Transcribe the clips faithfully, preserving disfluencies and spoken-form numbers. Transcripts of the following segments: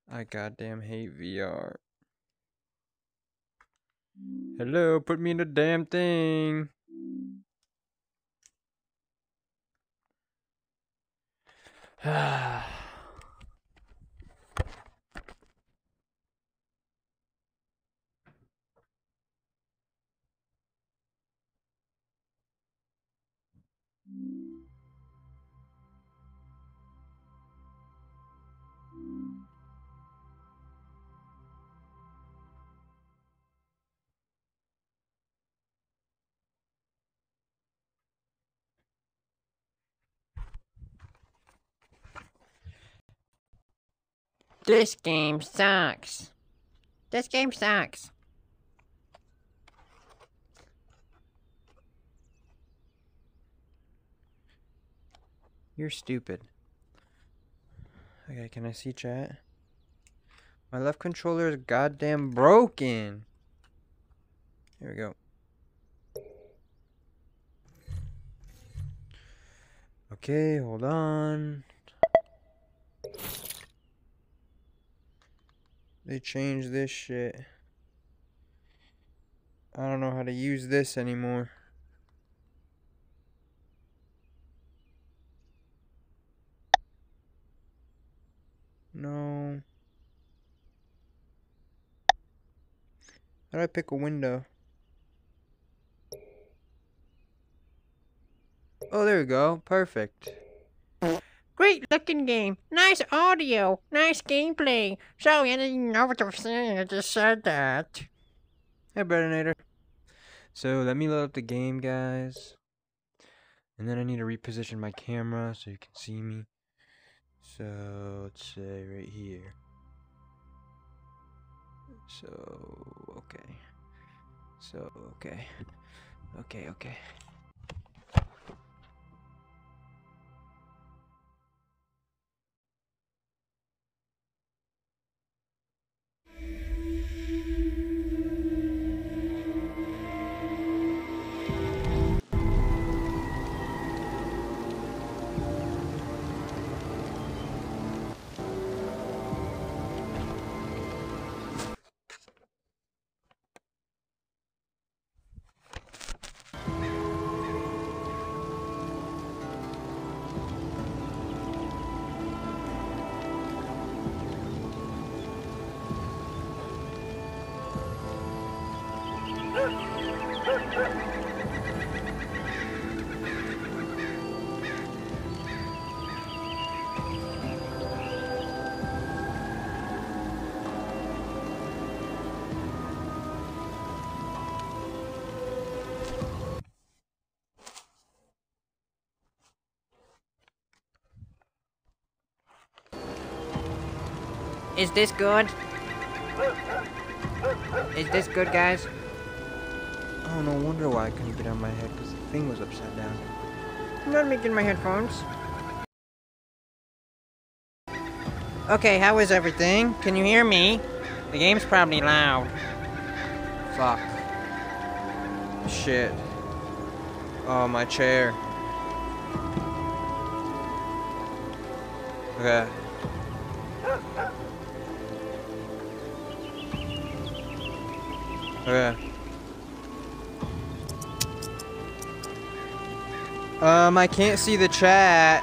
I goddamn hate V R. Hello, put me in the damn thing. This game sucks. This game sucks. You're stupid. Okay, can I see chat? My left controller is goddamn broken. Here we go. Okay, hold on. They changed this shit. I don't know how to use this anymore. No. How do I pick a window? Oh, there we go. Perfect. Great looking game. Nice audio. Nice gameplay. Sorry, I didn't know what to say. I just said that. Hey, Bretanator. So, let me load up the game, guys. And then I need to reposition my camera so you can see me. So, let's say right here. So, okay. So, okay. Okay, okay. Is this good? Is this good, guys? Oh, no wonder why I couldn't get on my head, because the thing was upside down. I'm not making my headphones. Okay, how is everything? Can you hear me? The game's probably loud. Fuck. Shit. Oh, my chair. Okay. Okay. Um, I can't see the chat.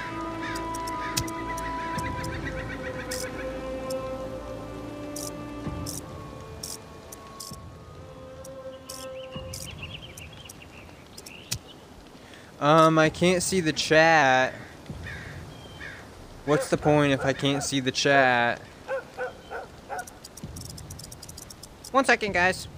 Um, I can't see the chat. What's the point if I can't see the chat? One second, guys.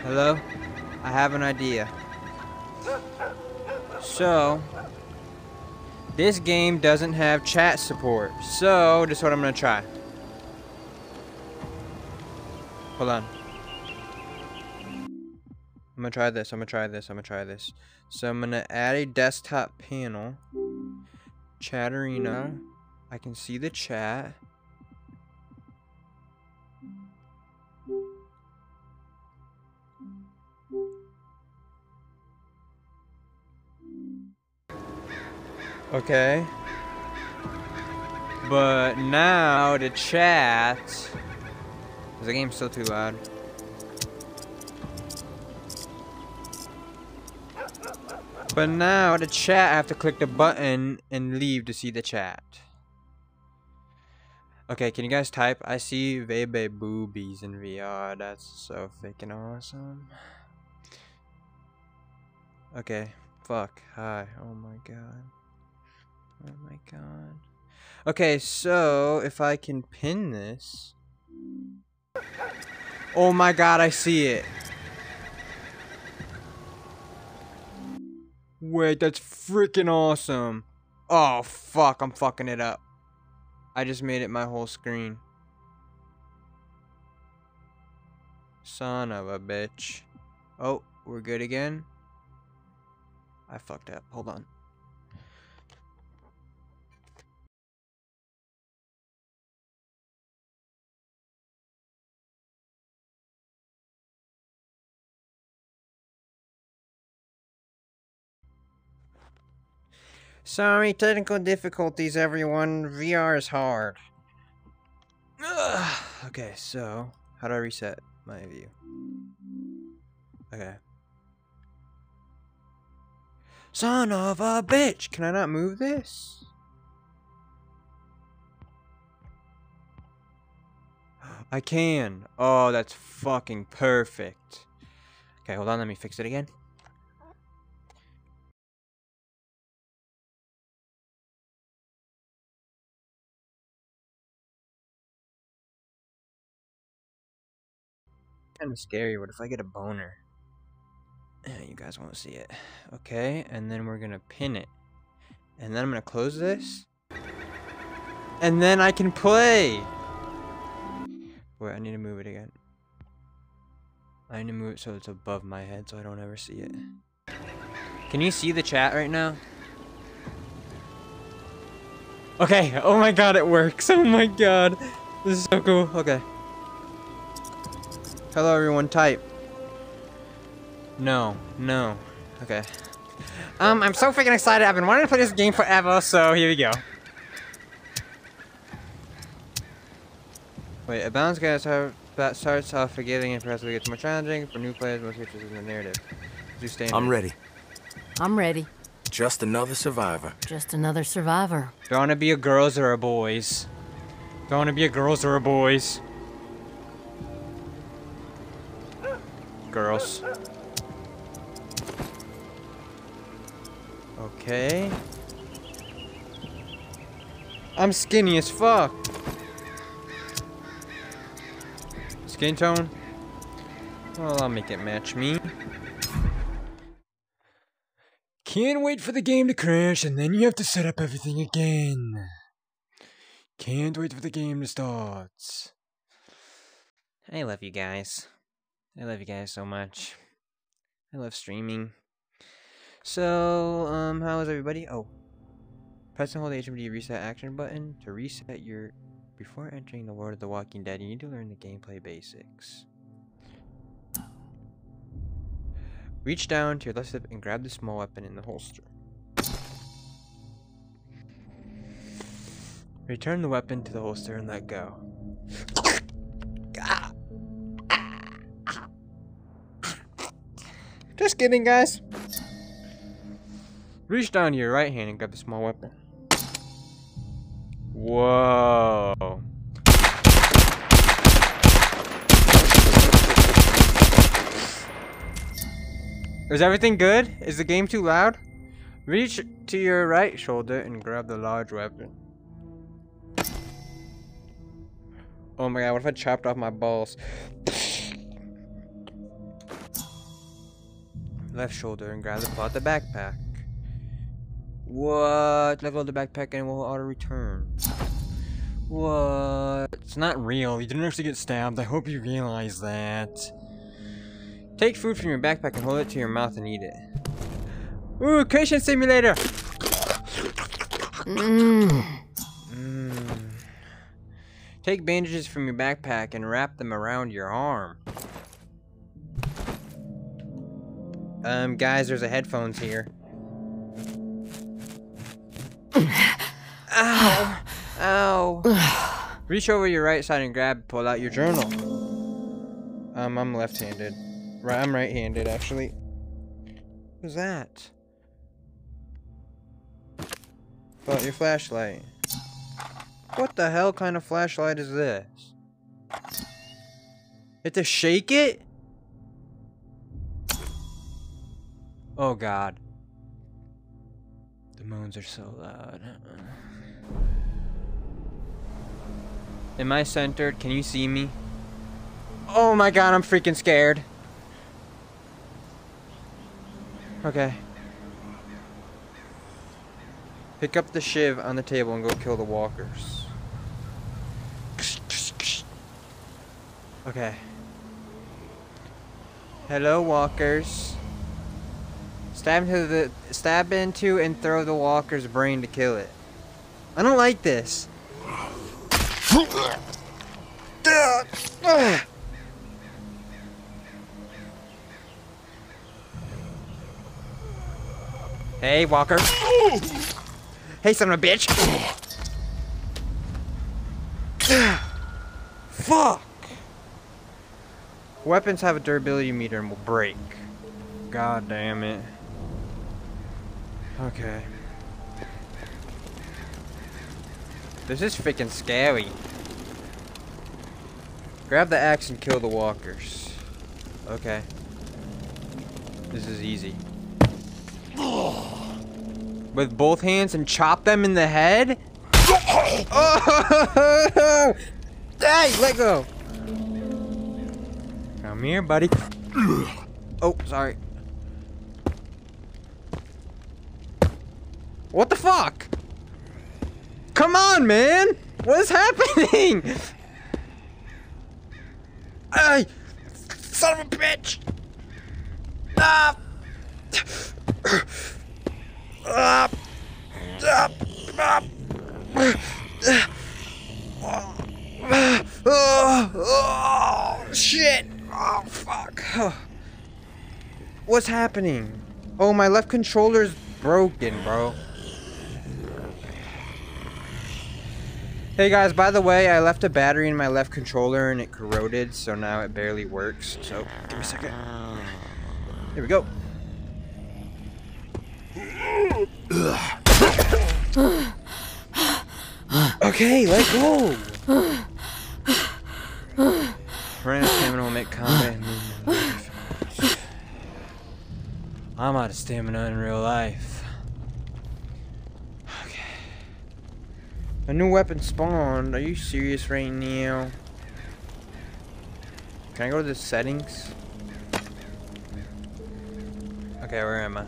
Hello? I have an idea. So, this game doesn't have chat support. So, this is what I'm gonna try. Hold on. I'm gonna try this, I'm gonna try this, I'm gonna try this. So I'm gonna add a desktop panel. Chatterina. I can see the chat. Okay. But now the chat. Is the game still too loud? But now the chat, I have to click the button and leave to see the chat. Okay, can you guys type? I see Vebe boobies in V R. That's so freaking awesome. Okay, fuck. Hi. Oh my god. Oh my god. Okay, so if I can pin this. Oh my god, I see it. Wait, that's freaking awesome. Oh, fuck, I'm fucking it up. I just made it my whole screen. Son of a bitch. Oh, we're good again? I fucked up. Hold on. Sorry, technical difficulties, everyone. V R is hard. Ugh. Okay, so how do I reset my view? Okay. Son of a bitch! Can I not move this? I can. Oh, that's fucking perfect. Okay, hold on. Let me fix it again. Kind of scary. What if I get a boner? You guys won't see it. Okay, and then we're gonna pin it. And then I'm gonna close this. And then I can play! Wait, I need to move it again. I need to move it so it's above my head so I don't ever see it. Can you see the chat right now? Okay, oh my god, it works. Oh my god. This is so cool. Okay. Hello everyone, type. No, no. Okay. Um, I'm so freaking excited. I've been wanting to play this game forever, so here we go. Wait, a balanced guy that starts off forgiving and progressively gets more challenging. For new players, most features in the narrative. Do stand I'm ready. I'm ready. Just another survivor. Just another survivor. Do I want to be a girls or a boys? Do I want to be a girls or a boys? Girls. Okay. I'm skinny as fuck. Skin tone? Well, I'll make it match me. Can't wait for the game to crash and then you have to set up everything again. Can't wait for the game to start. I love you guys. I love you guys so much. I love streaming. So, um, how is everybody? Oh. Press and hold the H M D reset action button to reset your... Before entering the world of The Walking Dead, you need to learn the gameplay basics. Reach down to your left hip and grab the small weapon in the holster. Return the weapon to the holster and let go. Just kidding, guys. Reach down to your right hand and grab the small weapon. Whoa. Is everything good? Is the game too loud? Reach to your right shoulder and grab the large weapon. Oh my god, what if I chopped off my balls? left shoulder and grab the pull out the backpack. What? Let go of the backpack and it will auto return. What? It's not real. You didn't actually get stabbed. I hope you realize that. Take food from your backpack and hold it to your mouth and eat it. Ooh, cushion simulator! Mm. Mm. Take bandages from your backpack and wrap them around your arm. Um, guys, there's a headphones here. Ow! Ow! Reach over your right side and grab, pull out your journal. Um, I'm left-handed. Right, I'm right-handed, actually. Who's that? Pull out your flashlight. What the hell kind of flashlight is this? You have to shake it? Oh god. The moans are so loud. Am I centered? Can you see me? Oh my god, I'm freaking scared. Okay. Pick up the shiv on the table and go kill the walkers. Okay. Hello, walkers. Stab into the stab into and throw the walker's brain to kill it. I don't like this. Hey, walker. Hey, son of a bitch. Fuck. Weapons have a durability meter and will break. God damn it. Okay. This is freaking scary. Grab the axe and kill the walkers. Okay. This is easy. With both hands and chop them in the head? Oh! Hey, let go! Come here, buddy. Oh, sorry. What the fuck? Come on, man! What is happening? Hey! Son of a bitch! Ah! Ah! Ah! Ah! Oh, oh, shit! Oh, fuck. What's happening? Oh, my left controller's broken, bro. Hey guys, by the way, I left a battery in my left controller and it corroded, so now it barely works. So, give me a second. Here we go. Okay, let go. Running out of stamina will make combat and movement. I'm out of stamina in real life. Okay. A new weapon spawned. Are you serious right now? Can I go to the settings? Okay, where am I?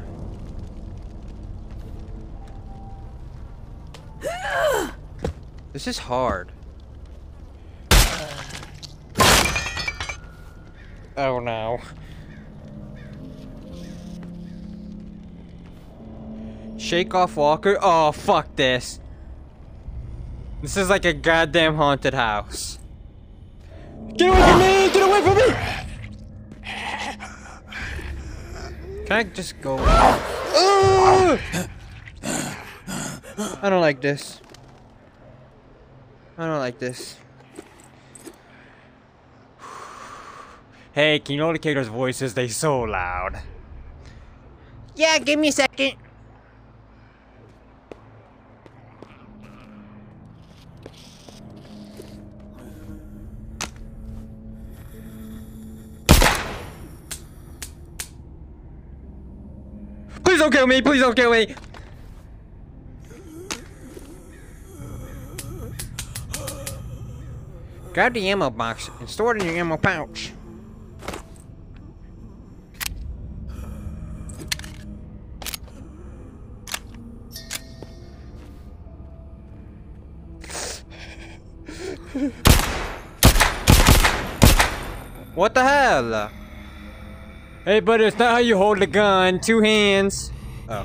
This is hard. Oh no. Shake off walker? Oh, fuck this. This is like a goddamn haunted house. Get away from me! Get away from me! Can I just go? Oh! I don't like this. I don't like this. Hey, can you know the cater's voices? They so loud. Yeah, give me a second. Please don't kill me! Please don't kill me! Grab the ammo box and store it in your ammo pouch. What the hell? Hey, buddy, it's not how you hold the gun. Two hands. Oh.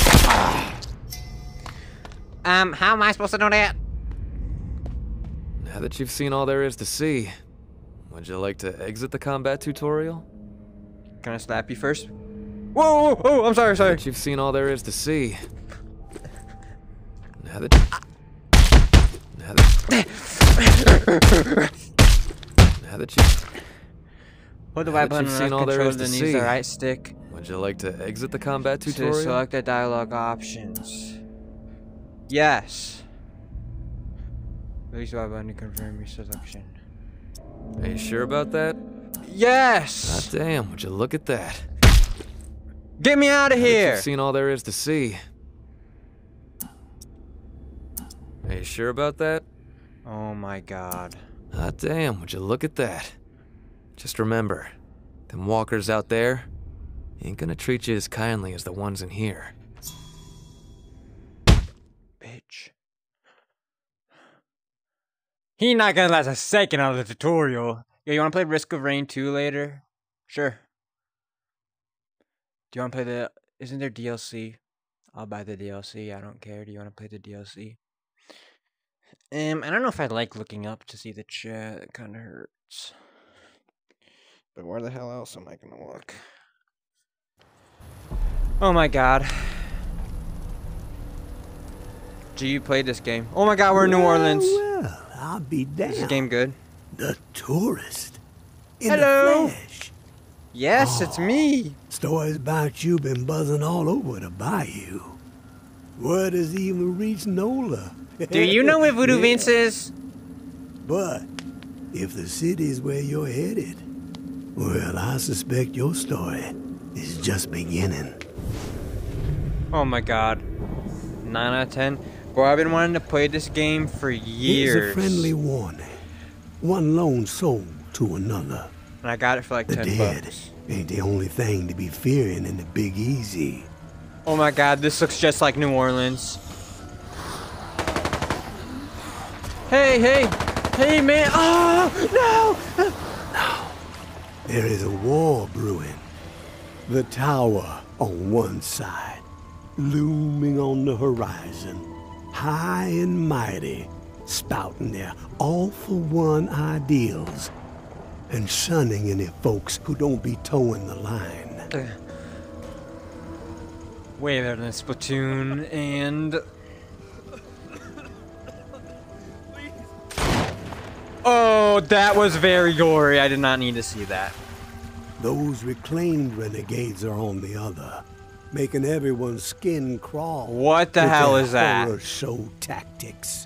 Um, how am I supposed to know that? Now that you've seen all there is to see, would you like to exit the combat tutorial? Can I slap you first? Whoa, whoa, whoa, I'm sorry, Now sorry. that you've seen all there is to see. Now that... Now that... now that you... Hold the Now Y that button you've and seen all there control is to then use the see. right stick Would you like to exit the combat to tutorial? select the dialogue options. Yes. Release the Y button to confirm your selection. Are you sure about that? Yes! God damn, would you look at that? Get me out of Now that here! You've seen all there is to see. Are you sure about that? Oh my god. God damn, would you look at that? Just remember, them walkers out there ain't gonna treat you as kindly as the ones in here. Bitch. He not gonna last a second out of the tutorial. Yo, you wanna play Risk of Rain two later? Sure. Do you wanna play the... Isn't there D L C? I'll buy the D L C, I don't care. Do you wanna play the D L C? Um, I don't know if I like looking up to see the chat. It kinda hurts. But where the hell else am I gonna look? Oh my god. G, you played this game. Oh my god, we're in New Orleans. Well, I'll be damned. Is this game good? The tourist. In Hello. the flesh. Yes, it's me. Stories about you been buzzing all over the bayou. Word has even reached Nola. Do you know where Voodoo Yeah. Vince is? But if the city's where you're headed, well, I suspect your story is just beginning. Oh my god. nine out of ten. Bro, I've been wanting to play this game for years. Here's a friendly warning. One lone soul to another. And I got it for like The ten dead bucks. ain't the only thing to be fearing in the Big Easy. Oh my god, this looks just like New Orleans. Hey, hey, hey man. Oh, no! There is a war brewing. The tower on one side, looming on the horizon, high and mighty, spouting their all-for-one ideals, and shunning any folks who don't be towing the line. Way better than Splatoon and... Oh, that was very gory. I did not need to see that. Those reclaimed renegades are on the other, making everyone's skin crawl. What the with hell their is that? horror show tactics.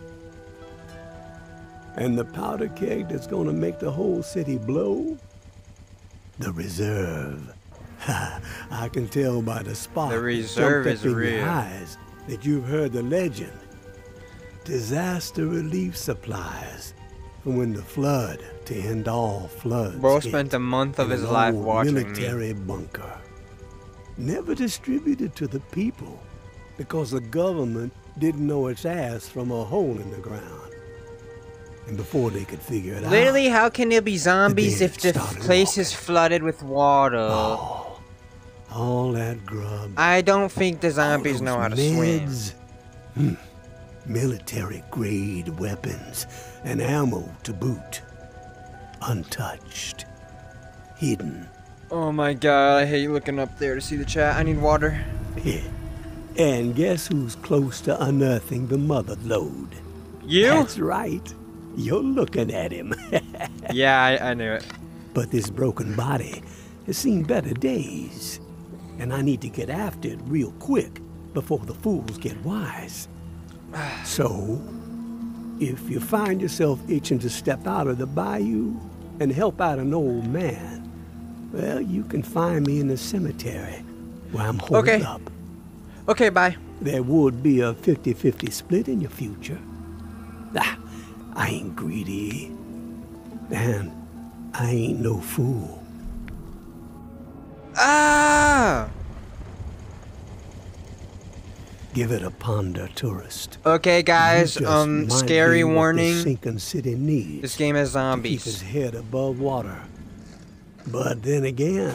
And the powder keg that's gonna make the whole city blow? The reserve. I can tell by the spot The that reserve jumped is up in your real. eyes that you've heard the legend. Disaster relief supplies from when the flood to end all floods. Bro hit spent a month of in his an life old watching me. military bunker. Never distributed to the people because the government didn't know its ass from a hole in the ground. And before they could figure it Literally, out, how can there be zombies dead if the started place is walking. flooded with water? oh, all that grub. I don't think the zombies all know how to those swim. meds, hmm, military-grade weapons and ammo to boot. Untouched. Hidden. Oh my god, I hate looking up there to see the chat. I need water. And guess who's close to unearthing the mother lode? You? That's right. You're looking at him. Yeah, I, I knew it. But this broken body has seen better days. And I need to get after it real quick before the fools get wise. So, if you find yourself itching to step out of the bayou and help out an old man, well, you can find me in the cemetery where I'm holed Okay. up. Okay, bye. There would be a fifty fifty split in your future. Ah, I ain't greedy. And I ain't no fool. Ah! Give it a ponder, tourist. Okay, guys. You just Um, might scary be what warning. the sinking city needs This game has to keep his zombies. head above water. But then again,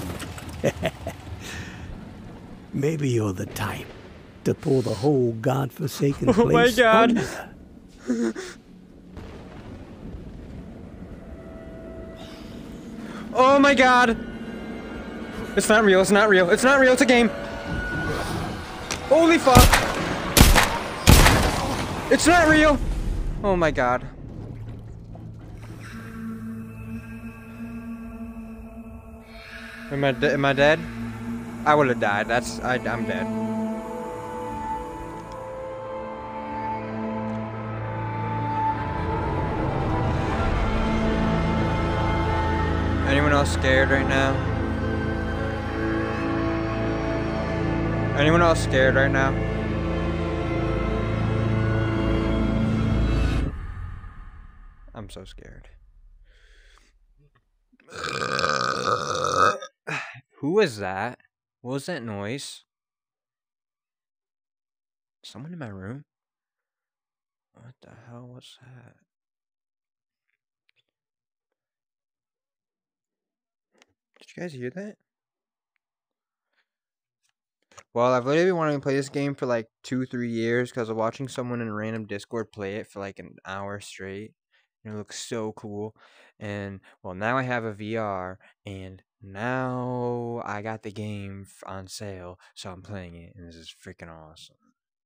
maybe you're the type to pull the whole godforsaken place. Oh my God. under. Oh my God. It's not real. It's not real. It's not real. It's a game. Holy fuck. It's not real. Oh my God. Am I, de am I dead? I would have died. That's, I, I'm dead. Anyone else scared right now? Anyone else scared right now? I'm so scared. Who was that? What was that noise? Someone in my room? What the hell was that? Did you guys hear that? Well, I've literally been wanting to play this game for like two, three years because of watching someone in a random Discord play it for like an hour straight. And it looks so cool. And, well, now I have a V R, and now I got the game on sale, so I'm playing it, and this is freaking awesome.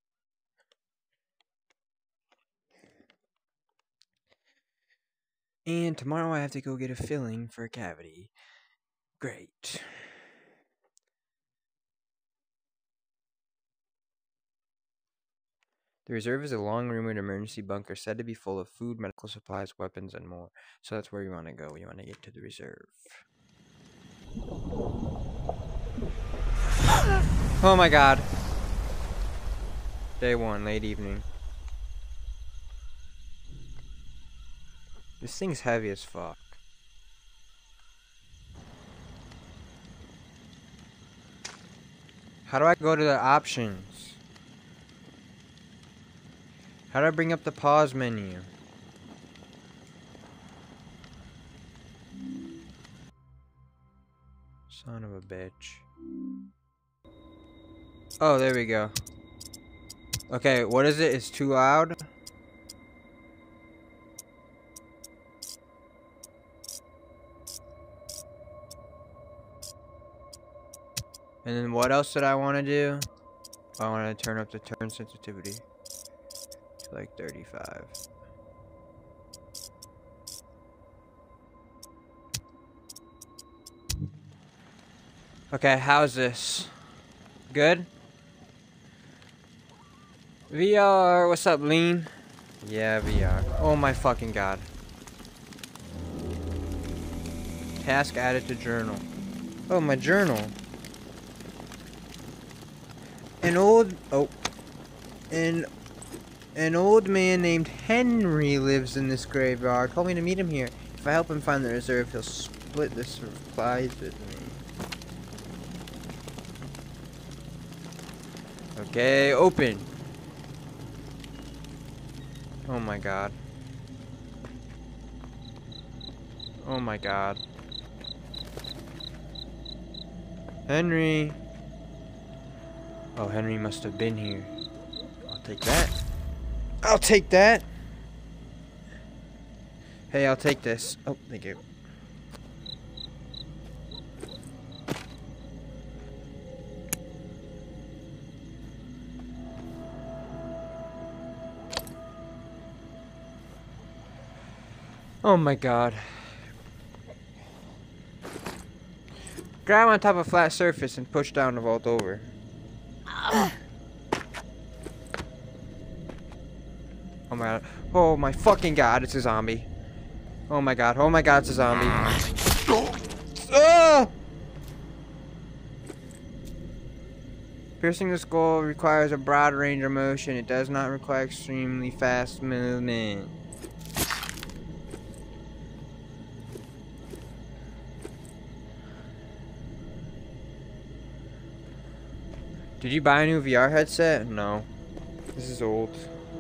And tomorrow I have to go get a filling for a cavity. Great. The reserve is a long-rumored emergency bunker said to be full of food, medical supplies, weapons, and more. So that's where you want to go. You want to get to the reserve. Oh my God. Day one, late evening. This thing's heavy as fuck. How do I go to the options? How do I bring up the pause menu? Son of a bitch. Oh, there we go. Okay, what is it? It's too loud? And then what else did I want to do? I want to turn up the turn sensitivity to like thirty-five. Okay, how's this? Good? V R, what's up, Lean? Yeah, V R. Oh my fucking God. Task added to journal. Oh, my journal. An old... Oh. An... An old man named Henry lives in this graveyard. Told me to meet him here. If I help him find the reserve, he'll split the supplies with me. Okay, open. Oh my God. Oh my God. Henry. Oh, Henry must have been here. I'll take that. I'll take that. Hey, I'll take this. Oh, thank you. Oh my God. Grab on top of a flat surface and push down to vault over. Oh my God. Oh my fucking God, it's a zombie. Oh my God. Oh my God, it's a zombie. Ah! Piercing the skull requires a broad range of motion. It does not require extremely fast movement. Did you buy a new V R headset? No. This is old.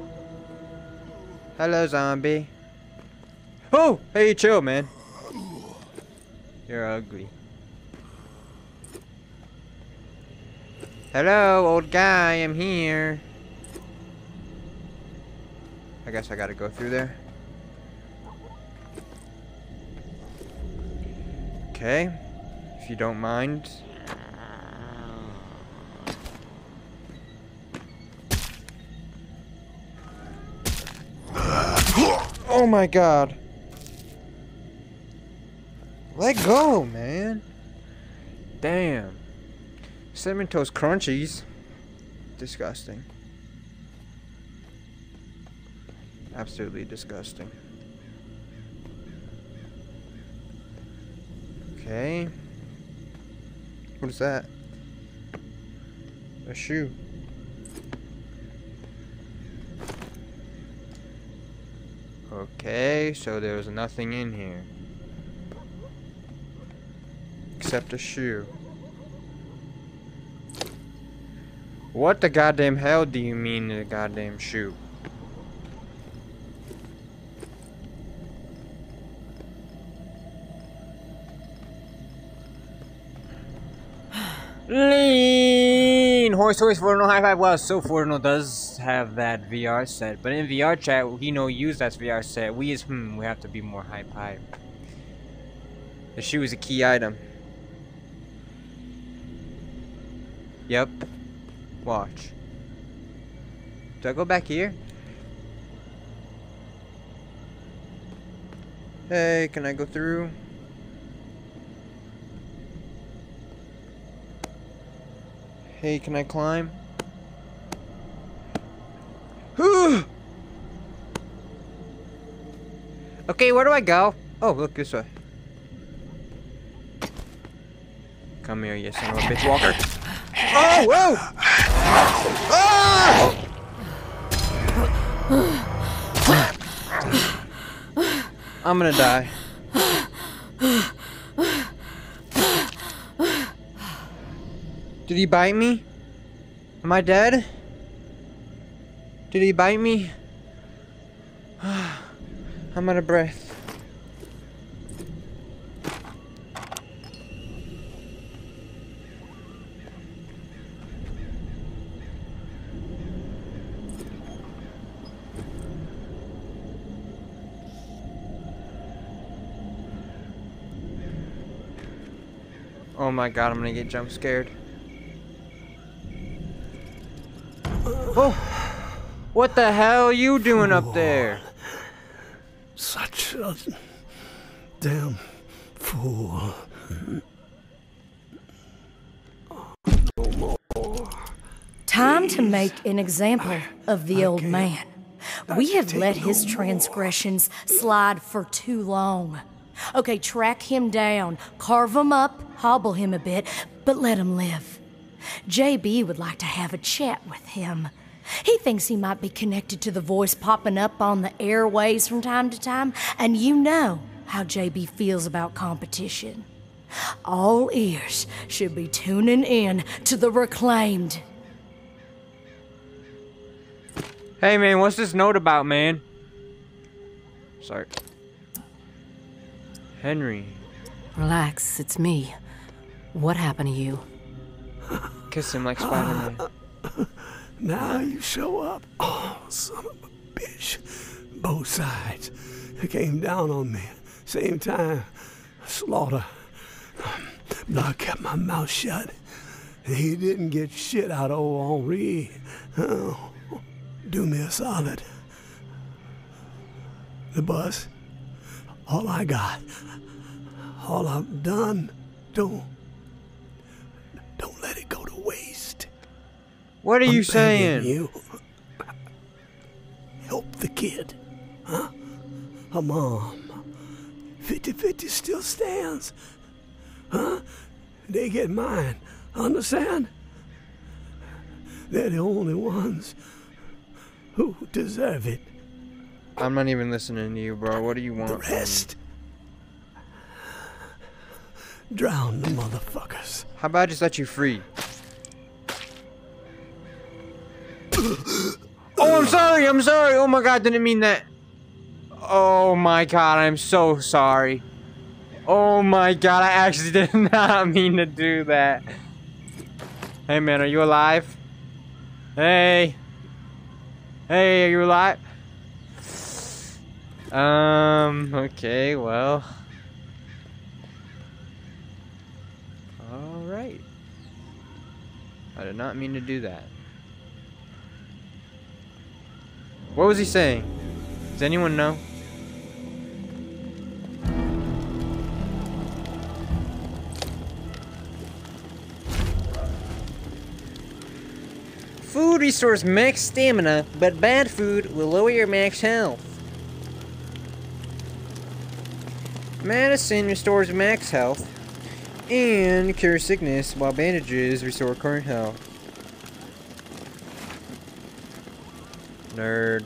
Hello, zombie. Oh, hey, chill, man. You're ugly. Hello, old guy, I'm here. I guess I gotta go through there. Okay, if you don't mind. Oh my god. Let go, man. Damn. Cinnamon Toast Crunchies. Disgusting. Absolutely disgusting. Okay. What is that? A shoe. Okay, so there's nothing in here. Except a shoe. What the goddamn hell do you mean the goddamn shoe? Lean! Horse, horse, Fortnite, high five. Well, so Fortnite does have that V R set, but in V R chat, he no use that V R set. We is, hmm, we have to be more hype hype. The shoe is a key item. Yep. Watch. Do I go back here? Hey, can I go through? Hey, can I climb? Okay, where do I go? Oh, look this way. Come here, you son of a bitch walker. Oh, whoa! Ah! I'm gonna die. Did he bite me? Am I dead? Did he bite me? I'm out of breath. Oh my god, I'm gonna get jump scared. Oh! What the hell are you doing up there? Such a damn fool. Time to make an example of the old man. We have let his transgressions slide for too long. Okay, track him down, carve him up, hobble him a bit, but let him live. J B would like to have a chat with him. He thinks he might be connected to the voice popping up on the airways from time to time, and you know how J B feels about competition. All ears should be tuning in to the Reclaimed. Hey man, what's this note about, man? Sorry. Henry. Relax, it's me. What happened to you? Kiss him like Spider-Man. Now you show up. Oh, son of a bitch. Both sides. It came down on me. Same time. Slaughter. But I kept my mouth shut. He didn't get shit out of old Henri. Oh, do me a solid. The bus. All I got. All I've done. Don't. Don't let it go to waste. What are you I'm saying? begging you. Help the kid. Huh? Her mom. fifty fifty still stands. Huh? They get mine. Understand? They're the only ones who deserve it. I'm not even listening to you, bro. What do you want? The rest. Drown the motherfuckers. How about I just let you free? sorry, I'm sorry. Oh my god, didn't mean that. Oh my god, I'm so sorry. Oh my god, I actually did not mean to do that. Hey man, are you alive? Hey. Hey, are you alive? Um, okay, well. Alright. I did not mean to do that. What was he saying? Does anyone know? Food restores max stamina, but bad food will lower your max health. Medicine restores max health and cures sickness, while bandages restore current health. Nerd.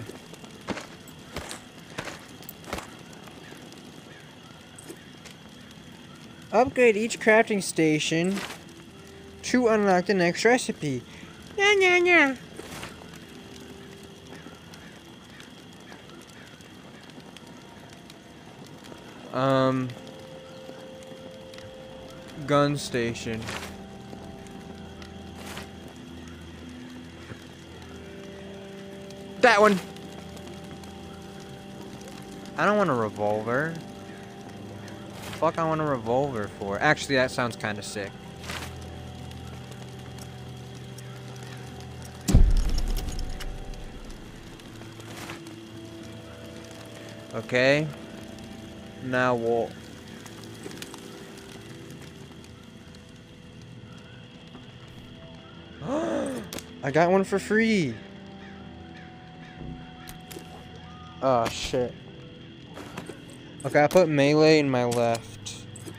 Upgrade each crafting station to unlock the next recipe. Yeah, yeah, yeah. Um. Gun station. That one! I don't want a revolver. Fuck, I want a revolver for. Actually, that sounds kind of sick. Okay. Now what? I got one for free. Oh shit. Okay, I put melee in my left.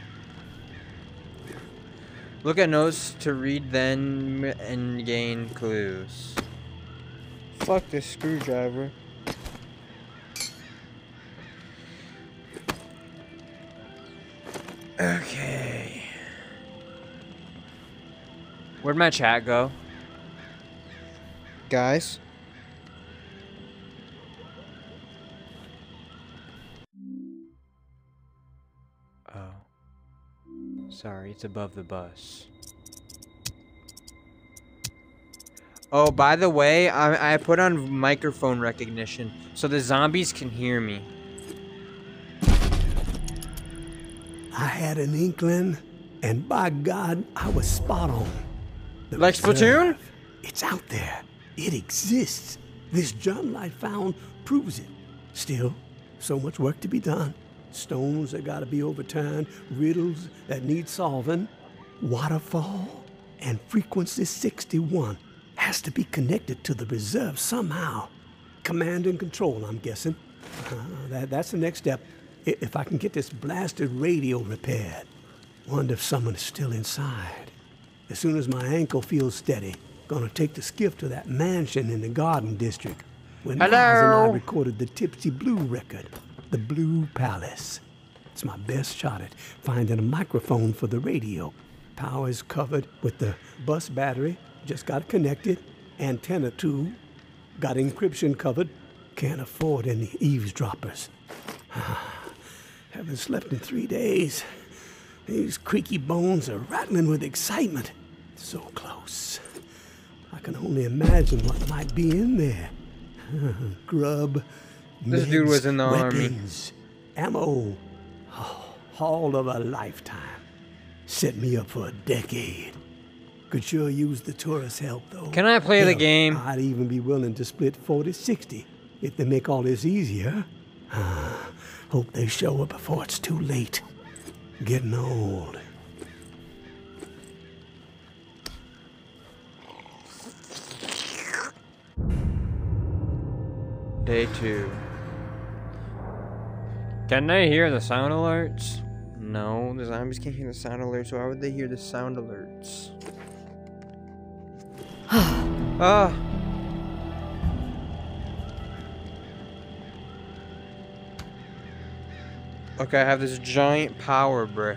Look at notes to read then and gain clues. Fuck this screwdriver. Okay. Where'd my chat go? Guys. Oh. Sorry, it's above the bus. Oh, by the way, I, I put on microphone recognition so the zombies can hear me. I had an inkling, and by God, I was spot on. The Like Splatoon? reserve, it's out there. It exists. This journal I found proves it. Still, so much work to be done. Stones that gotta be overturned, riddles that need solving. Waterfall and frequency sixty-one has to be connected to the reserve somehow. Command and control, I'm guessing. Uh, that, that's the next step. I- If I can get this blasted radio repaired. Wonder if someone is still inside. As soon as my ankle feels steady, gonna take the skiff to that mansion in the Garden District where Miles and I Hello? recorded the Tipsy Blue record, the Blue Palace. It's my best shot at finding a microphone for the radio. Power is covered with the bus battery, just got it connected. Antenna too, got encryption covered. Can't afford any eavesdroppers. Haven't slept in three days. These creaky bones are rattling with excitement. So close. I can only imagine what might be in there. Grub, This dude meds, was in the army. weapons, ammo. Oh, haul of a lifetime. Set me up for a decade. Could sure use the tourist help, though. Can I play the Hell, game? I'd even be willing to split forty sixty if they make all this easier. Hope they show up before it's too late. Getting old. Day two. Can they hear the sound alerts? No, the zombies can't hear the sound alerts. Why would they hear the sound alerts? Ah. Okay, I have this giant power brick.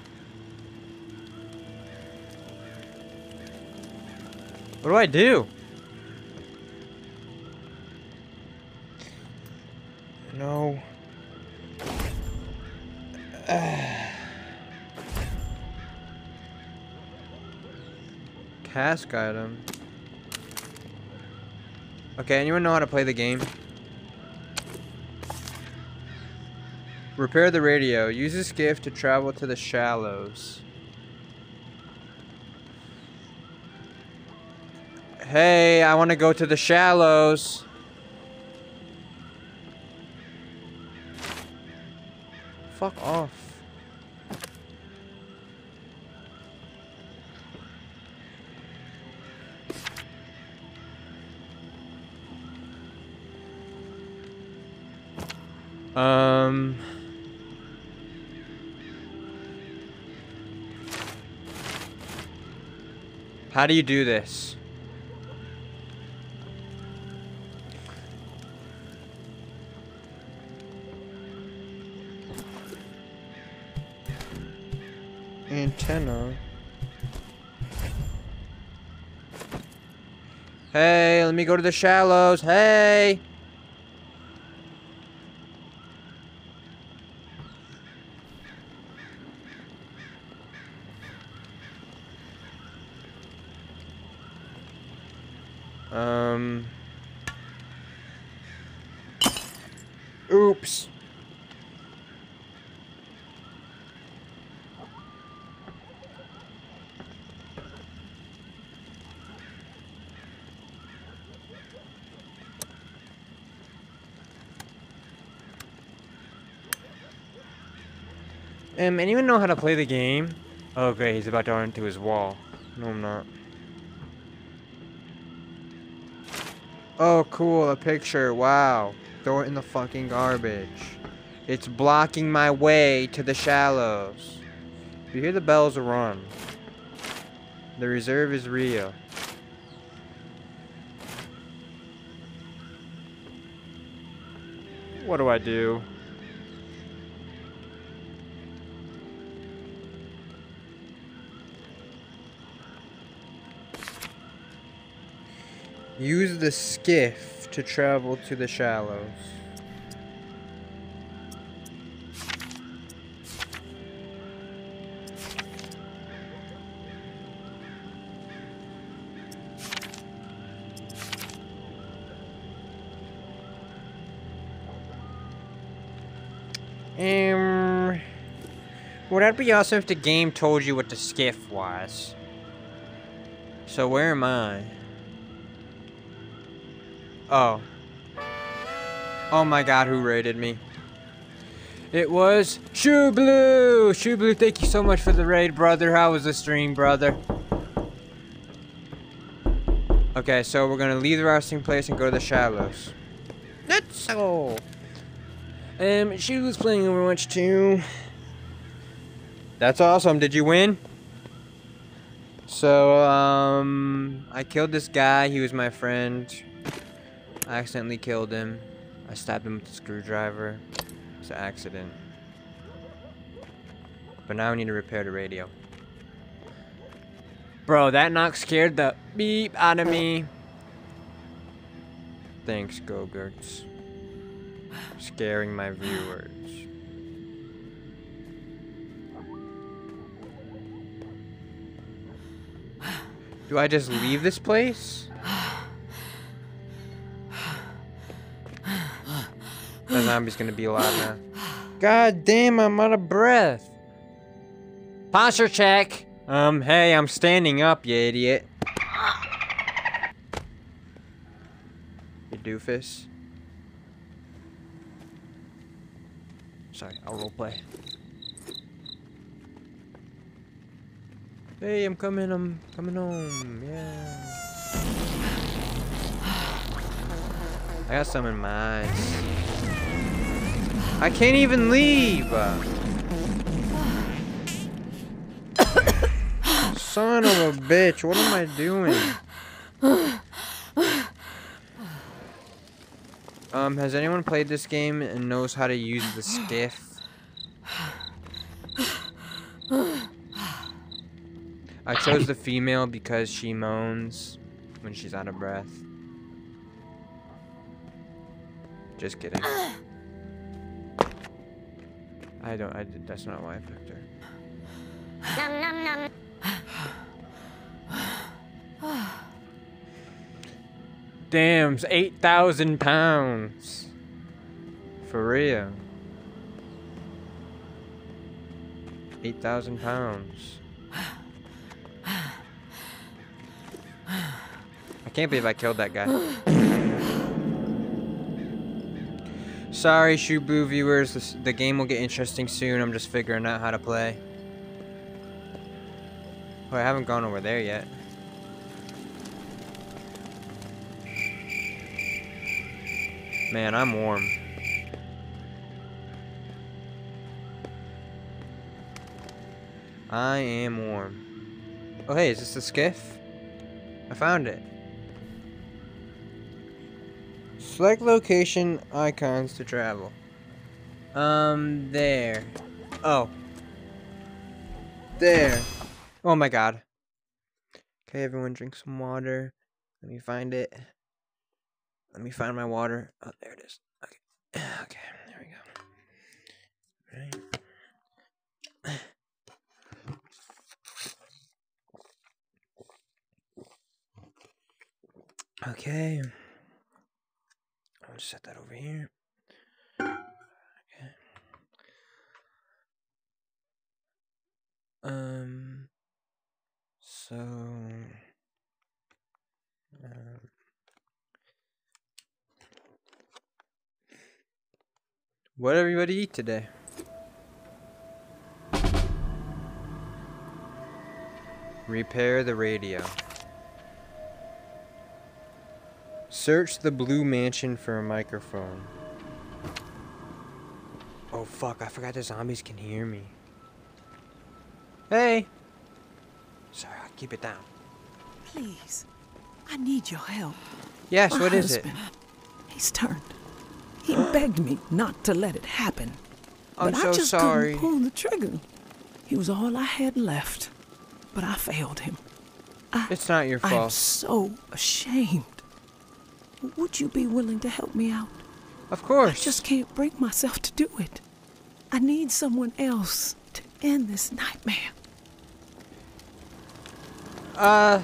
What do I do? No. Cask item. Okay, anyone know how to play the game? Repair the radio. Use this skiff to travel to the shallows. Hey, I want to go to the shallows. Fuck off. Um... How do you do this? Antenna. Hey, let me go to the shallows. Hey! Um. Oops. Um, anyone know how to play the game? Oh, great, he's about to run into his wall. No, I'm not. Oh, cool, a picture. Wow. Throw it in the fucking garbage. It's blocking my way to the shallows. If you hear the bells, run. The reserve is real. What do I do? Use the skiff to travel to the shallows. Um, would that be awesome if the game told you what the skiff was? So where am I? Oh. Oh my god, who raided me? It was Shoe Blue! Shoe Blue, thank you so much for the raid, brother. How was the stream, brother? Okay, so we're gonna leave the resting place and go to the shallows. Let's so. Um, Shoe Blue's playing Overwatch two. That's awesome. Did you win? So, um, I killed this guy. He was my friend. I accidentally killed him. I stabbed him with a screwdriver. It's an accident. But now I need to repair the radio. Bro, that knock scared the beep out of me. Thanks, Go-Gurts. Scaring my viewers. Do I just leave this place? The zombie's gonna be alive now. God damn, I'm out of breath. Posture check. Um, hey, I'm standing up, you idiot. You doofus. Sorry, I'll roleplay. Hey, I'm coming, I'm coming home, yeah. I got some in my eyes. I can't even leave! Son of a bitch, what am I doing? Um, has anyone played this game and knows how to use the skiff? I chose the female because she moans when she's out of breath. Just kidding. I don't, I did, that's not why I picked her. Nom nom nom. Damn, it's eight thousand pounds. For real. eight thousand pounds. I can't believe I killed that guy. Sorry, Shubu viewers. This, the game will get interesting soon. I'm just figuring out how to play. Oh, I haven't gone over there yet. Man, I'm warm. I am warm. Oh, hey, is this the skiff? I found it. Select location icons to travel. Um, there. Oh. There. Oh my god. Okay, everyone drink some water. Let me find it. Let me find my water. Oh, there it is. Okay. Okay, there we go. Right. Okay. I'll just set that over here. Okay. Um. So. Um. What did everybody eat today? Repair the radio. Search the Blue Mansion for a microphone. Oh fuck, I forgot the zombies can hear me. Hey! Sorry, I'll keep it down. Please, I need your help. Yes, My what is it? husband, he's turned. He begged me not to let it happen. I'm but so I just sorry. couldn't pull the trigger. He was all I had left. But I failed him. I, It's not your I'm fault. so ashamed. Would you be willing to help me out? Of course. I just can't bring myself to do it. I need someone else to end this nightmare. Uh.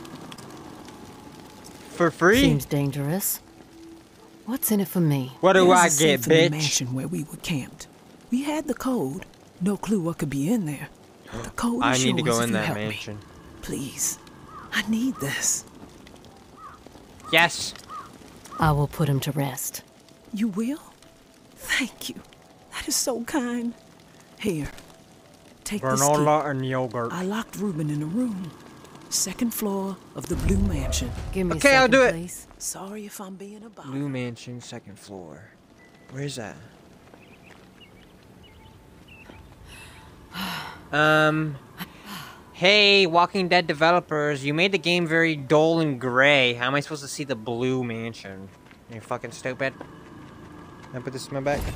For free? Seems dangerous. What's in it for me? What do There's I a get, safe in the bitch? mansion where we were camped. We had the code. No clue what could be in there. The code I is need to yours go if in you that help me. mansion. Please. I need this. Yes. I will put him to rest. You will? Thank you. That is so kind. Here. Take this key. Granola and yogurt. I locked Reuben in a room. Second floor of the Blue Mansion. Give me Okay, a I'll second, do it. please. Sorry if I'm being a bother. Blue Mansion, second floor. Where is that? um. Hey, Walking Dead developers, you made the game very dull and gray. How am I supposed to see the Blue Mansion? Are you fucking stupid? Can I put this in my bag?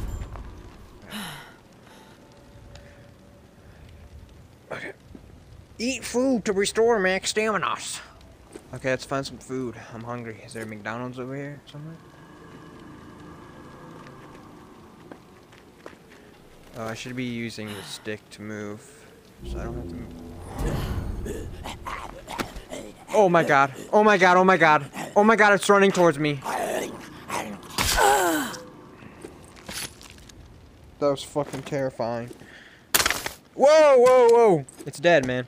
Okay. Eat food to restore max stamina. Okay, let's find some food. I'm hungry. Is there a McDonald's over here somewhere? Oh, I should be using the stick to move, so I don't have to move. Oh my god. Oh my god. Oh my god. Oh my god, it's running towards me. That was fucking terrifying. Whoa, whoa, whoa. It's dead, man.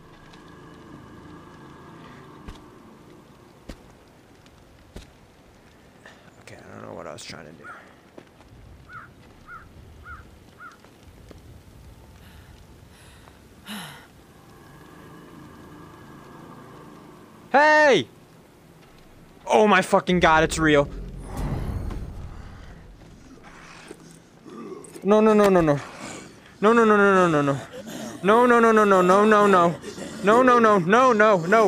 Okay, I don't know what I was trying to do. Hey! Oh my fucking god, it's real. No, no, no, no, no. No, no, no, no, no, no, no. No, no, no, no, no, no, no, no. No, no, no, no, no, no.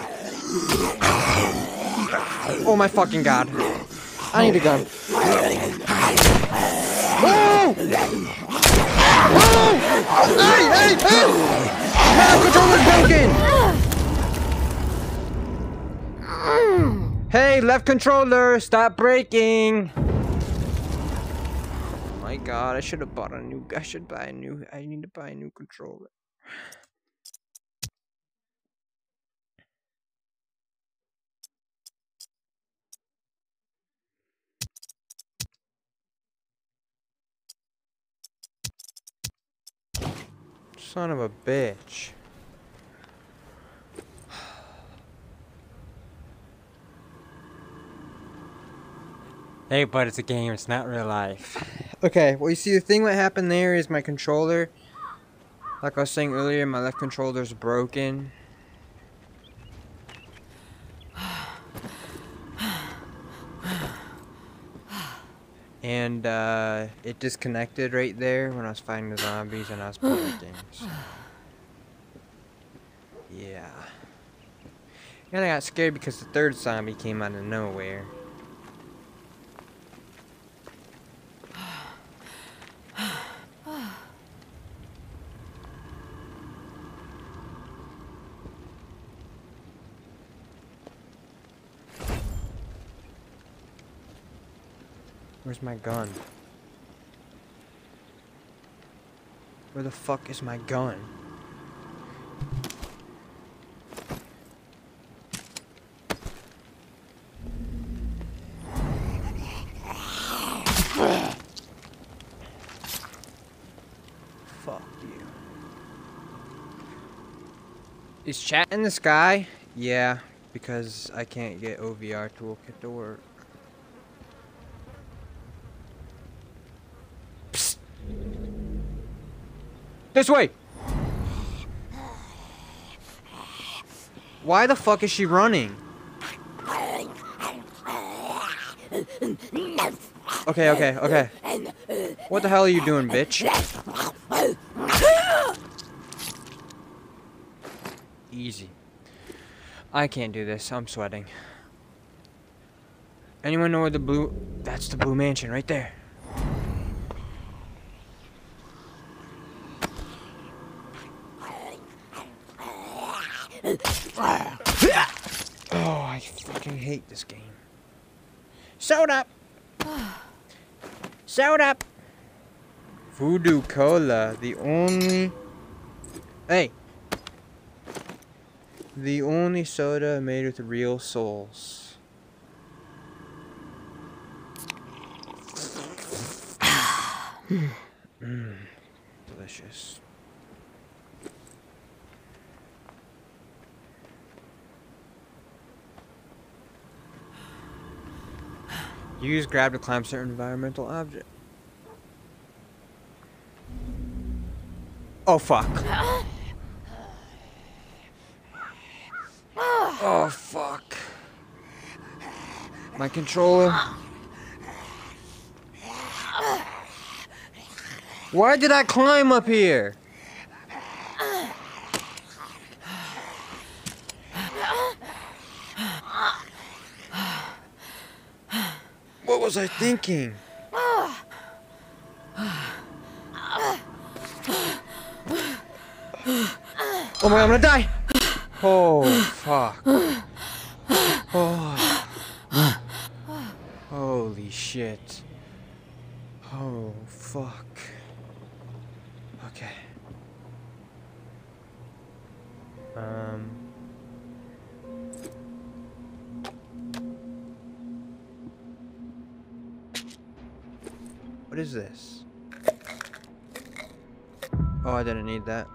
Oh my fucking god. I need a gun. Whoa! Whoa! Hey, hey, hey! My controller's broken! Hey, left controller, stop breaking! My my god, I should have bought a new, I should buy a new, I need to buy a new controller. Son of a bitch. Hey, but it's a game, it's not real life. Okay, well, you see, the thing that happened there is my controller. Like I was saying earlier, my left controller's broken. And, uh, it disconnected right there when I was fighting the zombies and I was playing the games. Yeah. And I got scared because the third zombie came out of nowhere. Where's my gun? Where the fuck is my gun? Fuck you. Is chat in the sky? Yeah, because I can't get O V R toolkit to work. Psst. This way! Why the fuck is she running? Okay, okay, okay. What the hell are you doing, bitch? Easy. I can't do this. I'm sweating. Anyone know where the blue... That's the blue mansion right there. Oh, I fucking hate this game. Soda! Soda! Voodoo Cola, the only... Hey! The only soda made with real souls. Mmm, delicious. Use grab to climb certain environmental object. Oh fuck. Oh fuck. My controller. Why did I climb up here? What was I thinking? Oh my god, I'm gonna die! Oh, fuck. Oh. Holy shit. Oh, fuck. Okay. Um... What is this? Oh, I didn't need that.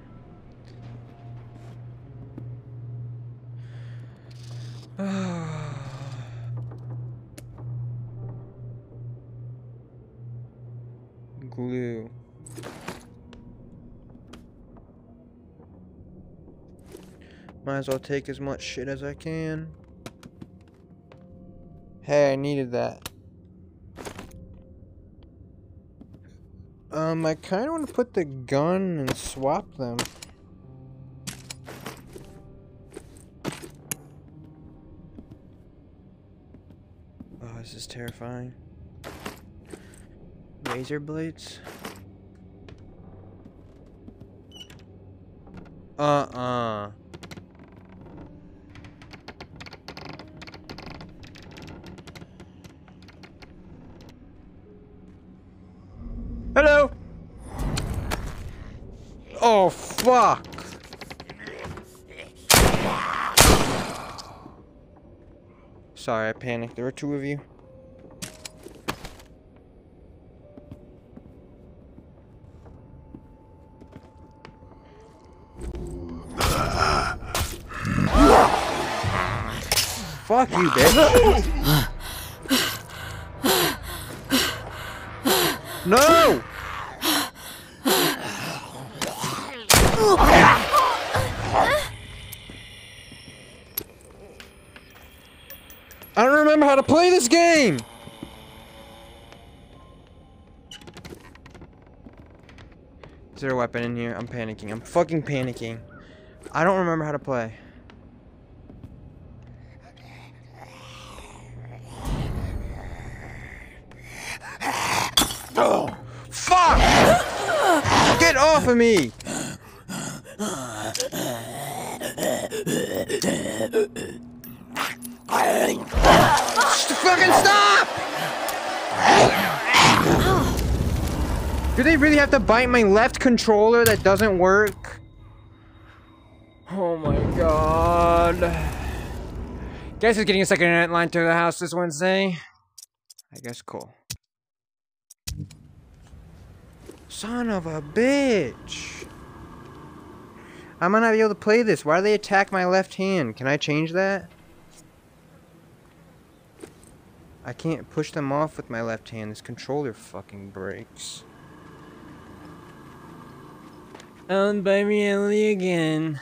Glue. Might as well take as much shit as I can. Hey, I needed that. Um, I kind of want to put the gun and swap them. Oh, this is terrifying. Razor blades? Uh-uh. Oh, fuck! Sorry, I panicked. There were two of you. Fuck you, bitch. No! I don't remember how to play this game! Is there a weapon in here? I'm panicking. I'm fucking panicking. I don't remember how to play. Oh, fuck! Get off of me! Fucking stop! Do they really have to bite my left controller that doesn't work? Oh my god. Guess who's getting a second internet line to the house this Wednesday? I guess cool. Son of a bitch. I might not be able to play this. Why do they attack my left hand? Can I change that? I can't push them off with my left hand. This controller fucking breaks. Owned by reality again.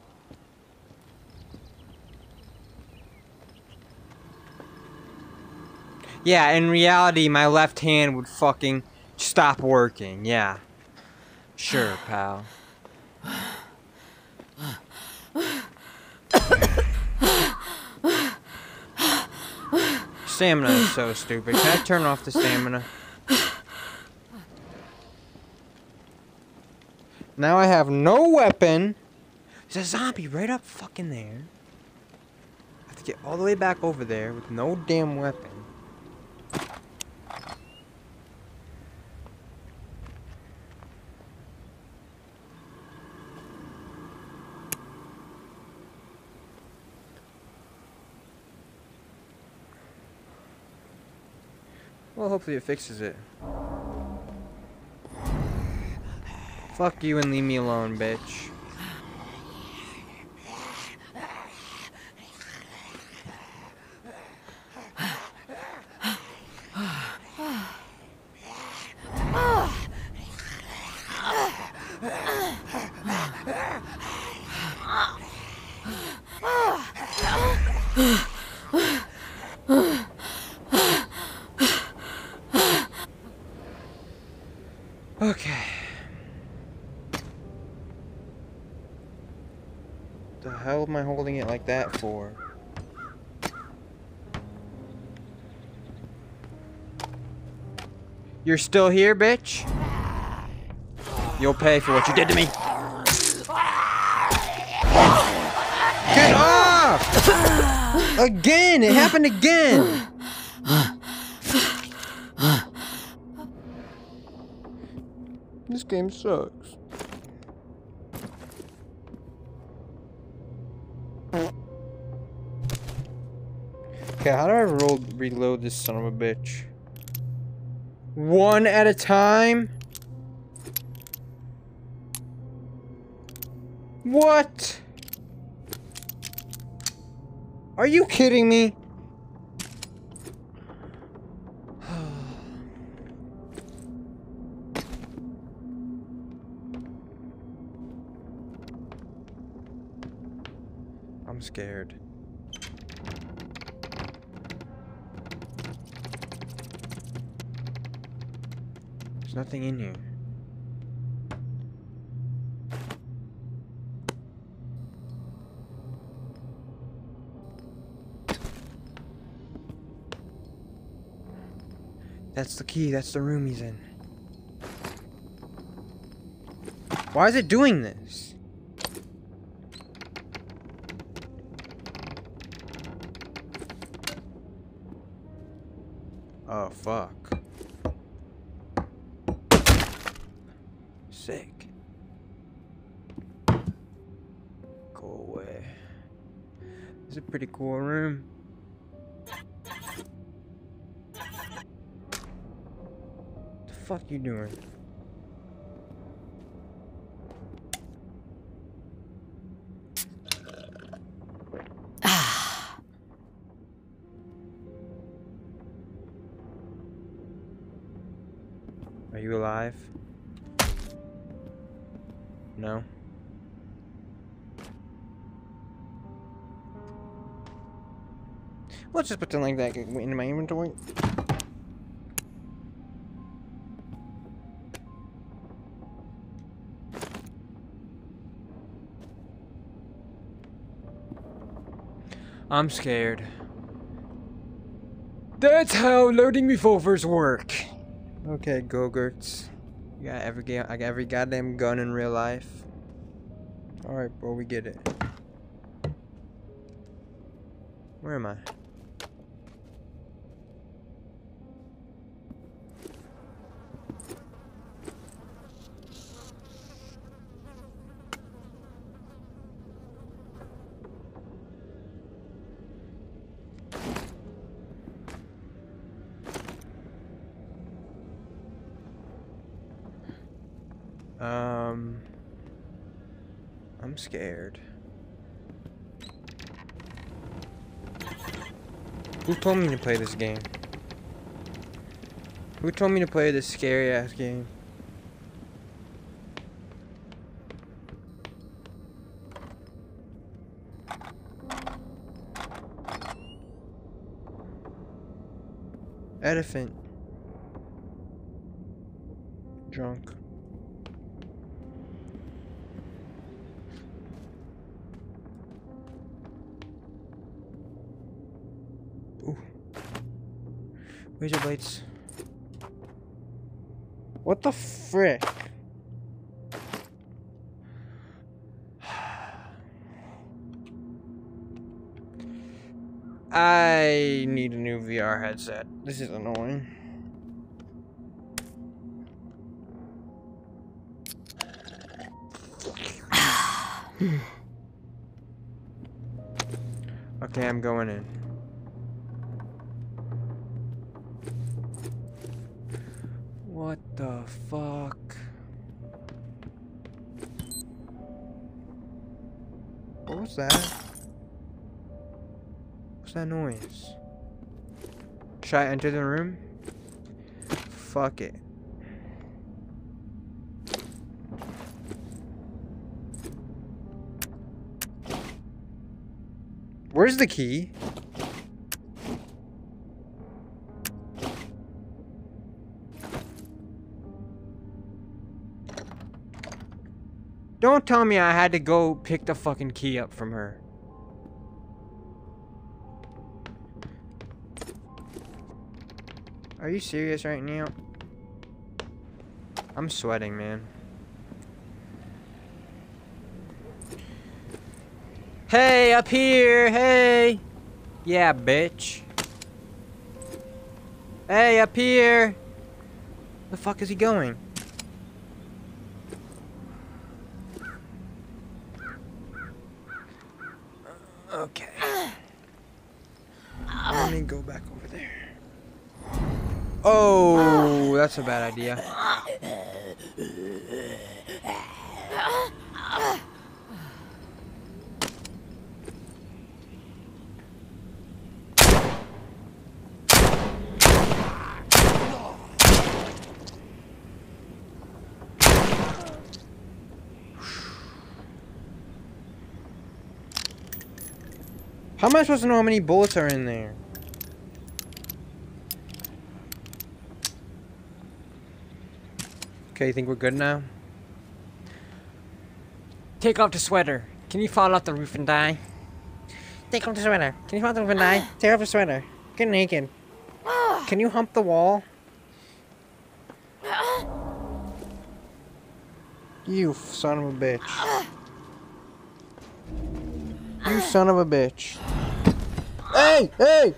Yeah, in reality, my left hand would fucking stop working. Yeah. Sure, pal. Stamina is so stupid. Can I turn off the stamina? Now I have no weapon. There's a zombie right up fucking there. I have to get all the way back over there with no damn weapon. Well, hopefully it fixes it. Fuck you and leave me alone, bitch. Okay. The hell am I holding it like that for? You're still here, bitch? You'll pay for what you did to me. Get off! Again! It happened again! This game sucks. Okay, how do I roll, reload this son of a bitch? One at a time? What? Are you kidding me? I'm scared. There's nothing in here. That's the key. That's the room he's in. Why is it doing this? Oh, fuck. Sick. It's a pretty cool room. What the fuck you doing? Are you alive? No. Let's just pretend like that went into my inventory. I'm scared. That's how loading revolvers work. Okay, Go-Gurts. You got every game. I got every goddamn gun in real life. All right, bro, we get it. Where am I? Um, I'm scared. Who told me to play this game? Who told me to play this scary ass game? Elephant. Drunk. Ooh. Razor blades. What the frick? I need a new V R headset. This is annoying. Okay, I'm going in. What the fuck? What was that? What's that noise? Should I enter the room? Fuck it. Where's the key? Don't tell me I had to go pick the fucking key up from her. Are you serious right now? I'm sweating, man. Hey, up here! Hey! Yeah, bitch. Hey, up here! Where the fuck is he going? Okay. Let me go back over there. Oh, that's a bad idea. How am I supposed to know how many bullets are in there? Okay, you think we're good now? Take off the sweater. Can you fall off the roof and die? Take off the sweater. Can you fall off the roof and die? Take off the sweater. Get naked. Can you hump the wall? You son of a bitch. You son of a bitch. Hey! Hey!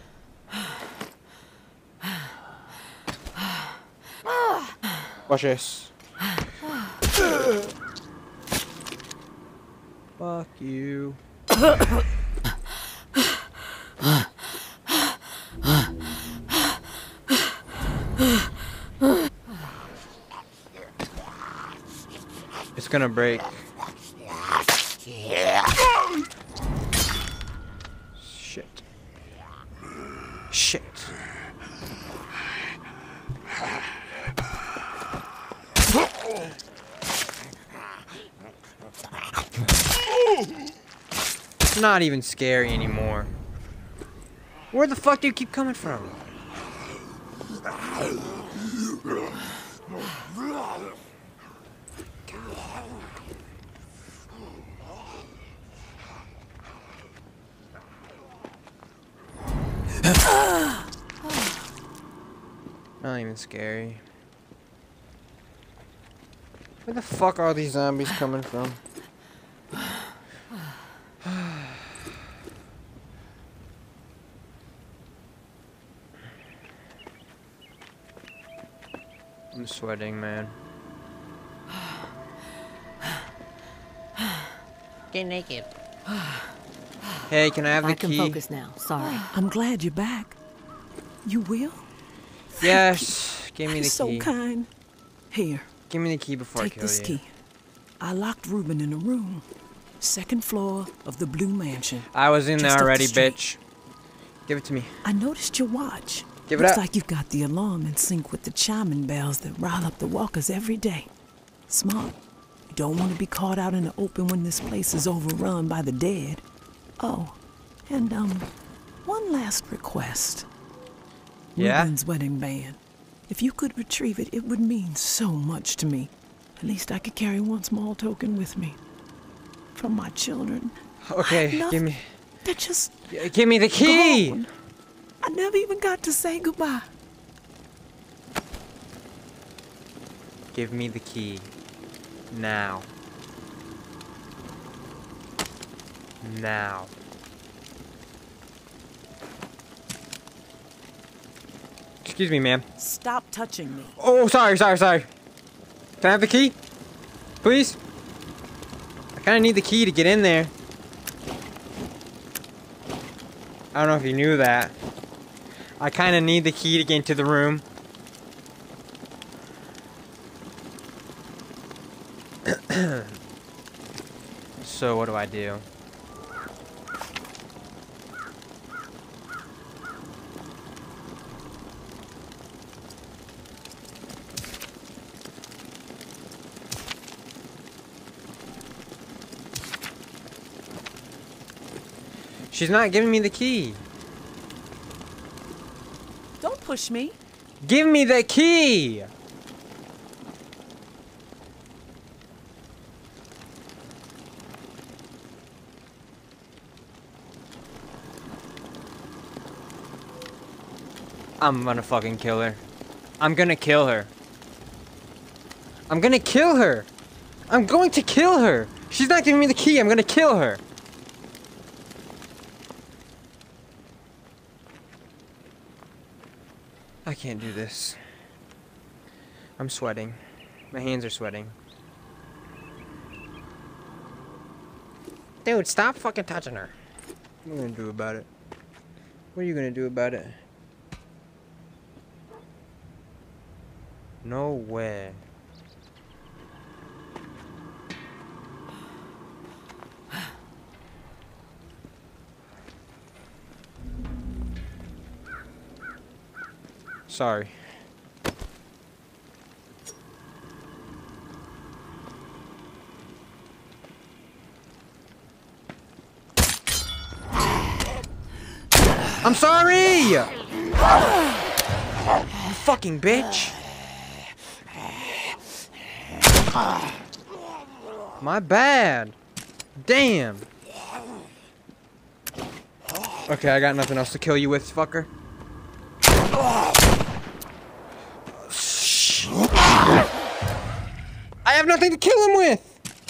Watch this. Fuck you. It's gonna break. Shit. Shit. It's not even scary anymore. Where the fuck do you keep coming from? Not even scary. Where the fuck are these zombies coming from? I'm sweating, man. Get naked. Hey, can I have the I can key? focus now. Sorry. I'm glad you're back. You will? Yes. Give me That the is so key. kind. Here, Give me the key before take I kill this you. key. I locked Reuben in a room. Second floor of the Blue Mansion. I was in Just there up the already, street. bitch. Give it to me. I noticed your watch. Give it Looks up. like you've got the alarm in sync with the chiming bells that rile up the walkers every day. Smart. You don't want to be caught out in the open when this place is overrun by the dead. Oh, and um, one last request. Yeah? Reuben's wedding band. If you could retrieve it, it would mean so much to me. At least I could carry one small token with me. From my children. Okay, Nothing. give me. They're just Give me the key. gone. I never even got to say goodbye. Give me the key. Now. Now. Excuse me, ma'am. Stop touching me. Oh, sorry, sorry, sorry. Can I have the key? Please? I kind of need the key to get in there. I don't know if you knew that. I kind of need the key to get into the room. So, what do I do? She's not giving me the key. Don't push me. Give me the key! I'm gonna fucking kill her. I'm gonna kill her. I'm gonna kill her! I'm going to kill her! She's not giving me the key, I'm gonna kill her! I can't do this. I'm sweating. My hands are sweating. Dude, stop fucking touching her. What are you gonna do about it? What are you gonna do about it? No way. Sorry. I'm sorry! You fucking bitch! My bad. Damn. Okay, I got nothing else to kill you with, fucker. I have nothing to kill him with!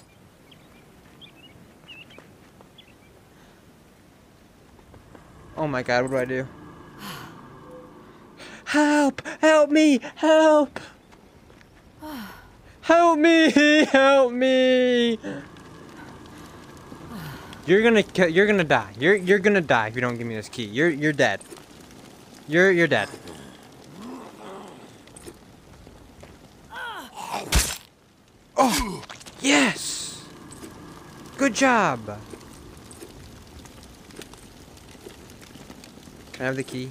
Oh my god, what do I do? Help! Help me! Help! Help me! Help me! You're gonna ki- you're gonna die. You're you're gonna die if you don't give me this key. You're you're dead. You're you're dead. Oh! Yes! Good job! Can I have the key?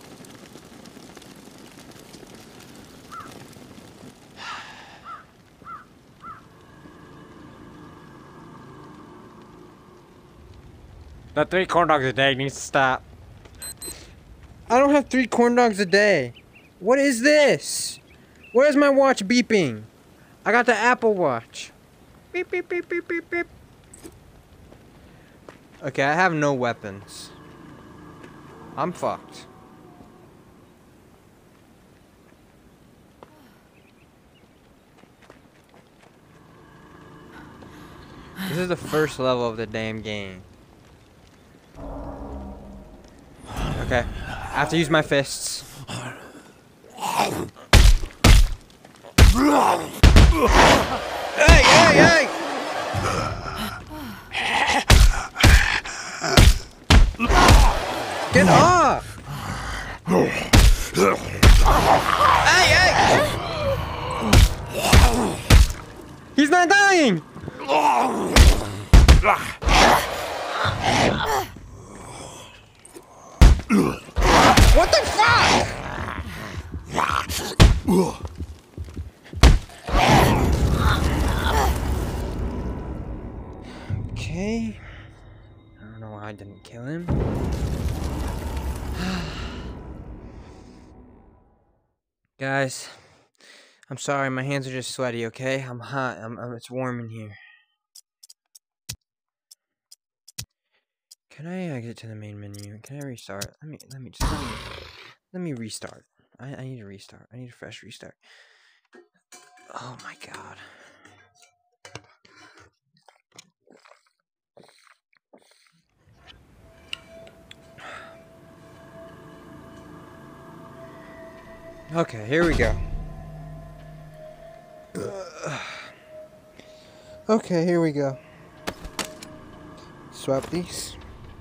The three corn dogs a day needs to stop. I don't have three corn dogs a day. What is this? Where's my watch beeping? I got the Apple Watch. Beep, beep, beep, beep, beep, beep. Okay, I have no weapons. I'm fucked. This is the first level of the damn game. Okay, I have to use my fists. Hey, hey, hey! Get off! Hey, hey! He's not dying! What the fuck? Okay. I don't know why I didn't kill him. Guys, I'm sorry, my hands are just sweaty, okay? I'm hot. I'm, I'm it's warm in here. Can I uh, get to the main menu? Can I restart? Let me let me just let me, let me restart. I, I need a restart. I need a fresh restart. Oh my god. Okay, here we go. Okay, here we go. Swap these.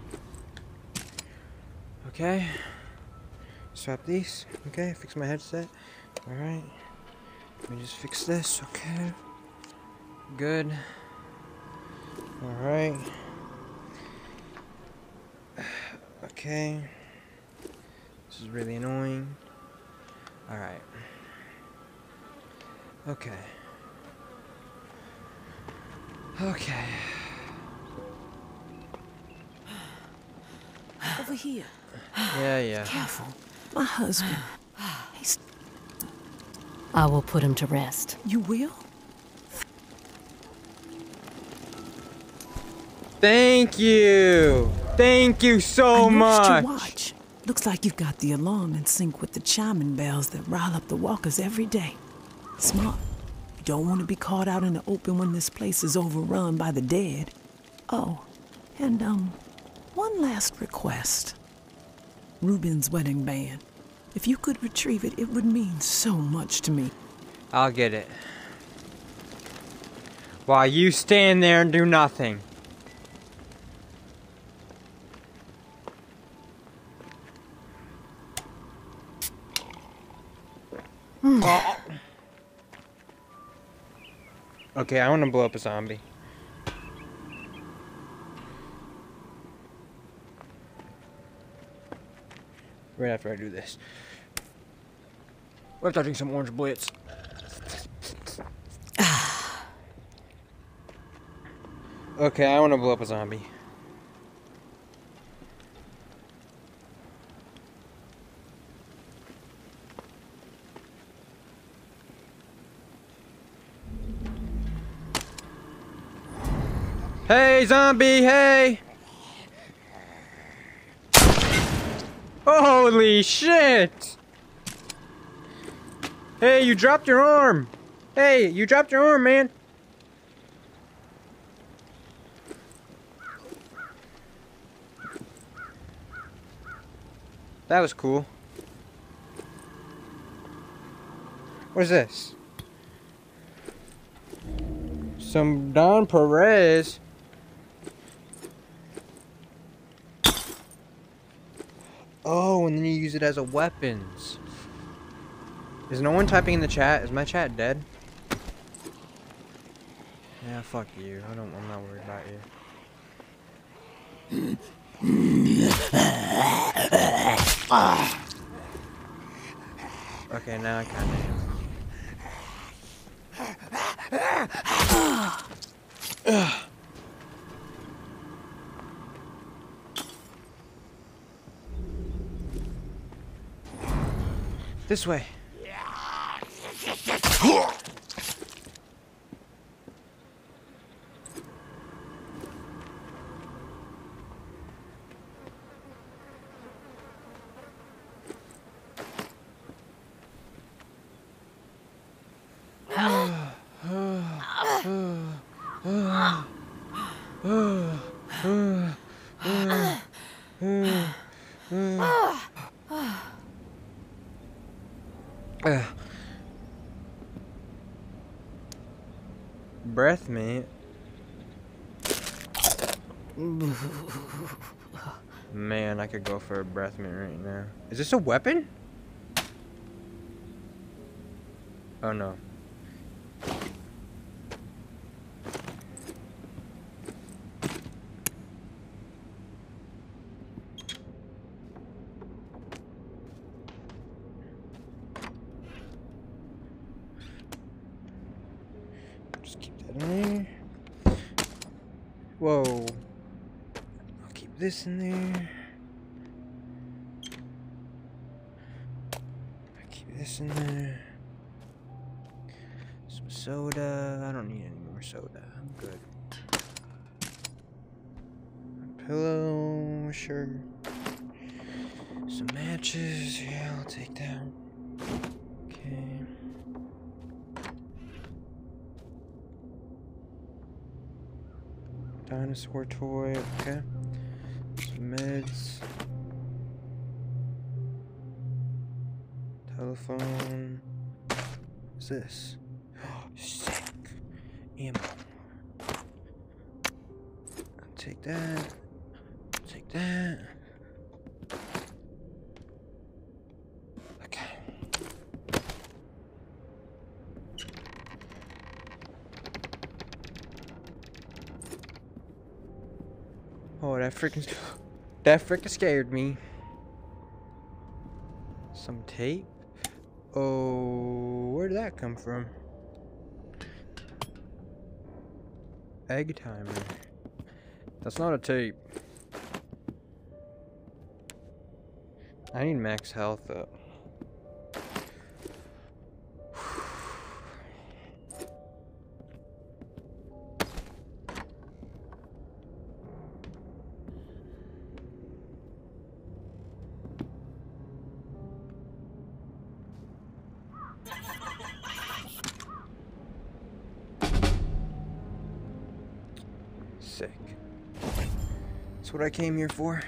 Okay. Swap these. Okay, fix my headset. Alright. Let me just fix this. Okay. Good. Alright. Okay. This is really annoying. Alright. Okay. Okay. Over here. Yeah, yeah. Careful. My husband. He's... I will put him to rest. You will? Thank you! Thank you so I noticed much! your watch. Looks like you've got the alarm in sync with the chiming bells that rile up the walkers every day. Smart. You don't want to be caught out in the open when this place is overrun by the dead. Oh, and, um, one last request. Ruben's wedding band. If you could retrieve it, it would mean so much to me. I'll get it. While you stand there and do nothing. Oh. Okay, I want to blow up a zombie. Right after I do this. What if I drink some orange blitz? Okay, I want to blow up a zombie. Hey, zombie, hey! Holy shit! Hey, you dropped your arm! Hey, you dropped your arm, man! That was cool. What is this? Some Don Perez. Oh, and then you use it as a weapons. Is no one typing in the chat? Is my chat dead? Yeah, fuck you. I don't. I'm not worried about you. Okay, now I kind of am. This way. Breath, mate. Man, I could go for a breath mint right now. Is this a weapon? Oh no. Just keep that in there. Whoa. I'll keep this in there. I'll keep this in there. Some soda. I don't need any more soda. I'm good. A pillow, sure. Some matches. Yeah, I'll take that. Okay. Dinosaur toy, okay. Some meds. Telephone. What's this? Sick. Ammo. I'll take that. I'll take that. Okay. Oh, that freaking, that freaking scared me. Some tape. Oh, where did that come from? Egg timer. That's not a tape. I need max health up. Sick. That's what I came here for.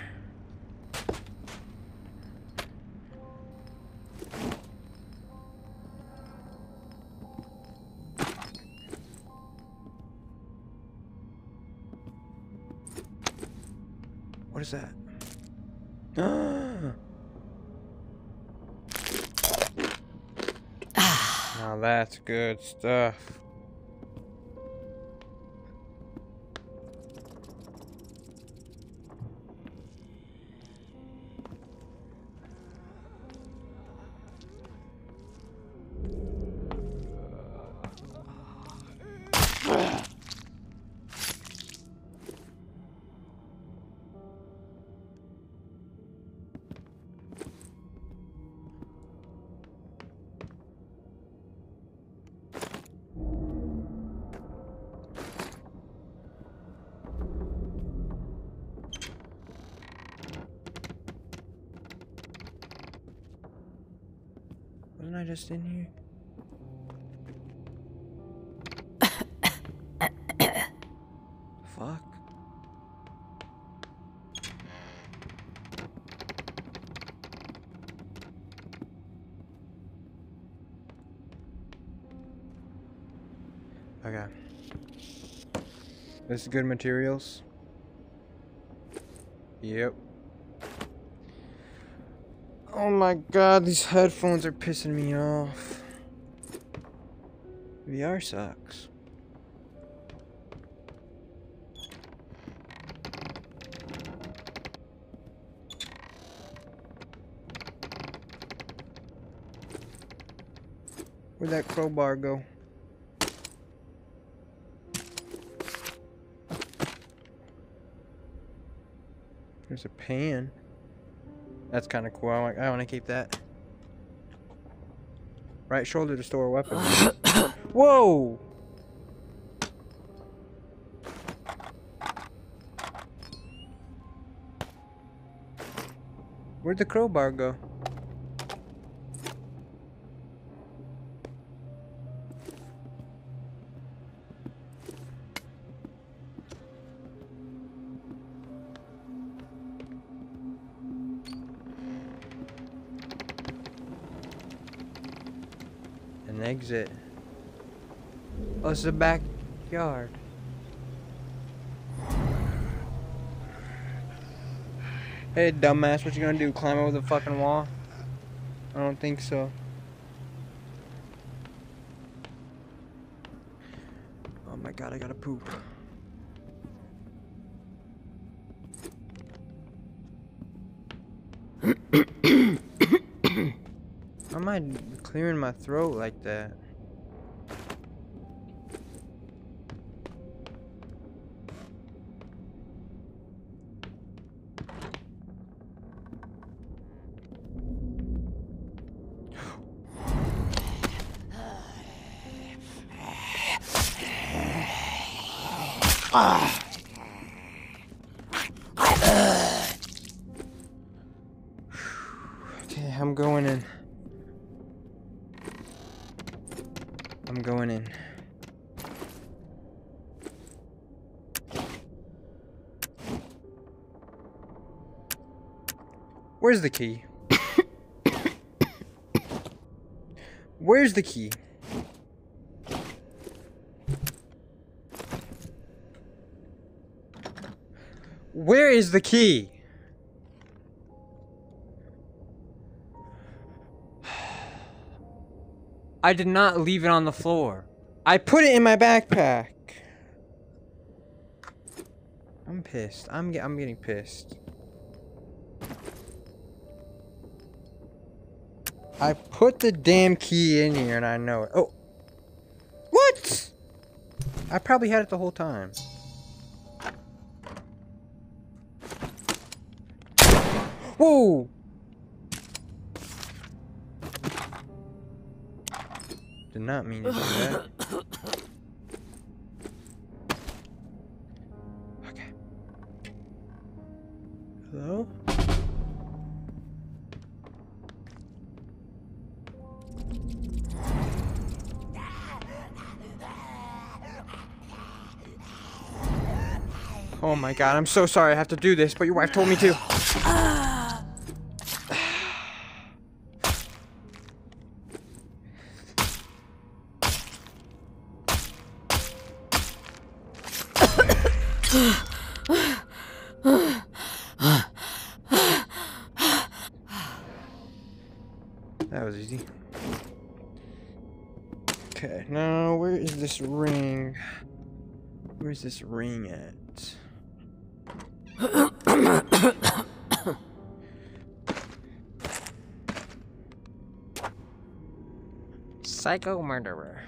What is that? Now that's good stuff. Wasn't I just in here? Fuck. Okay. This is good materials. Yep. Oh my god, these headphones are pissing me off. V R sucks. Where'd that crowbar go? There's a pan. That's kind of cool. I want, I want to keep that. Right shoulder to store a weapon. Whoa! Where'd the crowbar go? An exit. Oh, it's the backyard. Hey, dumbass, what you gonna do? Climb over the fucking wall? I don't think so. Oh my god, I gotta poop. Why am I clearing my throat like that? Ah. Okay, I'm going in. I'm going in. Where's the key? Where's the key? Where is the key? I did not leave it on the floor. I put it in my backpack. I'm pissed. I'm get I'm getting pissed. I put the damn key in here and I know it. Oh. What? I probably had it the whole time. Whoa! Did not mean to do that. Okay. Hello? Oh my god, I'm so sorry I have to do this, but your wife told me to. That was easy. Okay, now where is this ring? Where's this ring at? Psycho murderer.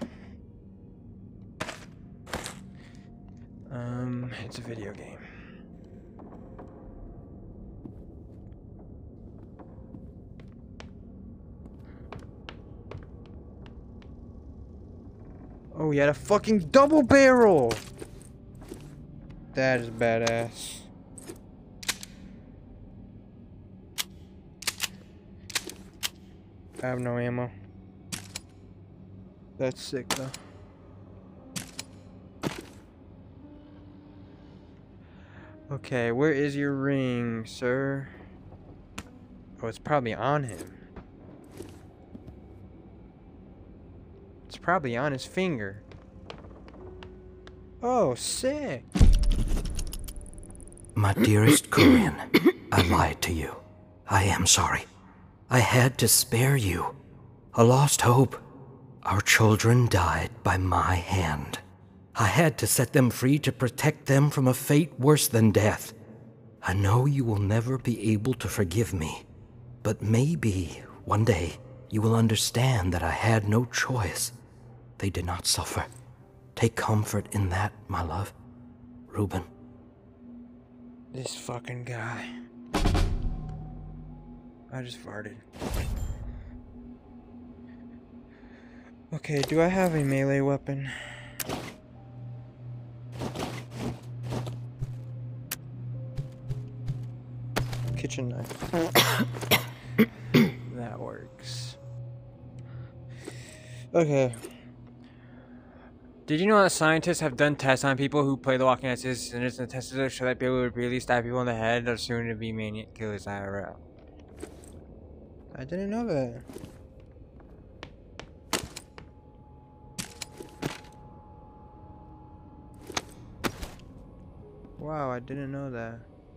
Um, it's a video game. Oh, he had a fucking double barrel! That is badass. I have no ammo. That's sick though. Okay, where is your ring, sir? Oh, it's probably on him. It's probably on his finger. Oh, sick. My dearest Corinne, I lied to you. I am sorry. I had to spare you. A lost hope. Our children died by my hand. I had to set them free to protect them from a fate worse than death. I know you will never be able to forgive me, but maybe one day you will understand that I had no choice. They did not suffer. Take comfort in that, my love. Reuben. This fucking guy. I just farted. Okay, do I have a melee weapon? Kitchen knife. That works. Okay. Did you know that scientists have done tests on people who play The Walking Dead Citizens, and the tests show that people would really stab people in the head are soon to be maniac killers I R L? I didn't know that. Wow, I didn't know that.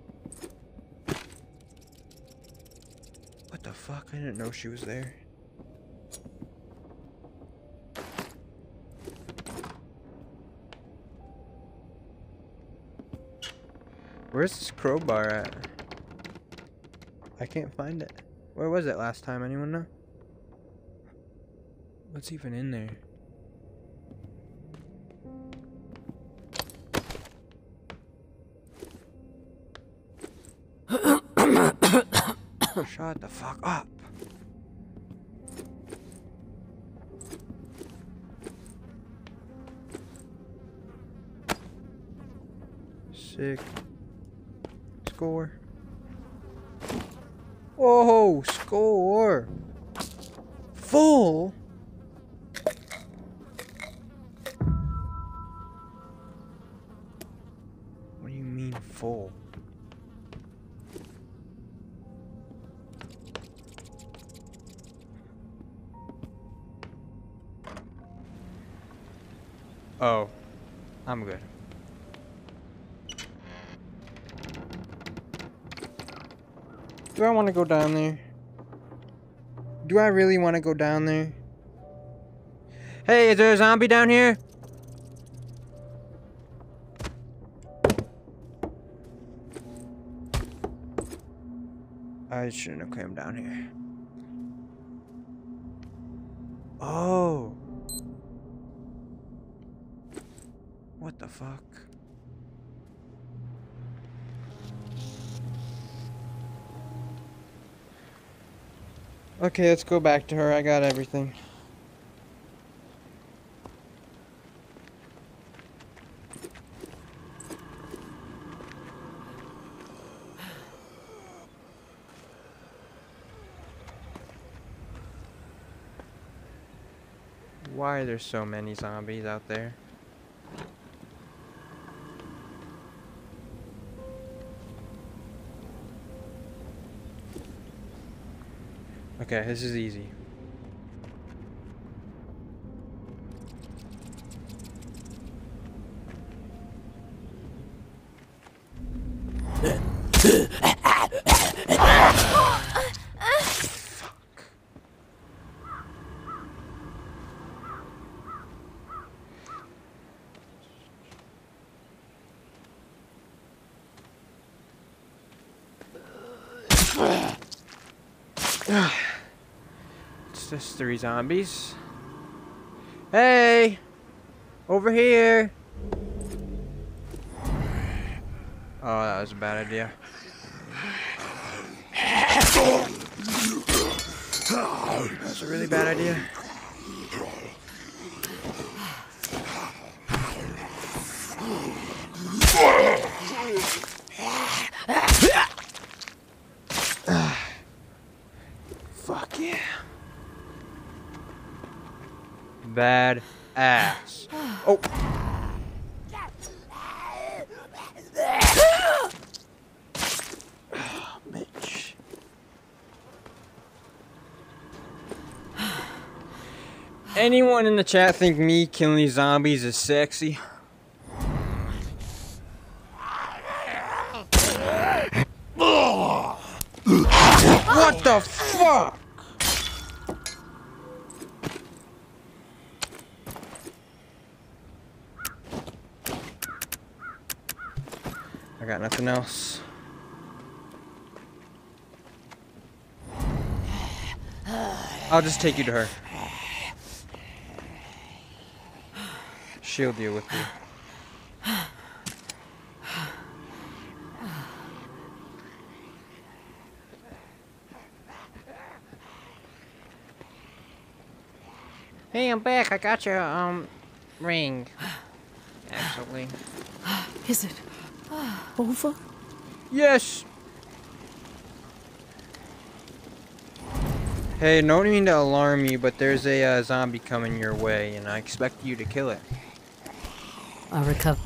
What the fuck? I didn't know she was there. Where's this crowbar at? I can't find it. Where was it last time? Anyone know? What's even in there? Shut the fuck up. Sick. Score. Whoa, score. Full. What do you mean full? Oh, I'm good. Do I want to go down there? Do I really want to go down there? Hey, is there a zombie down here? I shouldn't have come down here. Oh. What the fuck? Okay, let's go back to her. I got everything. Why are there so many zombies out there? Okay, this is easy. It's just three zombies. Hey! Over here! Oh, that was a bad idea. That's a really bad idea. Fuck yeah. Bad ass. Oh. Oh, bitch. Anyone in the chat think me killing these zombies is sexy? What the fuck? I got nothing else. I'll just take you to her. She'll deal with you. Hey, I'm back. I got your, um, ring. Actually. Is it over? Yes! Hey, no need to alarm you, but there's a uh, zombie coming your way, and I expect you to kill it. I recover.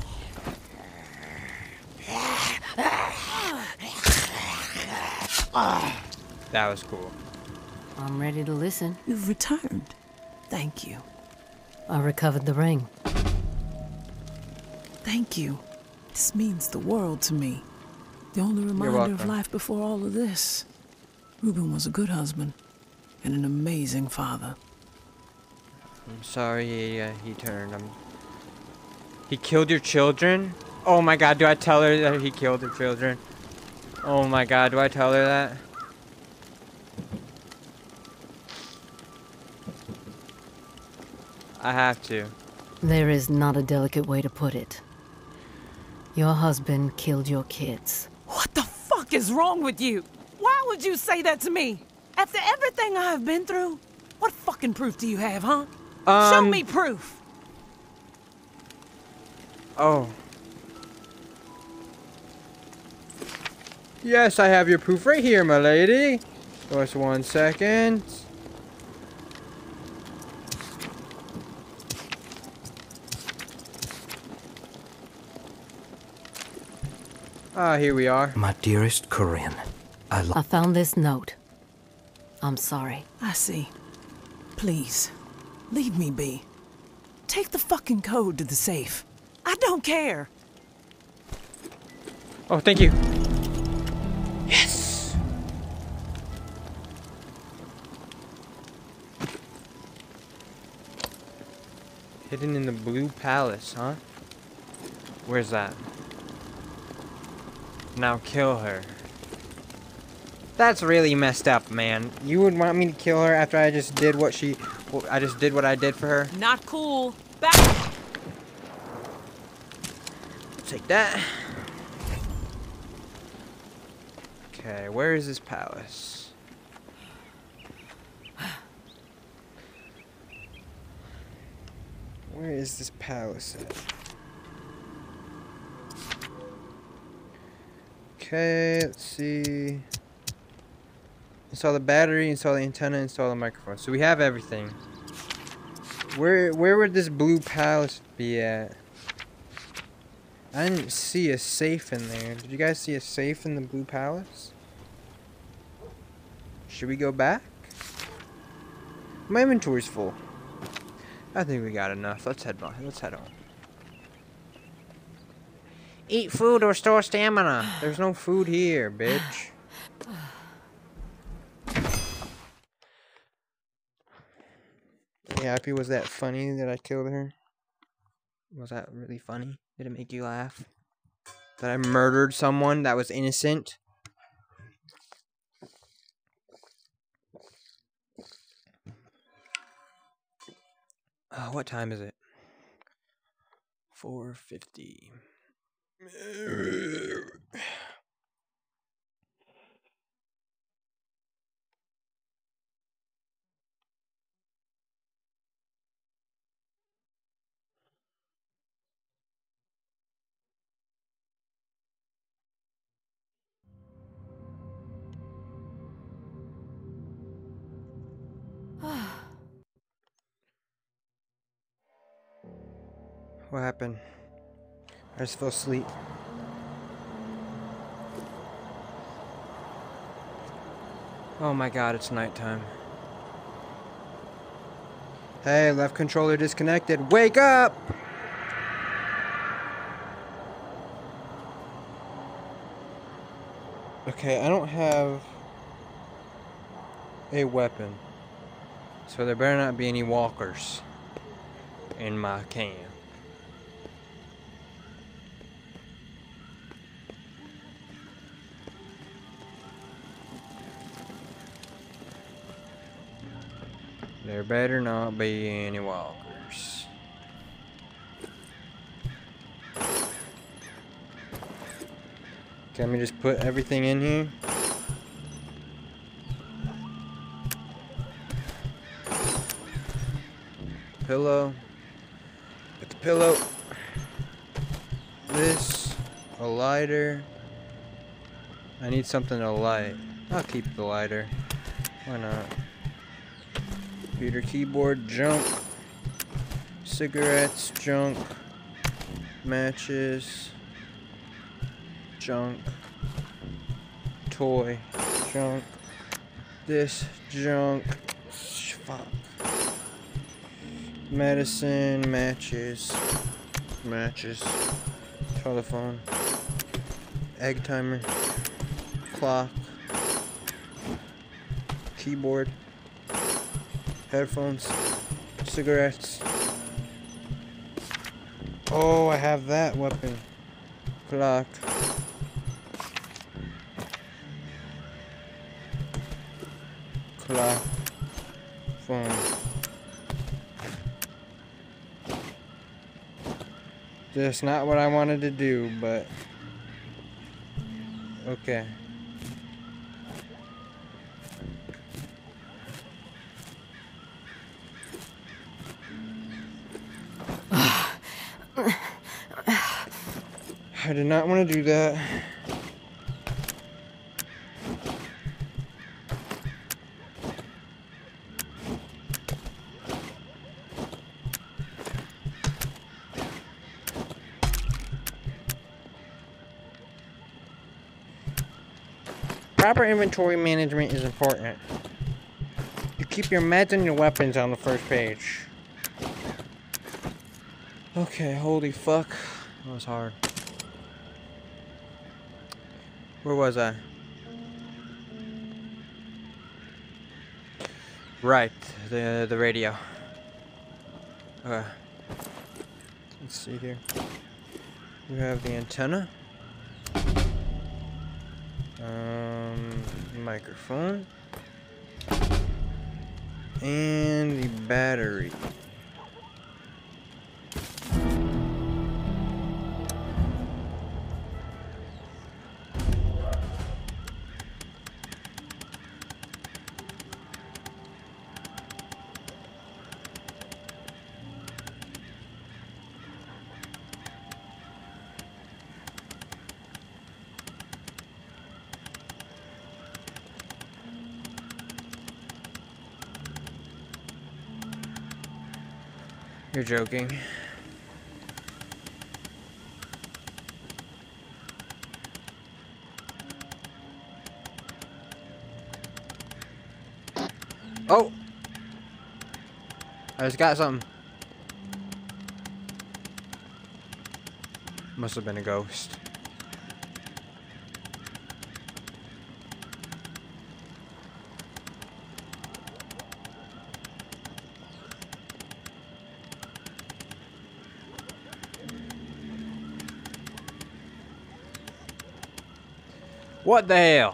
That was cool. I'm ready to listen. You've returned. Thank you. I recovered the ring. Thank you. This means the world to me. The only reminder of life before all of this. Reuben was a good husband and an amazing father. I'm sorry he, uh, he turned. Um, he killed your children? Oh my god, do I tell her that he killed her children? Oh my god, do I tell her that? I have to. There is not a delicate way to put it. Your husband killed your kids. What the fuck is wrong with you? Why would you say that to me? After everything I have been through? What fucking proof do you have, huh? Um, Show me proof. Oh. Yes, I have your proof right here, my lady. Just one second. Ah, here we are. My dearest Corinne, I love. I found this note. I'm sorry. I see. Please, leave me be. Take the fucking code to the safe. I don't care. Oh, thank you. Yes. Hidden in the Blue Palace, huh? Where's that? Now kill her. That's really messed up, man. You would want me to kill her after I just did what she... Well, I just did what I did for her? Not cool. Back. Take that. Okay, where is this palace? Where is this palace at? Okay, let's see. Install the battery, install the antenna, install the microphone. So we have everything. Where where would this blue palace be at? I didn't see a safe in there. Did you guys see a safe in the blue palace? Should we go back? My inventory's full. I think we got enough. Let's head on. Let's head on. Eat food or store stamina. There's no food here, bitch. You happy? Was that funny that I killed her? Was that really funny? Did it make you laugh? That I murdered someone that was innocent? Uh, what time is it? four fifty. What happened? I just fell asleep. Oh my god, it's nighttime. Hey, left controller disconnected. Wake up! Okay, I don't have a weapon. So there better not be any walkers in my camp. There better not be any walkers. Can we just put everything in here? Pillow. Get the pillow. This. A lighter. I need something to light. I'll keep the lighter. Why not? Computer keyboard, junk. Cigarettes, junk. Matches. Junk. Toy. Junk. This. Junk. Fuck. Medicine. Matches. Matches. Telephone. Egg timer. Clock. Keyboard. Headphones. Cigarettes. Oh, I have that weapon. Clock. Clock. Phone. That's not what I wanted to do, but okay. I did not want to do that. Proper inventory management is important. You keep your meds and your weapons on the first page. Okay, holy fuck. That was hard. Where was I? Right, the the radio. Okay. Let's see here. We have the antenna. Um, microphone. And the battery. You're joking. Oh! I just got something. Must have been a ghost. What the hell?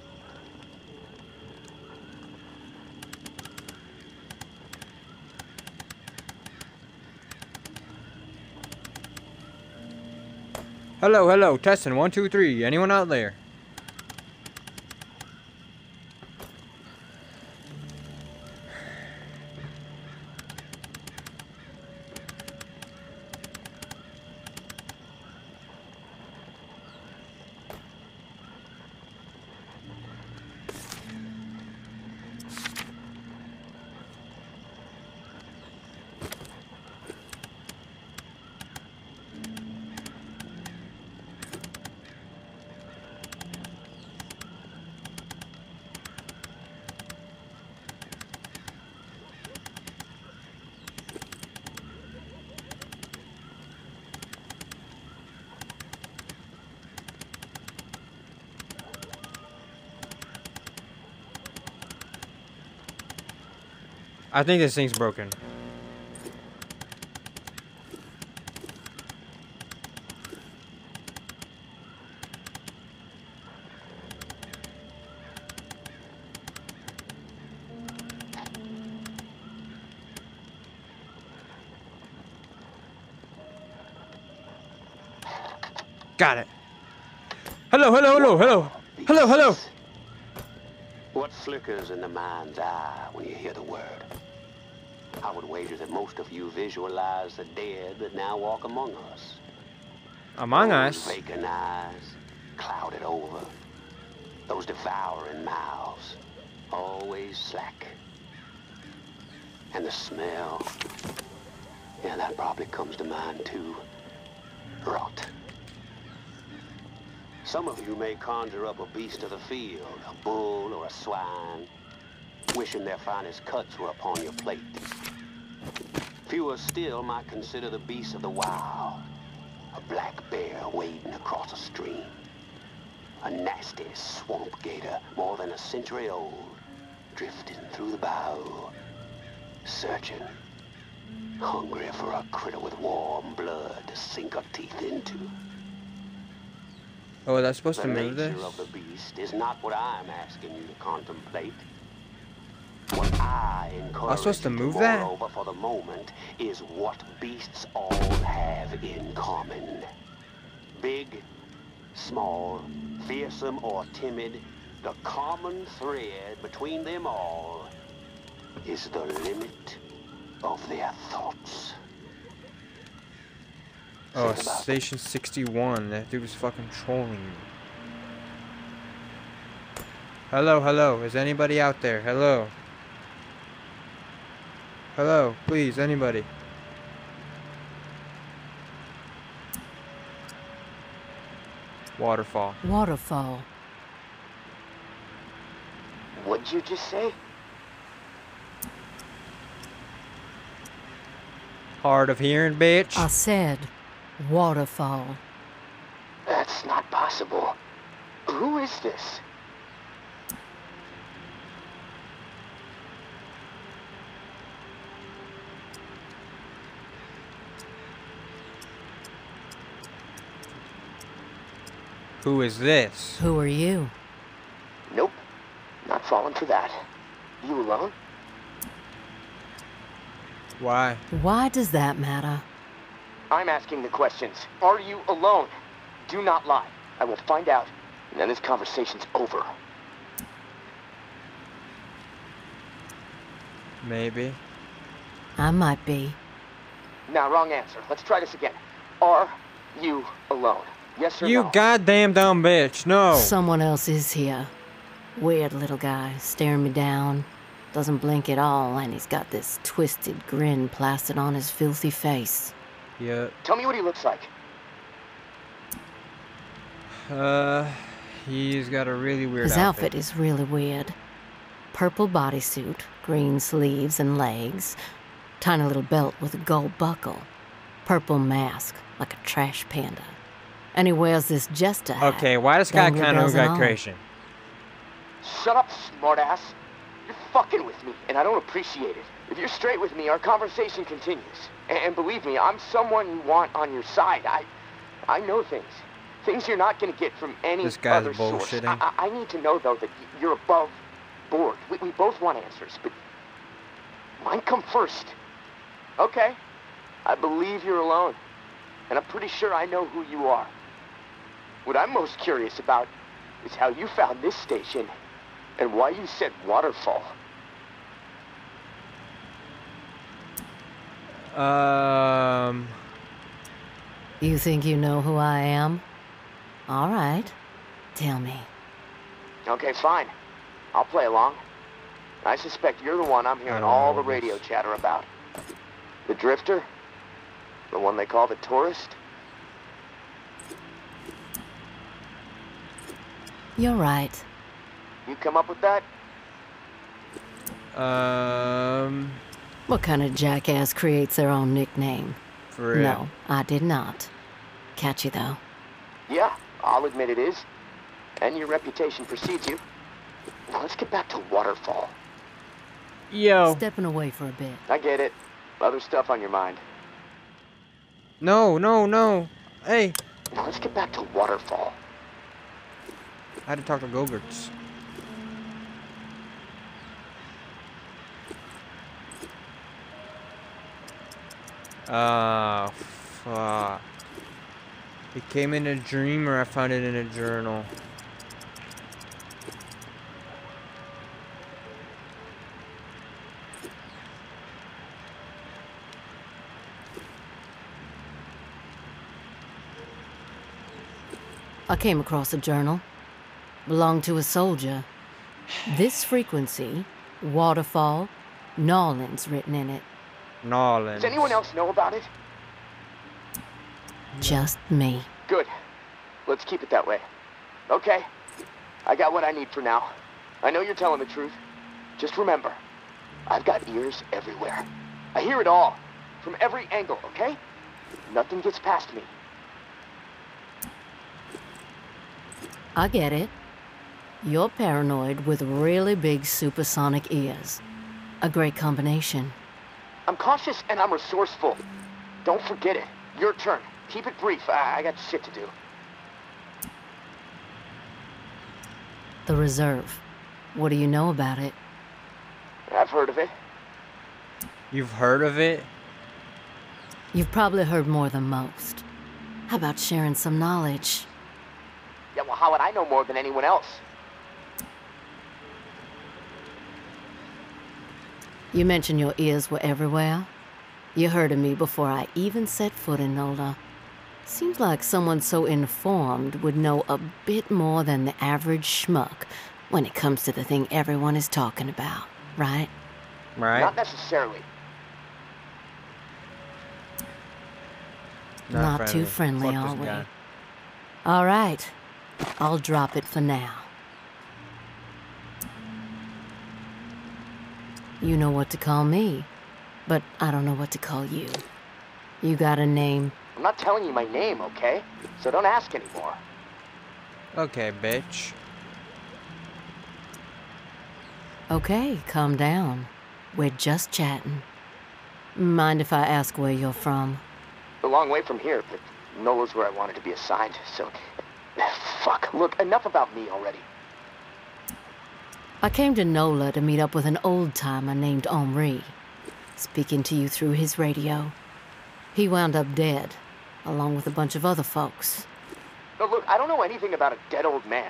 Hello, hello, testing, one, two, three. Anyone out there? I think this thing's broken. Got it. Hello, hello, hello, hello. Hello, hello. What flickers in the mind's eye when you hear the word? I would wager that most of you visualize the dead that now walk among us. Among Those us? vacant eyes, clouded over. Those devouring mouths, always slack. And the smell, yeah, that probably comes to mind too. Rot. Some of you may conjure up a beast of the field, a bull or a swine, wishing their finest cuts were upon your plate. Fewer still might consider the beast of the wild, a black bear wading across a stream, a nasty swamp gator more than a century old, drifting through the bayou, searching, hungry for a critter with warm blood to sink her teeth into. Oh, that's supposed the to move nature this? of the beast is not what I'm asking you to contemplate. What I encourage I was supposed to you move mull that? over for the moment is what beasts all have in common. Big, small, fearsome or timid, the common thread between them all is the limit of their thoughts. Oh, Think about it. Station sixty-one. That dude was fucking trolling me. Hello, hello. Is anybody out there? Hello. Hello, please, anybody. Waterfall. Waterfall. What'd you just say? Hard of hearing, bitch. I said waterfall. That's not possible. Who is this? Who is this? Who are you? Nope. Not falling for that. You alone? Why? Why does that matter? I'm asking the questions. Are you alone? Do not lie. I will find out, and then this conversation's over. Maybe. I might be. Now, wrong answer. Let's try this again. Are you alone? Yes or You no? goddamn dumb bitch. No. Someone else is here. Weird little guy, staring me down. Doesn't blink at all, and he's got this twisted grin plastered on his filthy face. Yeah. Tell me what he looks like. Uh, he's got a really weird His outfit. outfit is really weird. Purple bodysuit, green sleeves and legs, tiny little belt with a gold buckle, purple mask like a trash panda. And he wears this jester hat. Okay, why does guy dangly kind of bells look and like all. Creation? Shut up, smartass. You're fucking with me, and I don't appreciate it. If you're straight with me, our conversation continues. And, and believe me, I'm someone you want on your side. I, I know things. Things you're not gonna get from any This guy's other source. bullshitting. I, I, I need to know, though, that y- you're above board. We, we both want answers, but mine come first. Okay, I believe you're alone, and I'm pretty sure I know who you are. What I'm most curious about is how you found this station and why you said waterfall. Um. You think you know who I am? All right. Tell me. Okay, fine. I'll play along. I suspect you're the one I'm hearing all the radio chatter about. The drifter? The one they call the tourist? You're right. You come up with that? Um. What kind of jackass creates their own nickname? For real. No, I did not. Catchy, though. Yeah, I'll admit it is. And your reputation precedes you. Now let's get back to Waterfall. Yo. Stepping away for a bit. I get it. Other stuff on your mind. No, no, no. Hey. Now let's get back to Waterfall. I had to talk to Go-Gurts. Oh, fuck. It came in a dream or I found it in a journal. I came across a journal. Belonged to a soldier. This frequency, waterfall, Nolans written in it. Nolans. Does anyone else know about it? Just me. Good. Let's keep it that way. Okay. I got what I need for now. I know you're telling the truth. Just remember, I've got ears everywhere. I hear it all. From every angle, okay? Nothing gets past me. I get it. You're paranoid with really big supersonic ears. A great combination. I'm cautious and I'm resourceful. Don't forget it. Your turn. Keep it brief. I, I got shit to do. The Reserve. What do you know about it? I've heard of it. You've heard of it? You've probably heard more than most. How about sharing some knowledge? Yeah, well, how would I know more than anyone else? You mentioned your ears were everywhere. You heard of me before I even set foot in Nola. Seems like someone so informed would know a bit more than the average schmuck when it comes to the thing everyone is talking about, right? Right. Not necessarily. Not, Not friendly. too friendly, Fuck are we? Guy. All right. I'll drop it for now. You know what to call me, but I don't know what to call you. You got a name? I'm not telling you my name, okay? So don't ask anymore. Okay, bitch. Okay, calm down. We're just chatting. Mind if I ask where you're from? A long way from here, but Nola's where I wanted to be assigned, so... Fuck, look, enough about me already. I came to Nola to meet up with an old-timer named Omri, speaking to you through his radio. He wound up dead, along with a bunch of other folks. No, look, I don't know anything about a dead old man.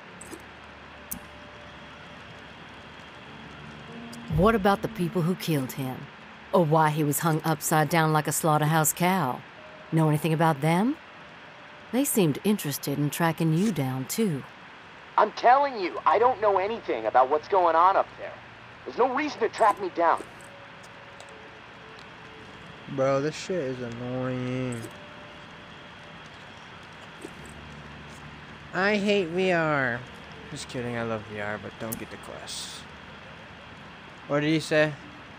What about the people who killed him? Or why he was hung upside down like a slaughterhouse cow? Know anything about them? They seemed interested in tracking you down, too. I'm telling you, I don't know anything about what's going on up there. There's no reason to track me down. Bro, this shit is annoying. I hate V R. Just kidding, I love V R, but don't get the Quest. What did he say?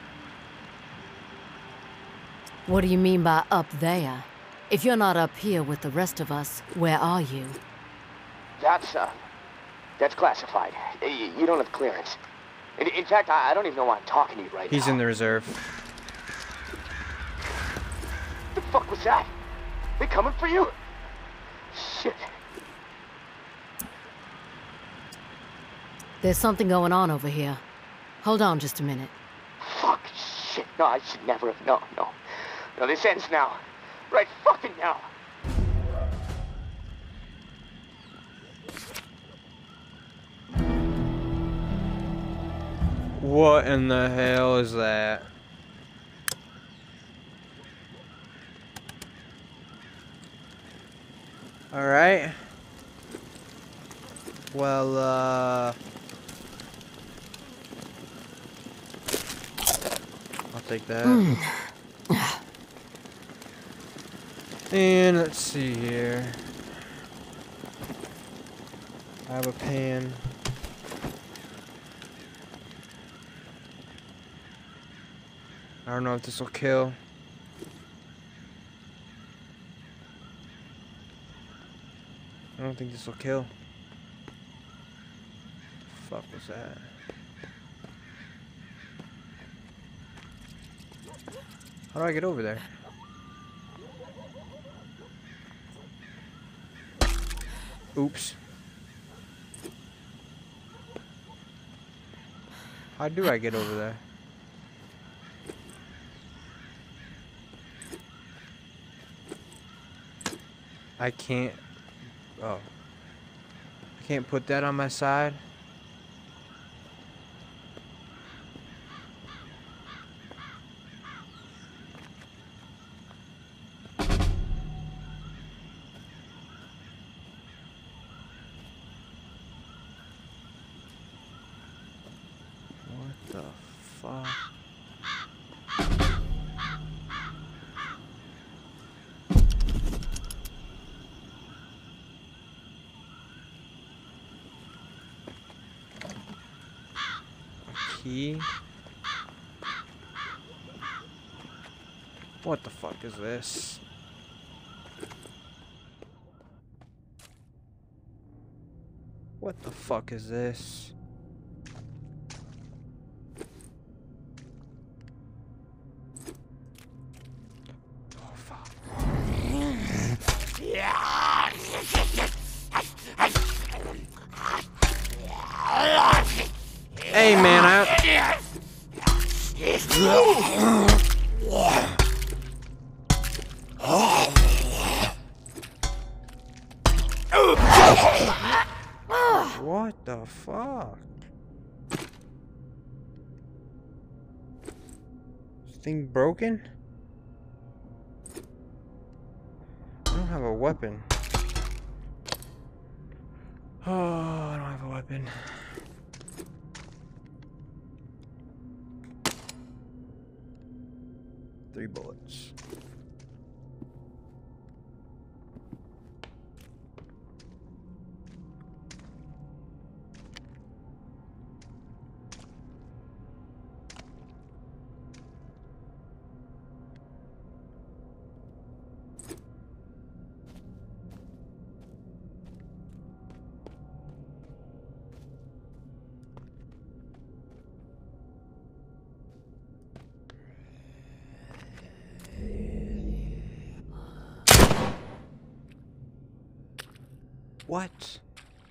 What do you mean by up there? If you're not up here with the rest of us, where are you? That's, uh, that's classified. Y you don't have clearance. In, in fact, I, I don't even know why I'm talking to you right He's now. in the reserve. The fuck was that? They coming for you? Shit. There's something going on over here. Hold on just a minute. Fuck, shit. No, I should never have. No, no. No, this ends now. Right fucking now. What in the hell is that? Alright. Well, uh... I'll take that. And let's see here. I have a pan. I don't know if this will kill. I don't think this will kill. Fuck was that? How do I get over there? Oops. How do I get over there? I can't. Oh. I can't put that on my side. What the fuck? Key? What the fuck is this? What the fuck is this? Oh fuck. Hey man, I What the fuck? This thing broken? I don't have a weapon. Oh, I don't have a weapon. Three bullets. What?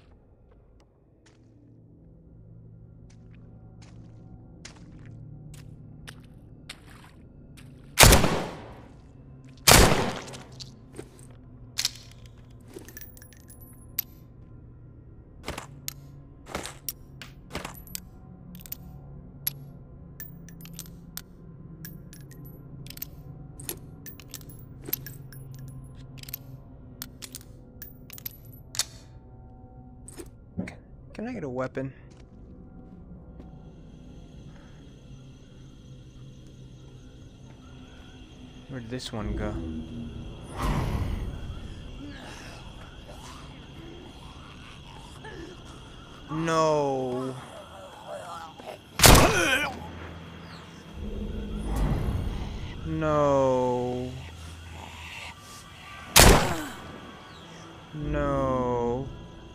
Can I get a weapon? Where did this one go? No. No. No.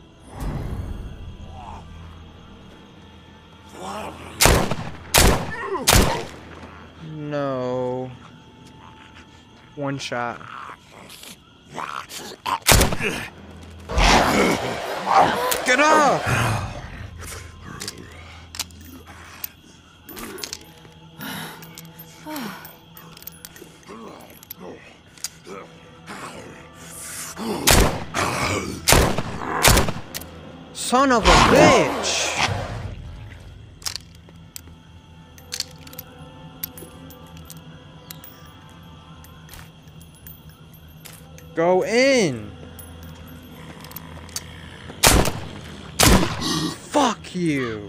No. One shot. Get up! Son of a bitch! Go in! Fuck you!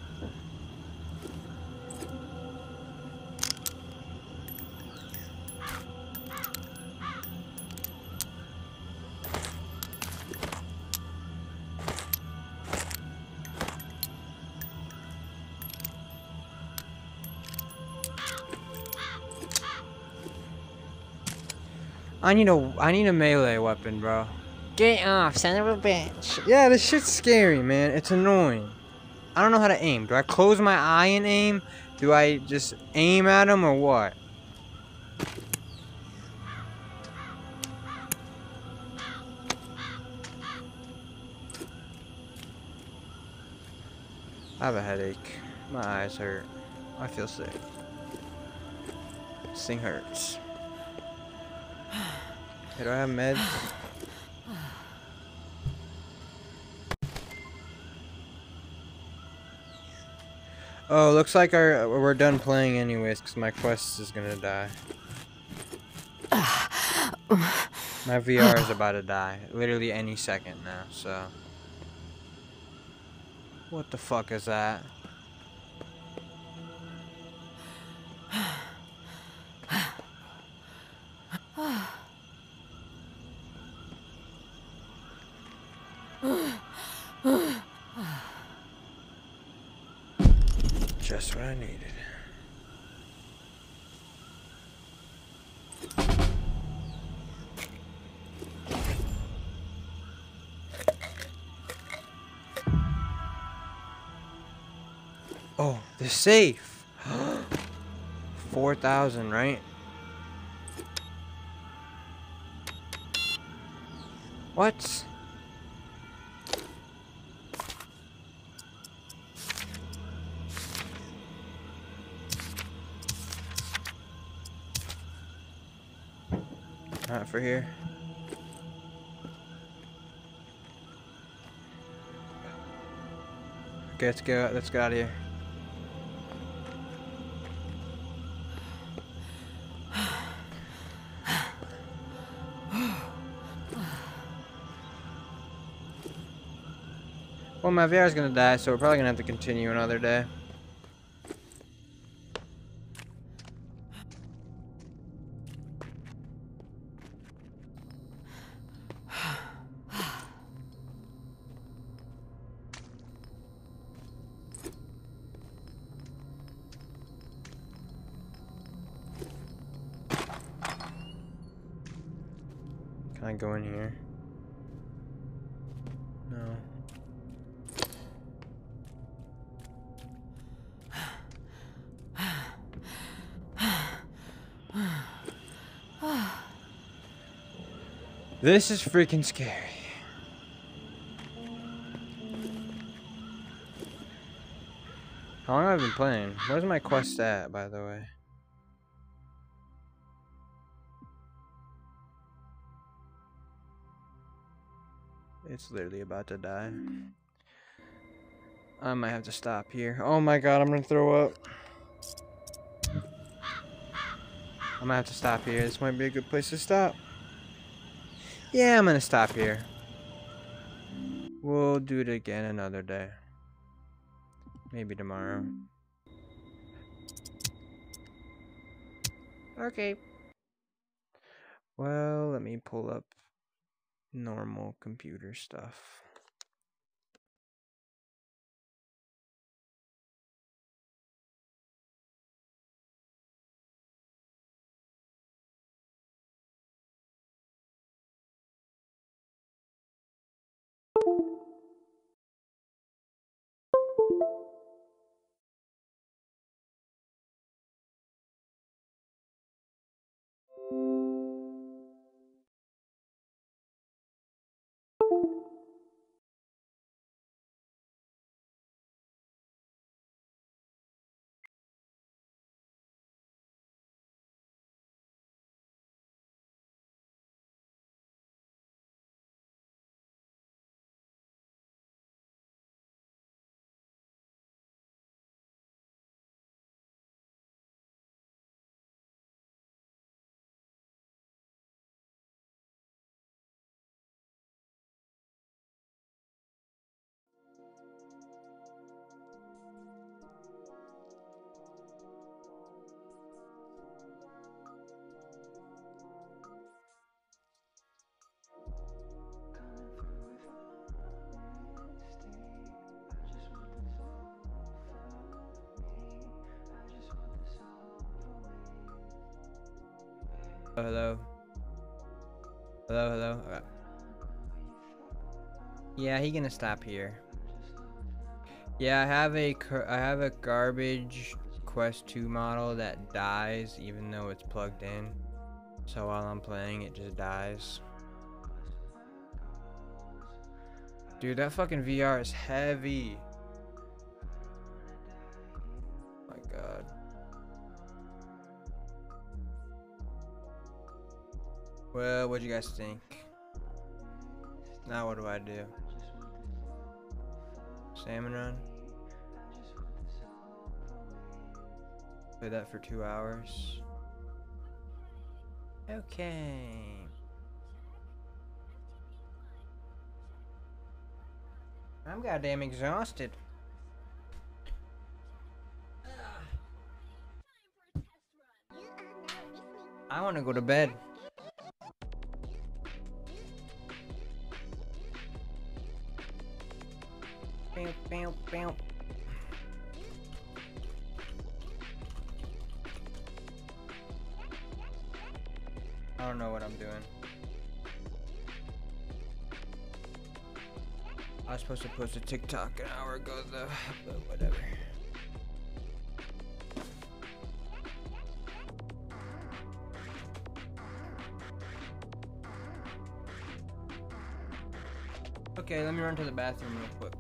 I need a I need a melee weapon, bro. Get off, son of a bitch. Yeah, this shit's scary, man. It's annoying. I don't know how to aim. Do I close my eye and aim? Do I just aim at him or what? I have a headache. My eyes hurt. I feel sick. This thing hurts. Hey, do I have meds? Oh, looks like our we're done playing anyways, because my quest is gonna die. My V R is about to die, literally any second now. So, what the fuck is that? Just what I needed. Oh, the safe. four thousand, right? What? Not for here. Okay, let's go. Let's get out of here. Well, my V R is gonna die, so we're probably gonna have to continue another day. Can I go in here? No. This is freaking scary. How long have I been playing? Where's my quest at, by the way? It's literally about to die. I might have to stop here. Oh my god, I'm gonna throw up. I'm gonna have to stop here. This might be a good place to stop. Yeah, I'm gonna stop here. We'll do it again another day. Maybe tomorrow. Okay. Well, let me pull up normal computer stuff. Oh, hello. Hello, hello. Okay. Yeah, he gonna stop here. Yeah, I have a I have a garbage Quest two model that dies even though it's plugged in. So while I'm playing, it just dies. Dude, that fucking V R is heavy. Oh my god. Well, what do you guys think? Now what do I do? Salmon run? Play that for two hours. Okay. I'm goddamn exhausted. I want to go to bed. Bow, bow, bow. I don't know what I'm doing. I was supposed to post a TikTok an hour ago though, but whatever. Okay, let me run to the bathroom real quick.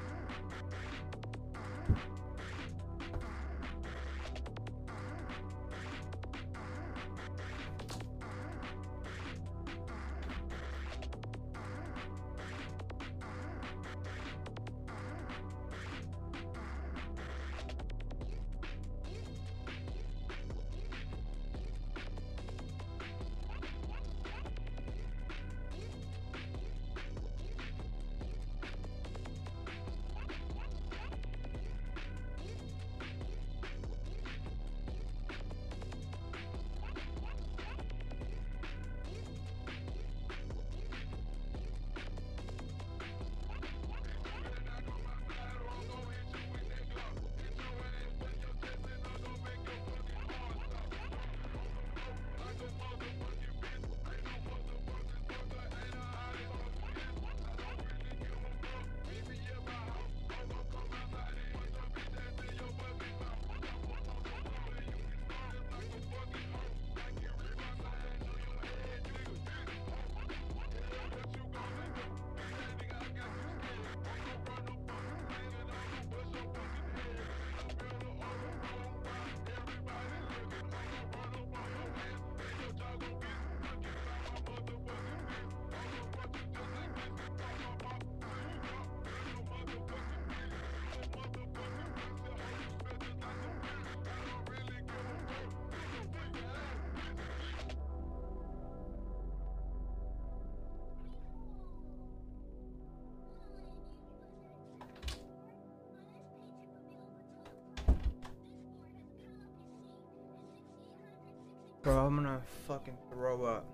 Bro, I'm gonna fucking throw up.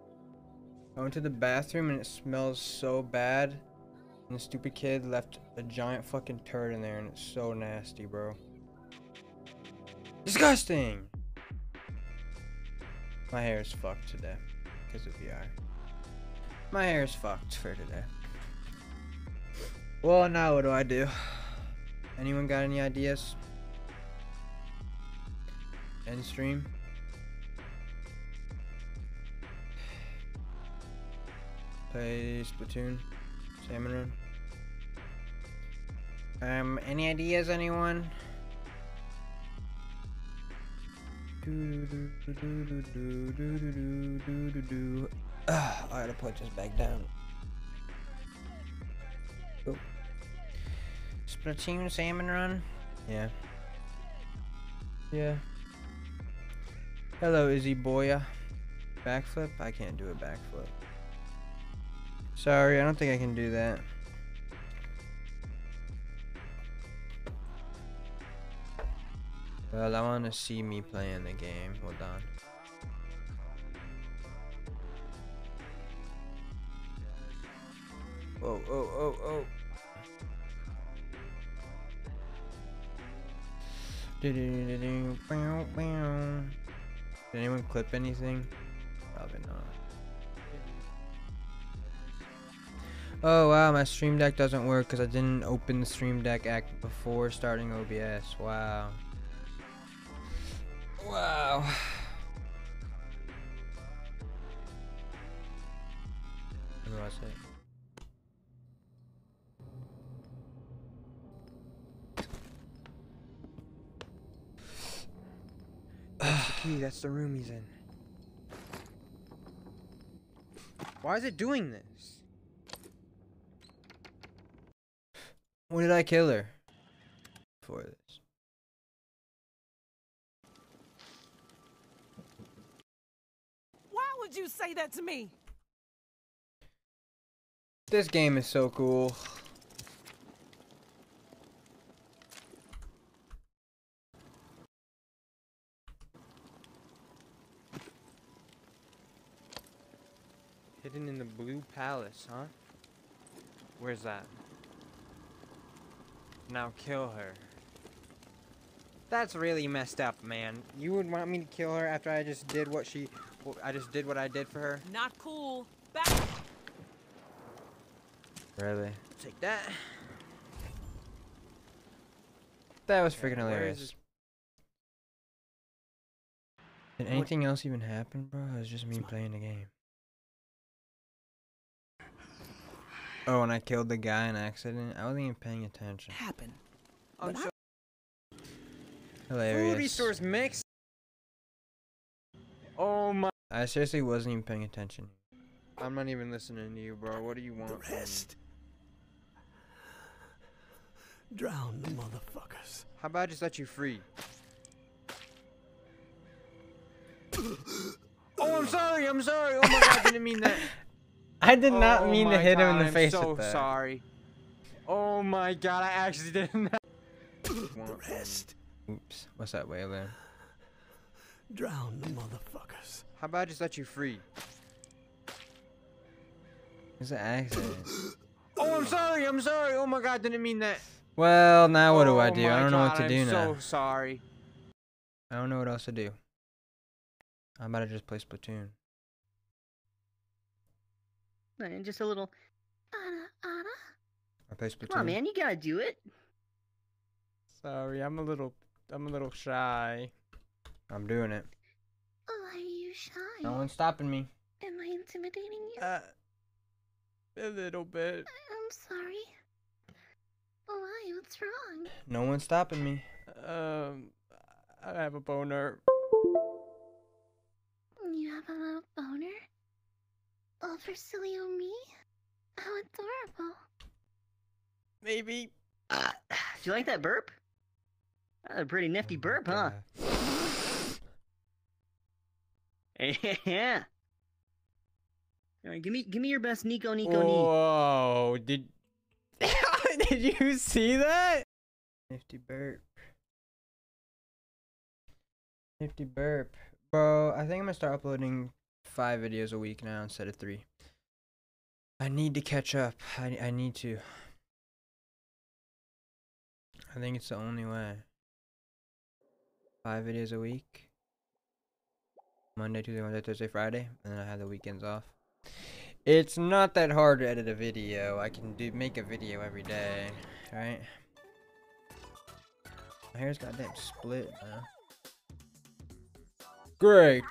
I went to the bathroom and it smells so bad. And the stupid kid left a giant fucking turd in there and it's so nasty, bro. Disgusting! My hair is fucked today because of the eye. My hair is fucked for today. Well, now what do I do? Anyone got any ideas? End stream? Play Splatoon, Salmon Run. Um, any ideas, anyone? Ugh, I gotta put this back down. Oh. Splatoon, Salmon Run? Yeah. Yeah. Hello, Izzy Boya. Backflip? I can't do a backflip. Sorry, I don't think I can do that. Well, I want to see me playing the game. Hold on. Oh, oh, oh, oh. Did anyone clip anything? Probably not. Oh wow, my Stream Deck doesn't work because I didn't open the Stream Deck act before starting O B S. Wow. Wow. What do I say? That's the key, that's the room he's in. Why is it doing this? When did I kill her? For this. would you say that to me? This game is so cool. Hidden in the Blue Palace, huh? Where's that? Now kill her. That's really messed up, man. You would want me to kill her after I just did what she... Well, I just did what I did for her? Not cool. Back. Really? Take that. That was freaking Yeah, where is hilarious. this- Did anything else even happen, bro? It was just me playing the game. Oh, and I killed the guy in accident. I wasn't even paying attention. Happen. I'm so Hilarious. food resource mix. Oh my. I seriously wasn't even paying attention. I'm not even listening to you, bro. What do you want? The rest. Drown the motherfuckers. How about I just let you free? Oh, I'm sorry. I'm sorry. Oh my god, I didn't mean that. I did not Oh mean to my hit him in God, the I'm face so with that. sorry. Oh my god, I actually didn't. The rest. Oops. What's that, Waylon? Drown the motherfuckers. How about I just let you free? It's an accident. Oh, I'm sorry. I'm sorry. Oh my god, I didn't mean that. Well, now what do I Oh do? I my don't know what God, to do I'm now. so sorry. I don't know what else to do. I'm about to just play Splatoon. And just a little. Anna, Anna. I play Splatoon. Come on, man, you gotta do it. Sorry, I'm a little, I'm a little shy. I'm doing it. Why are you shy? No one's stopping me. Am I intimidating you? Uh, a little bit. I'm sorry. Why? What's wrong? No one's stopping me. Um, I have a boner. You have a little boner? All for silly old me? How adorable. Maybe. Uh, do you like that burp? That's a pretty nifty burp, huh? Yeah. All right, give me, give me your best Nico Nico knee. Whoa! Did did you see that? Nifty burp. Nifty burp, bro. I think I'm gonna start uploading five videos a week now instead of three. I need to catch up. I I need to. I think it's the only way. Five videos a week. Monday, Tuesday, Wednesday, Thursday, Friday, and then I have the weekends off. It's not that hard to edit a video. I can do make a video every day, right? My hair's goddamn split, man. Great.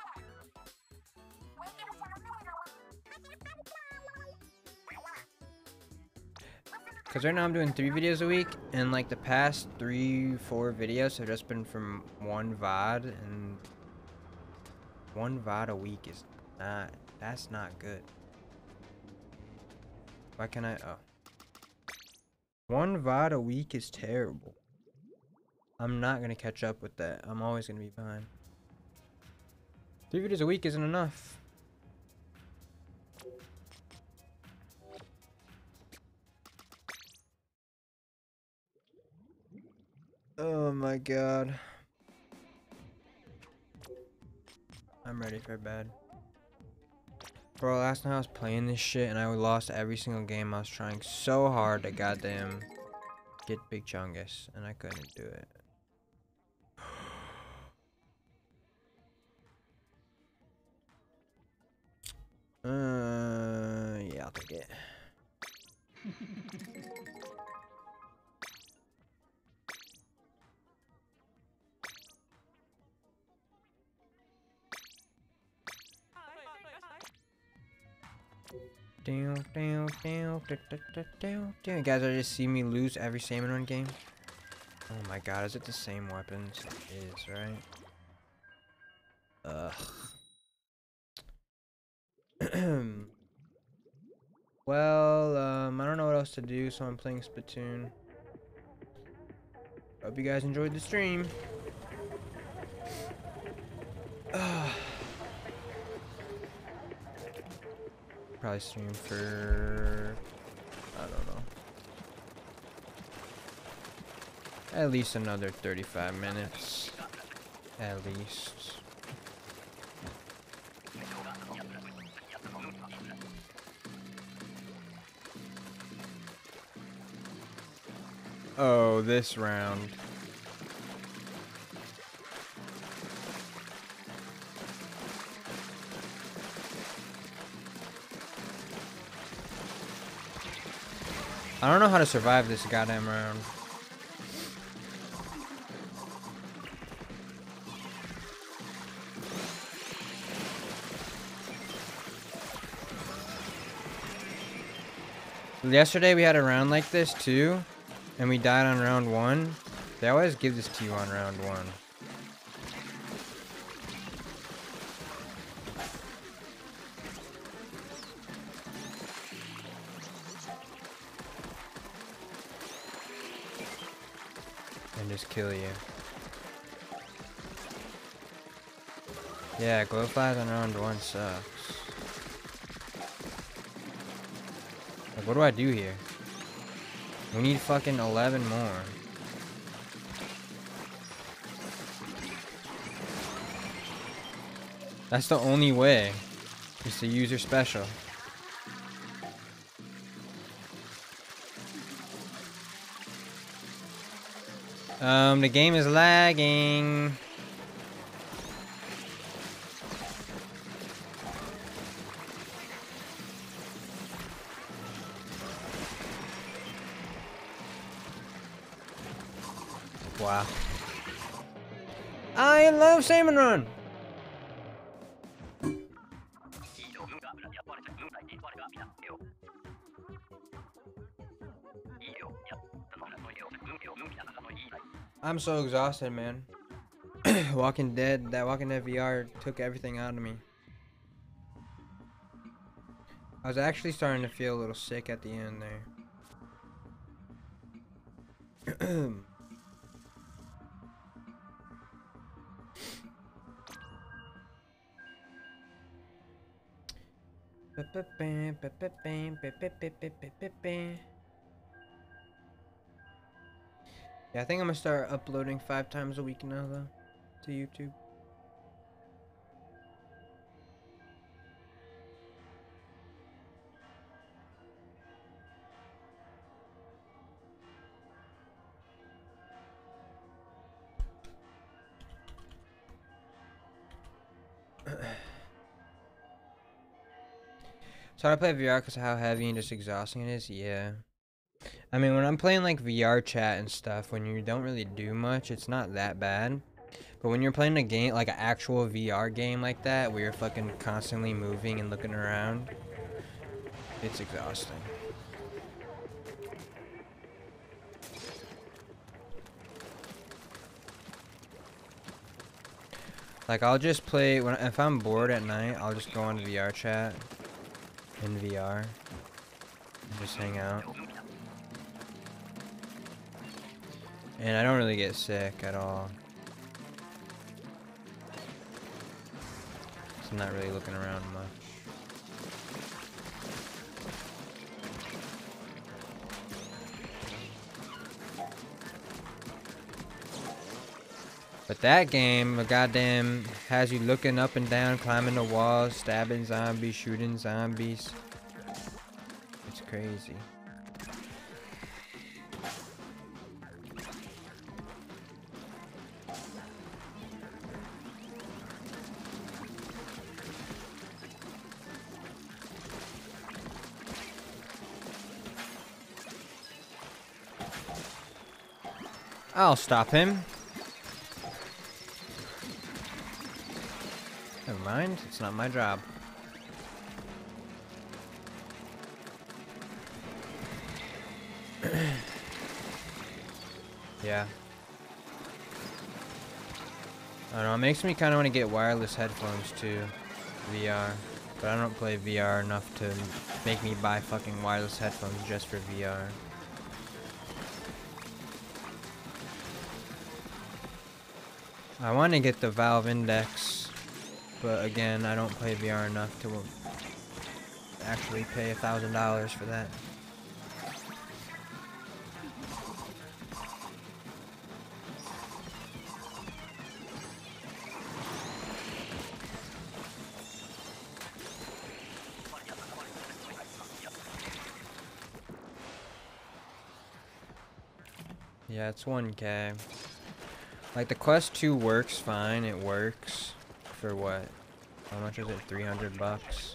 Cause right now I'm doing three videos a week, and like the past three, four videos have just been from one V O D, and one V O D a week is not, that's not good. Why can I, oh. One V O D a week is terrible. I'm not gonna catch up with that. I'm always gonna be behind. Three videos a week isn't enough. Oh my god. I'm ready for bed. Bro, last night I was playing this shit and I lost every single game. I was trying so hard to goddamn get Big Chungus and I couldn't do it. Uh, yeah, I'll take it. Down, down, down, da, da, da, down, down. Guys, I just see me lose every salmon run game. Oh my god, is it the same weapons? It is, right? Ugh. Well, um, I don't know what else to do, so I'm playing Splatoon. Hope you guys enjoyed the stream. Ugh. Probably stream for, I don't know, at least another thirty-five minutes, at least. Oh, this round. I don't know how to survive this goddamn round. Yesterday we had a round like this too, and we died on round one. They always give this to you on round one. And just kill you. Yeah, glow flies on round one sucks. Like, what do I do here? We need fucking eleven more. That's the only way. Is to use your special. Um, the game is lagging. Wow. I love Salmon Run! I'm so exhausted, man. Walking Dead, that Walking Dead V R took everything out of me. I was actually starting to feel a little sick at the end there. Yeah, I think I'm gonna start uploading five times a week now, though, to YouTube. So I play V R because of how heavy and just exhausting it is? Yeah. I mean, when I'm playing like V R chat and stuff, when you don't really do much, it's not that bad. But when you're playing a game, like an actual V R game like that, where you're fucking constantly moving and looking around, it's exhausting. Like, I'll just play, when if I'm bored at night, I'll just go on V R chat in V R and just hang out. And I don't really get sick at all. So I'm not really looking around much. But that game, goddamn, has you looking up and down, climbing the walls, stabbing zombies, shooting zombies. It's crazy. I'll stop him. Never mind, it's not my job. Yeah. I don't know, it makes me kind of want to get wireless headphones too. V R. But I don't play V R enough to make me buy fucking wireless headphones just for V R. I want to get the Valve Index, but again, I don't play V R enough to actually pay a thousand dollars for that. Yeah, it's one K. Like, the Quest two works fine. It works for what? How much is it? three hundred bucks.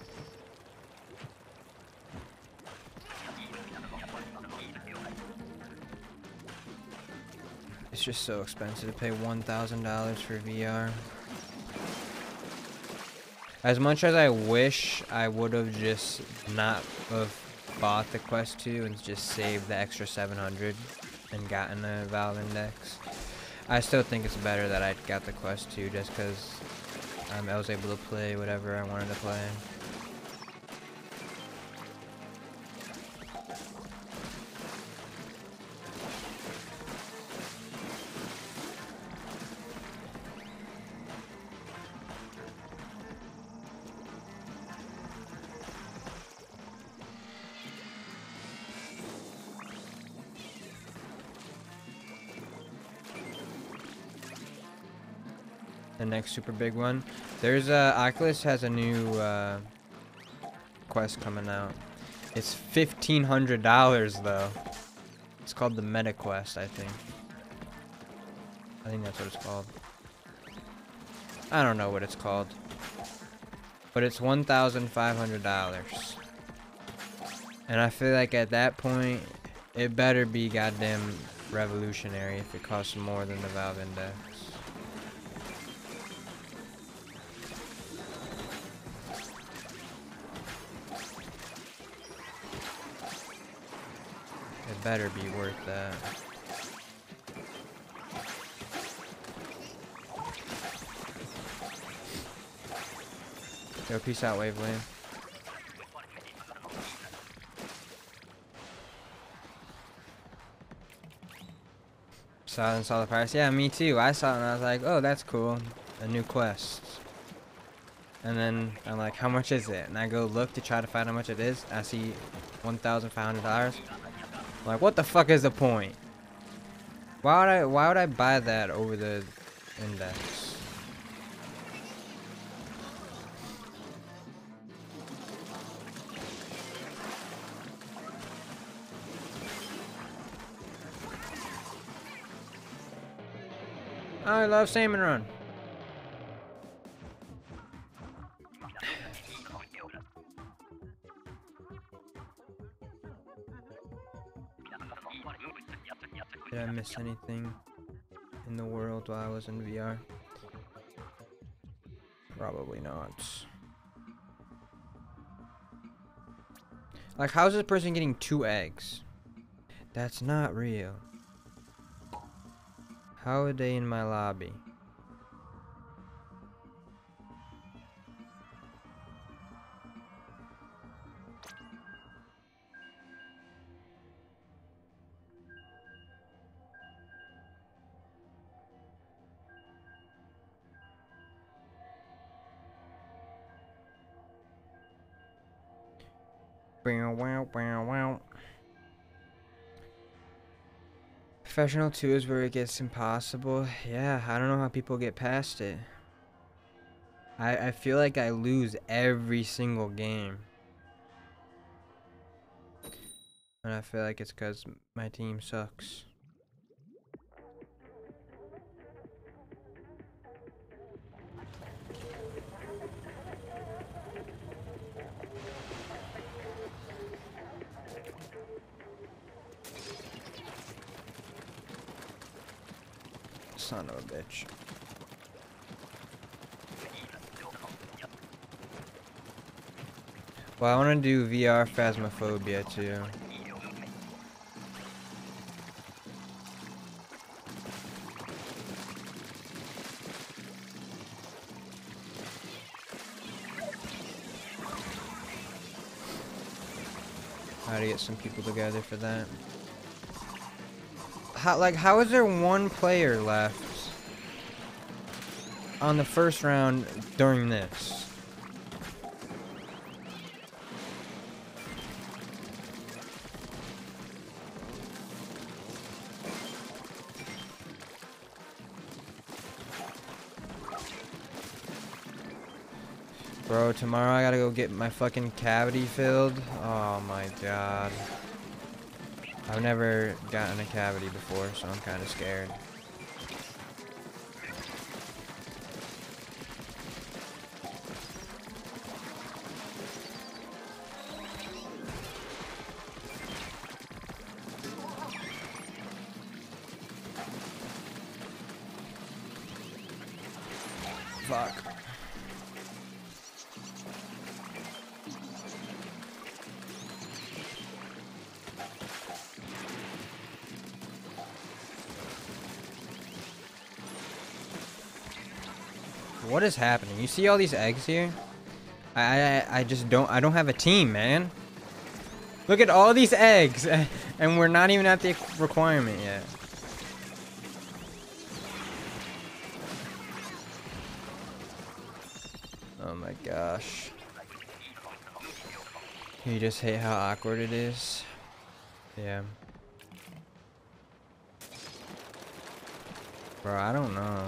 It's just so expensive to pay one thousand dollars for V R. As much as I wish I would have just not have bought the Quest two and just saved the extra seven hundred and gotten a Valve Index, I still think it's better that I got the Quest two just because um, I was able to play whatever I wanted to play. The next super big one. There's uh, Oculus has a new uh, Quest coming out. It's fifteen hundred dollars though. It's called the Meta Quest, I think. I think that's what it's called. I don't know what it's called, but it's one thousand five hundred dollars. And I feel like at that point, it better be goddamn revolutionary if it costs more than the Valve Index. It better be worth that. Yo, peace out, Waveland. Saw it and saw the price. Yeah, me too. I saw it and I was like, oh, that's cool. A new Quest. And then I'm like, how much is it? And I go look to try to find how much it is. I see one thousand five hundred dollars. I'm like, what the fuck is the point? Why would I why would I buy that over the Index? I love Salmon Run. Did I miss anything in the world while I was in V R? Probably not. Like, how's this person getting two eggs? That's not real. How are they in my lobby? Wow, wow, wow, wow. Professional two is where it gets impossible. Yeah, I don't know how people get past it. I, I feel like I lose every single game. And I feel like it's because my team sucks. Son of a bitch. Well, I want to do V R Phasmophobia too. How to get some people together for that. How, like, how is there one player left on the first round during this? Bro, tomorrow I gotta go get my fucking cavity filled. Oh my god. I've never gotten a cavity before, so I'm kind of scared. Fuck. What is happening? You see all these eggs here? I, I I just don't I don't have a team, man. Look at all these eggs, and we're not even at the requirement yet. Oh my gosh. You just hate how awkward it is. Yeah. Bro, I don't know.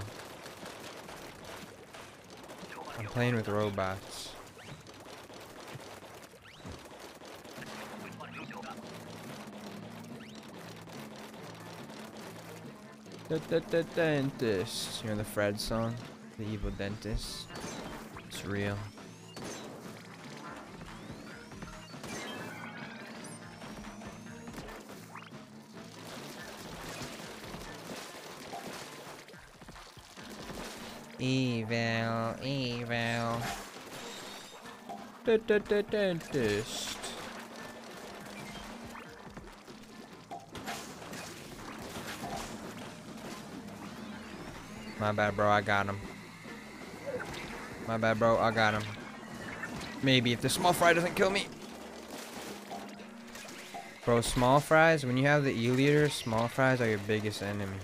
I'm playing with robots. The, the, the dentist. You know the Fred song? The evil dentist. It's real. Evil, evil. The, the, the dentist. My bad, bro. I got him. My bad, bro. I got him. Maybe if the small fry doesn't kill me. Bro, small fries, when you have the E-liter, small fries are your biggest enemy.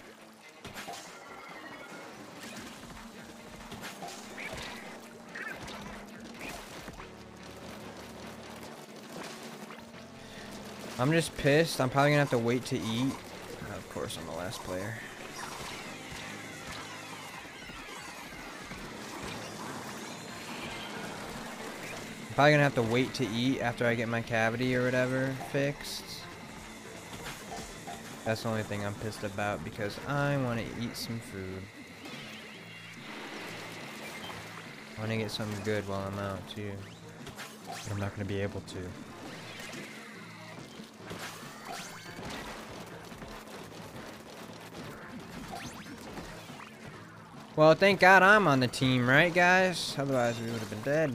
I'm just pissed. I'm probably gonna have to wait to eat. Of course, I'm the last player. I'm probably gonna have to wait to eat after I get my cavity or whatever fixed. That's the only thing I'm pissed about because I want to eat some food. I want to get something good while I'm out too. But I'm not gonna be able to. Well, thank God I'm on the team, right, guys? Otherwise, we would have been dead.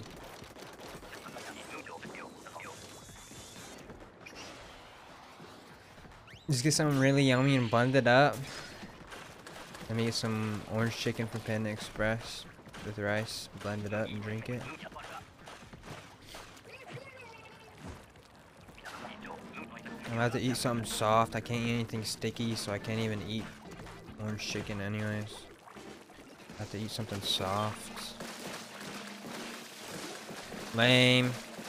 Just get something really yummy and blend it up. Let me get some orange chicken from Panda Express with rice. Blend it up and drink it. I'm gonna have to eat something soft. I can't eat anything sticky, so I can't even eat orange chicken anyways. I have to eat something soft. Lame.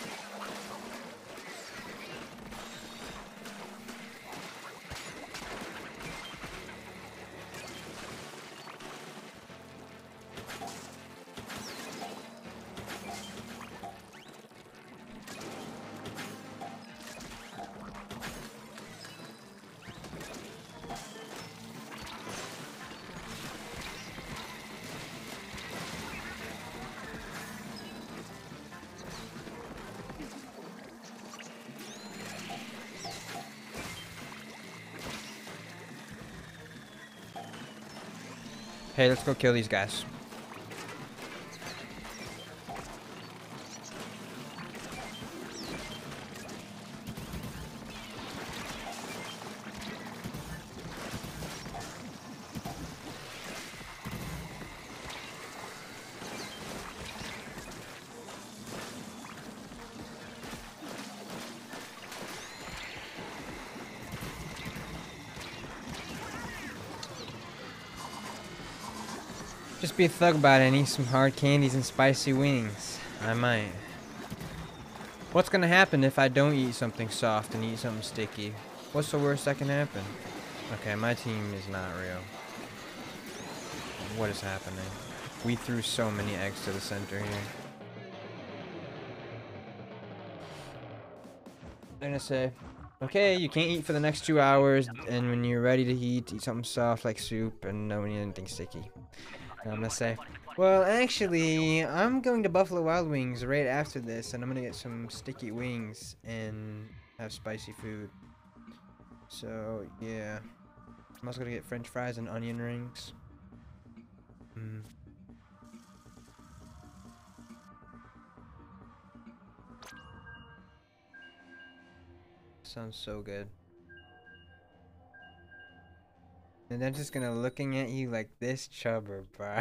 Hey, let's go kill these guys. Just be a thug about it and eat some hard candies and spicy wings. I might. What's gonna happen if I don't eat something soft and eat something sticky? What's the worst that can happen? Okay, my team is not real. What is happening? We threw so many eggs to the center here. I'm gonna say, okay, you can't eat for the next two hours, and when you're ready to eat, eat something soft like soup, and don't eat anything sticky. And I'm gonna say, well, actually, I'm going to Buffalo Wild Wings right after this, and I'm gonna get some sticky wings and have spicy food. So, yeah. I'm also gonna get French fries and onion rings. Mm. Sounds so good. And they're just gonna looking at you like this chubber, bro.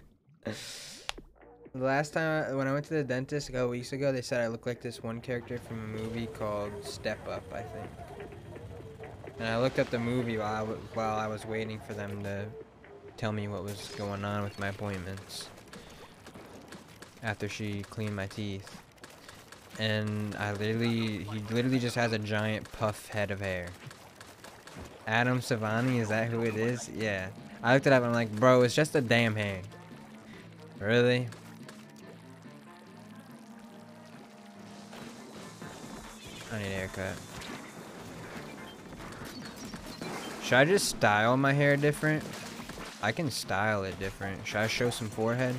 The last time I, when I went to the dentist a couple weeks ago, they said I looked like this one character from a movie called Step Up, I think. And I looked up the movie while I, w while I was waiting for them to tell me what was going on with my appointments after she cleaned my teeth. And I literally, he literally just has a giant puff head of hair. Adam Savani, is that who it is? Yeah. I looked it up and I'm like, bro, it's just a damn hair. Really? I need a haircut. Should I just style my hair different? I can style it different. Should I show some forehead?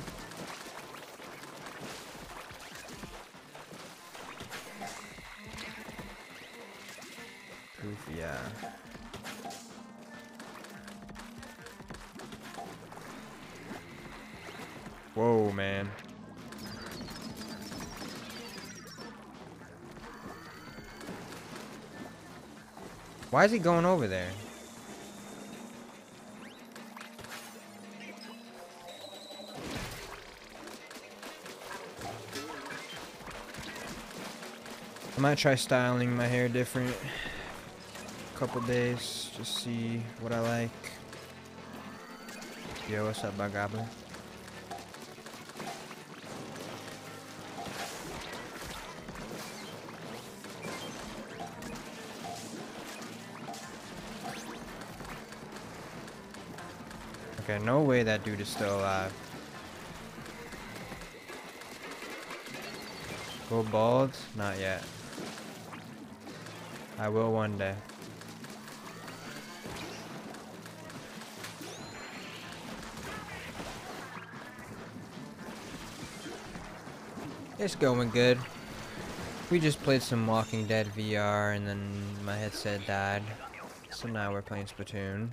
Proof, yeah. Whoa, man. Why is he going over there? I might try styling my hair different a couple days, just see what I like. Yo, what's up, Bug Goblin? Okay, no way that dude is still alive. Go bald? Not yet. I will one day. It's going good. We just played some Walking Dead V R and then my headset died. So now we're playing Splatoon.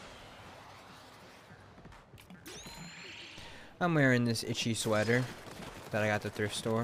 I'm wearing this itchy sweater that I got at the thrift store.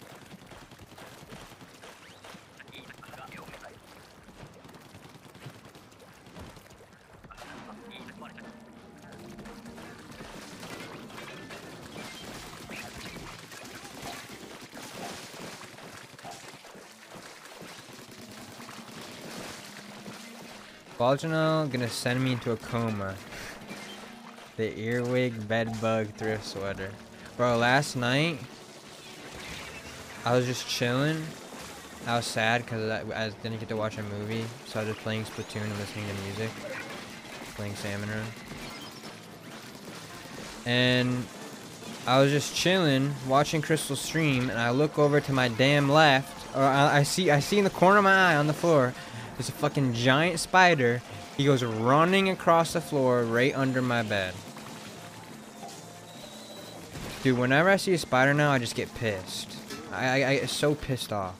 Baljanel gonna send me into a coma. The earwig bedbug thrift sweater. Bro, last night I was just chilling. I was sad because I, I didn't get to watch a movie, so I was just playing Splatoon and listening to music. Playing Salmon Run. And I was just chilling, watching Crystal stream, and I look over to my damn left, or I, I see I see in the corner of my eye on the floor, there's a fucking giant spider. He goes running across the floor right under my bed. Dude, whenever I see a spider now, I just get pissed. I, I, I get so pissed off.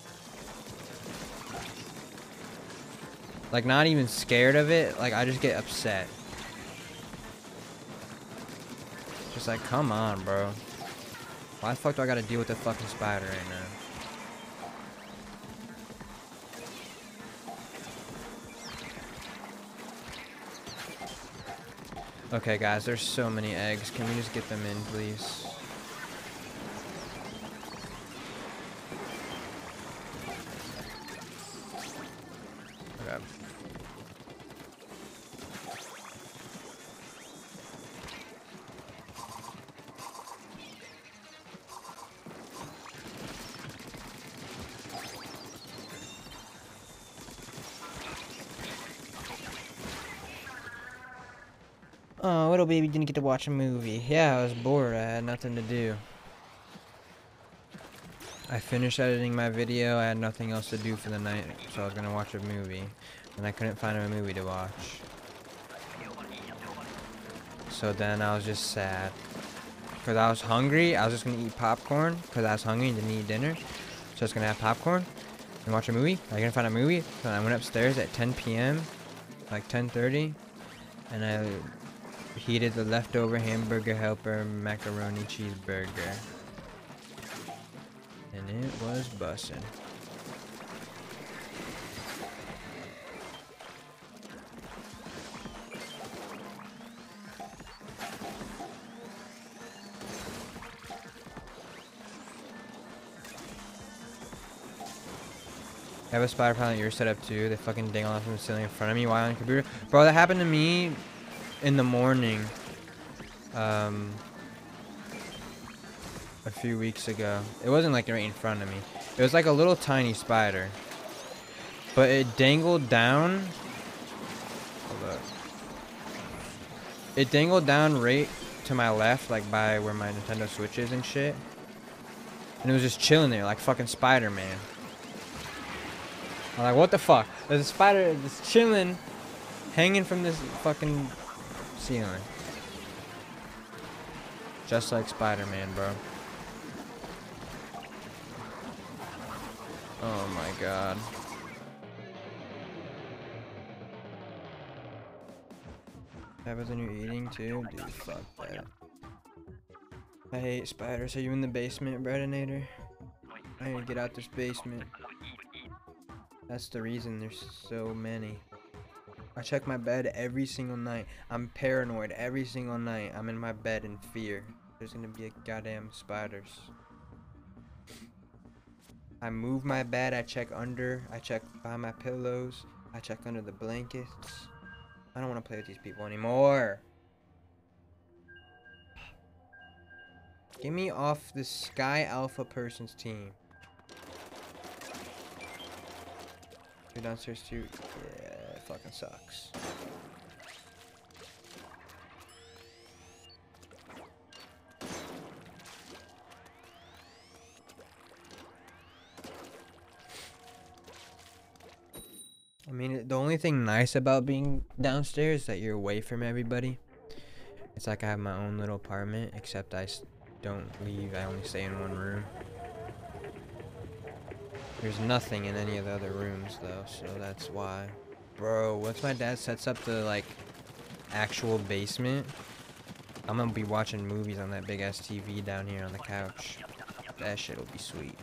Like, not even scared of it. Like, I just get upset. Just like, come on, bro. Why the fuck do I gotta deal with the fucking spider right now? Okay, guys, there's so many eggs. Can we just get them in, please? Okay. Oh, little baby didn't get to watch a movie. Yeah, I was bored. I had nothing to do. I finished editing my video. I had nothing else to do for the night, so I was gonna watch a movie, and I couldn't find a movie to watch. So then I was just sad. Because I was hungry, I was just gonna eat popcorn, because I was hungry and didn't eat dinner. So I was gonna have popcorn and watch a movie. I couldn't find a movie, so I went upstairs at ten P M, like ten thirty, and I heated the leftover hamburger helper macaroni cheeseburger. And it was bussin'. I have a spider pilot you're set up too. They fucking dangle off from the ceiling in front of me while on the computer. Bro, that happened to me in the morning. Um, a few weeks ago. It wasn't like right in front of me. It was like a little tiny spider. But it dangled down. Hold up. It dangled down right to my left, like by where my Nintendo Switch is and shit. And it was just chilling there like fucking Spider-Man. I'm like, what the fuck? There's a spider just chilling, hanging from this fucking ceiling. Just like Spider-Man, bro. Oh my god. Happens when you're eating too? Dude, fuck that. I hate spiders. Are you in the basement, Bredinator? I need to get out this basement. That's the reason there's so many. I check my bed every single night. I'm paranoid every single night. I'm in my bed in fear. There's gonna be a goddamn spiders. I move my bed. I check under. I check by my pillows. I check under the blankets. I don't want to play with these people anymore. Get me off this Sky Alpha person's team. You're downstairs too? Yeah, it fucking sucks. I mean, the only thing nice about being downstairs is that you're away from everybody. It's like I have my own little apartment, except I don't leave. I only stay in one room. There's nothing in any of the other rooms though, so that's why. Bro, once my dad sets up the like actual basement, I'm gonna be watching movies on that big ass T V down here on the couch. That shit'll be sweet.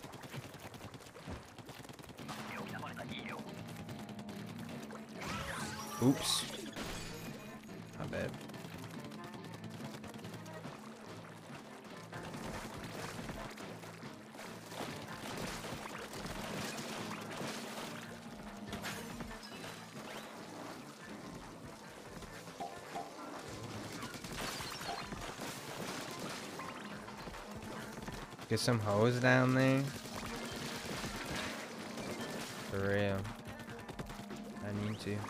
Oops. My bad. Get some hoes down there. For real. I need to.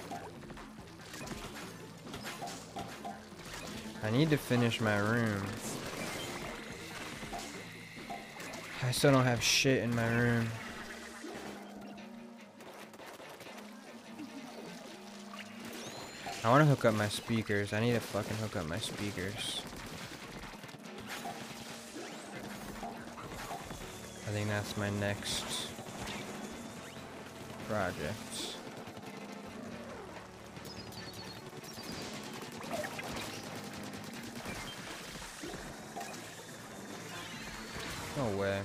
I need to finish my room. I still don't have shit in my room. I want to hook up my speakers. I need to fucking hook up my speakers. I think that's my next project. No way.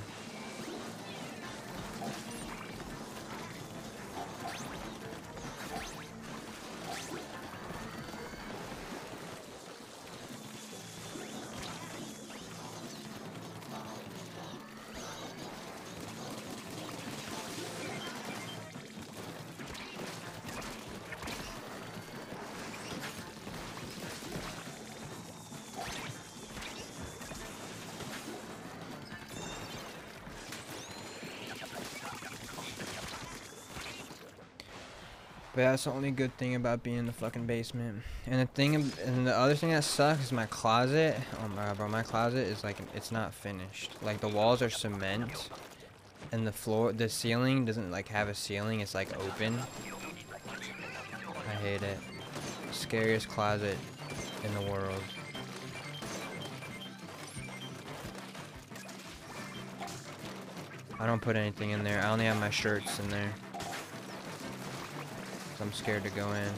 But that's the only good thing about being in the fucking basement. And the thing, and the other thing that sucks is my closet. Oh my god, bro, my closet is like, it's not finished. Like the walls are cement, and the floor, the ceiling doesn't like have a ceiling. It's like open. I hate it. Scariest closet in the world. I don't put anything in there. I only have my shirts in there. I'm scared to go in.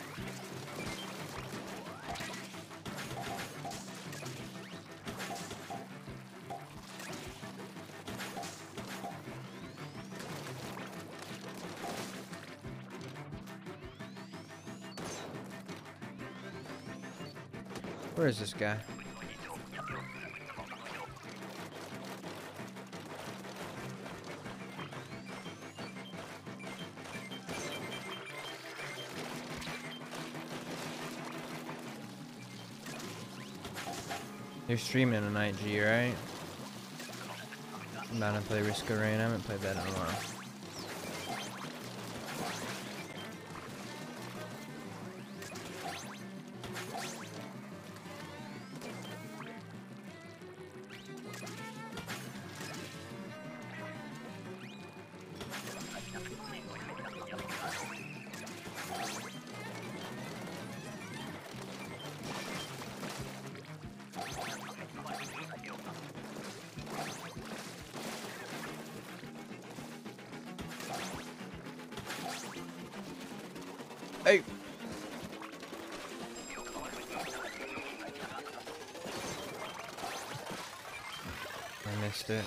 Where is this guy? You're streaming tonight, G, right? I'm about to play Risk of Rain. I haven't played that in a while. Hey. I missed it.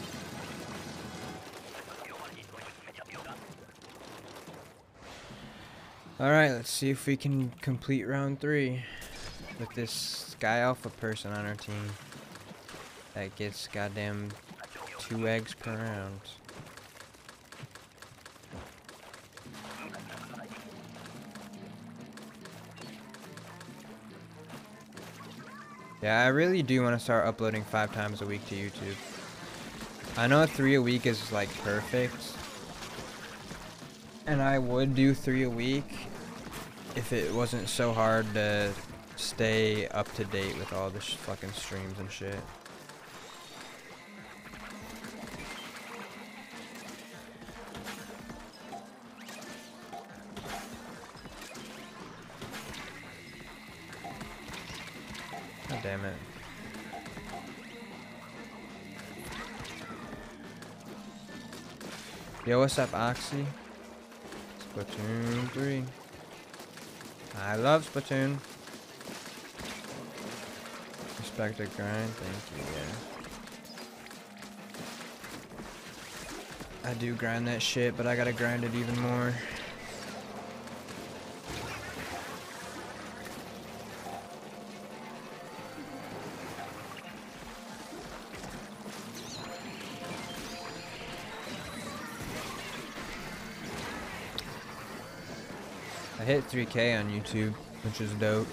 Alright, let's see if we can complete round three with this Sky Alpha person on our team that gets goddamn two eggs per round. Yeah, I really do want to start uploading five times a week to YouTube. I know three a week is like perfect, and I would do three a week if it wasn't so hard to stay up to date with all the sh fucking streams and shit. God damn it. Yo, what's up, Oxy? Splatoon three. I love Splatoon. Respect the grind, thank you, yeah. I do grind that shit, but I gotta grind it even more. I hit three K on YouTube, which is dope.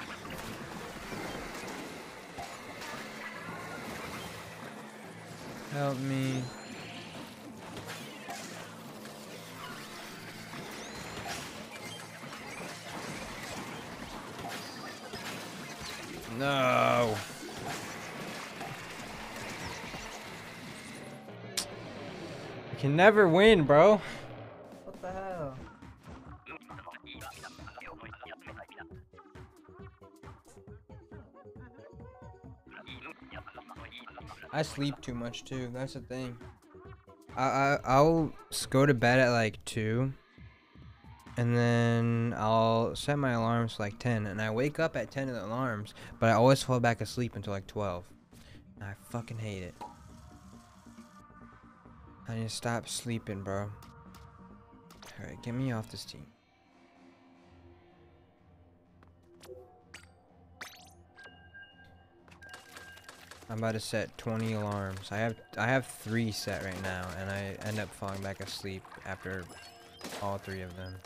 Help me. No. I can never win, bro. What the hell? I sleep too much too. That's the thing. I, I I'll go to bed at like two, and then I'll set my alarms for like ten, and I wake up at ten of the alarms, but I always fall back asleep until like twelve. And I fucking hate it. I need to stop sleeping, bro. All right, get me off this team. I'm about to set twenty alarms. I have I have three set right now, and I end up falling back asleep after all three of them.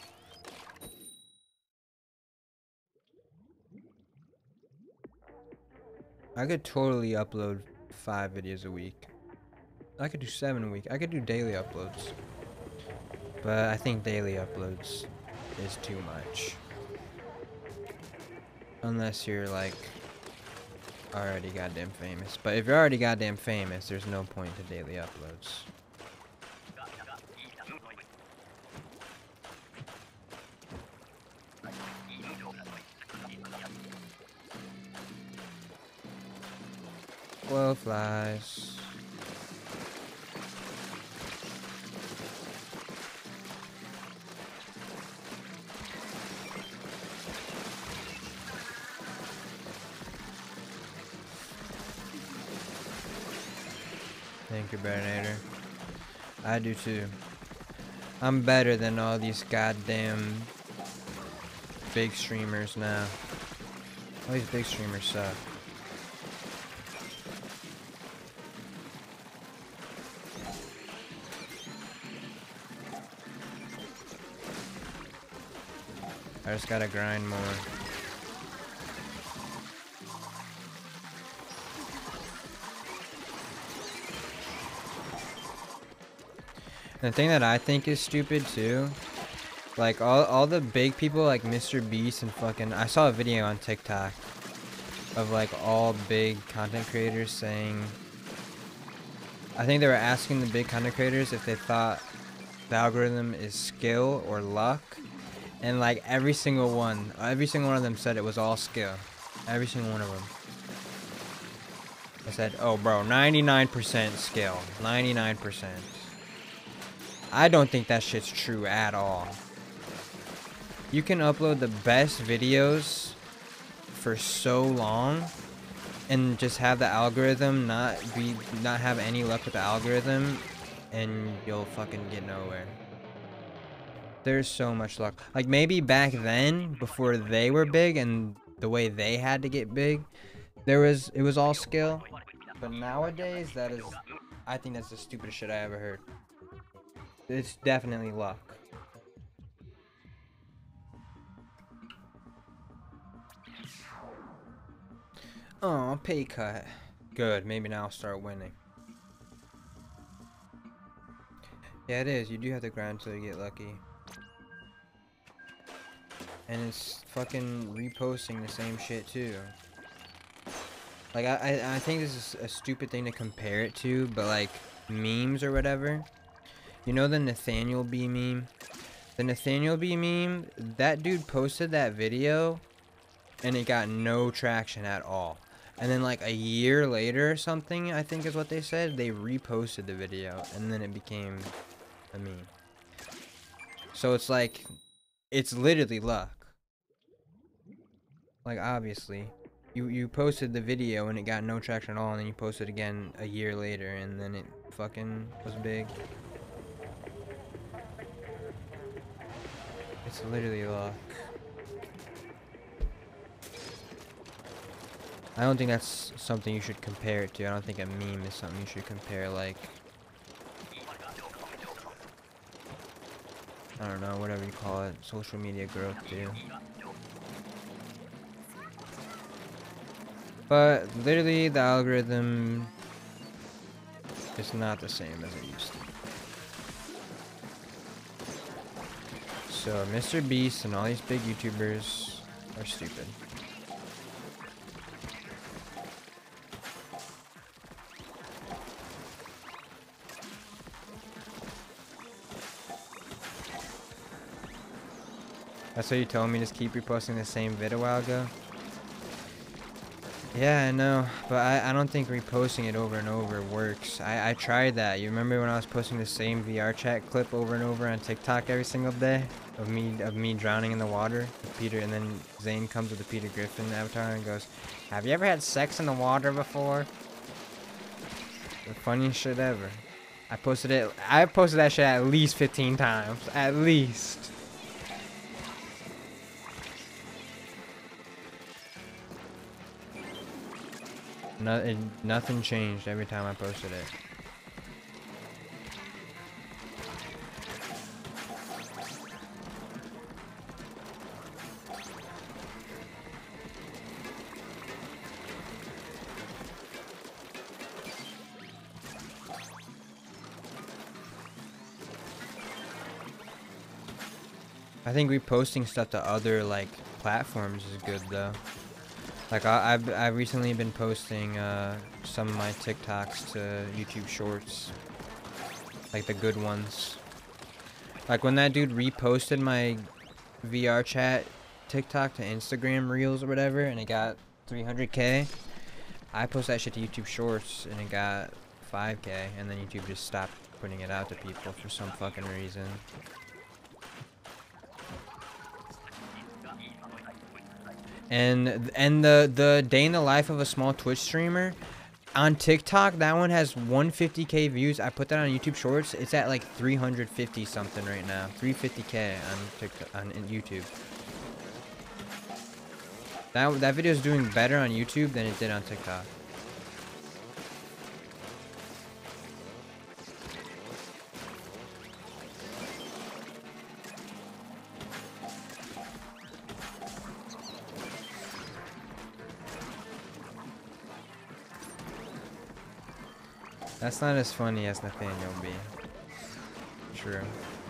I could totally upload five videos a week. I could do seven a week. I could do daily uploads. But I think daily uploads is too much. Unless you're like already goddamn famous. But if you're already goddamn famous, there's no point to daily uploads. Glow flies. Thank you, Barinator. I do too. I'm better than all these goddamn big streamers now. All these big streamers suck. I just gotta grind more. And the thing that I think is stupid too, like all all the big people like Mister Beast and fucking, I saw a video on TikTok of like all big content creators saying, I think they were asking the big content creators if they thought the algorithm is skill or luck. And like every single one, every single one of them said it was all skill. Every single one of them. I said, oh bro, ninety-nine percent skill. ninety-nine percent. I don't think that shit's true at all. You can upload the best videos for so long and just have the algorithm not be, not have any luck with the algorithm, and you'll fucking get nowhere. There's so much luck. Like maybe back then, before they were big and the way they had to get big, there was it was all skill. But nowadays, that is, I think that's the stupidest shit I ever heard. It's definitely luck. Oh, pay cut. Good. Maybe now I'll start winning. Yeah, it is. You do have to grind until you get lucky. And it's fucking reposting the same shit too. Like I, I, I think this is a stupid thing to compare it to, but like memes or whatever. You know the Nathaniel B meme? The Nathaniel B meme, that dude posted that video and it got no traction at all. And then like a year later or something, I think is what they said, they reposted the video and then it became a meme. So it's like, it's literally luck. Like obviously, you you posted the video and it got no traction at all, and then you posted again a year later, and then it fucking was big. It's literally luck. I don't think that's something you should compare it to. I don't think a meme is something you should compare, like, I don't know, whatever you call it, social media growth to. But literally the algorithm is not the same as it used to be. So Mister Beast and all these big YouTubers are stupid. That's what you told me, just keep reposting the same vid a while ago? Yeah, I know, but I, I don't think reposting it over and over works. I, I tried that. You remember when I was posting the same V R chat clip over and over on TikTok every single day? Of me of me drowning in the water with Peter, and then Zane comes with the Peter Griffin avatar and goes, have you ever had sex in the water before? The funniest shit ever. I posted it, I posted that shit at least fifteen times. At least. No, it, nothing changed every time I posted it. I think reposting stuff to other like platforms is good though. Like I, I've I've recently been posting uh, some of my TikToks to YouTube Shorts, like the good ones. Like when that dude reposted my V R chat TikTok to Instagram Reels or whatever, and it got three hundred K. I posted that shit to YouTube Shorts and it got five K, and then YouTube just stopped putting it out to people for some fucking reason. And and the the day in the life of a small Twitch streamer on TikTok, that one has one hundred fifty K views. I put that on YouTube Shorts. It's at like three hundred fifty something right now. three hundred fifty K on TikTok, on YouTube. That that video is doing better on YouTube than it did on TikTok. That's not as funny as Nathaniel B. True.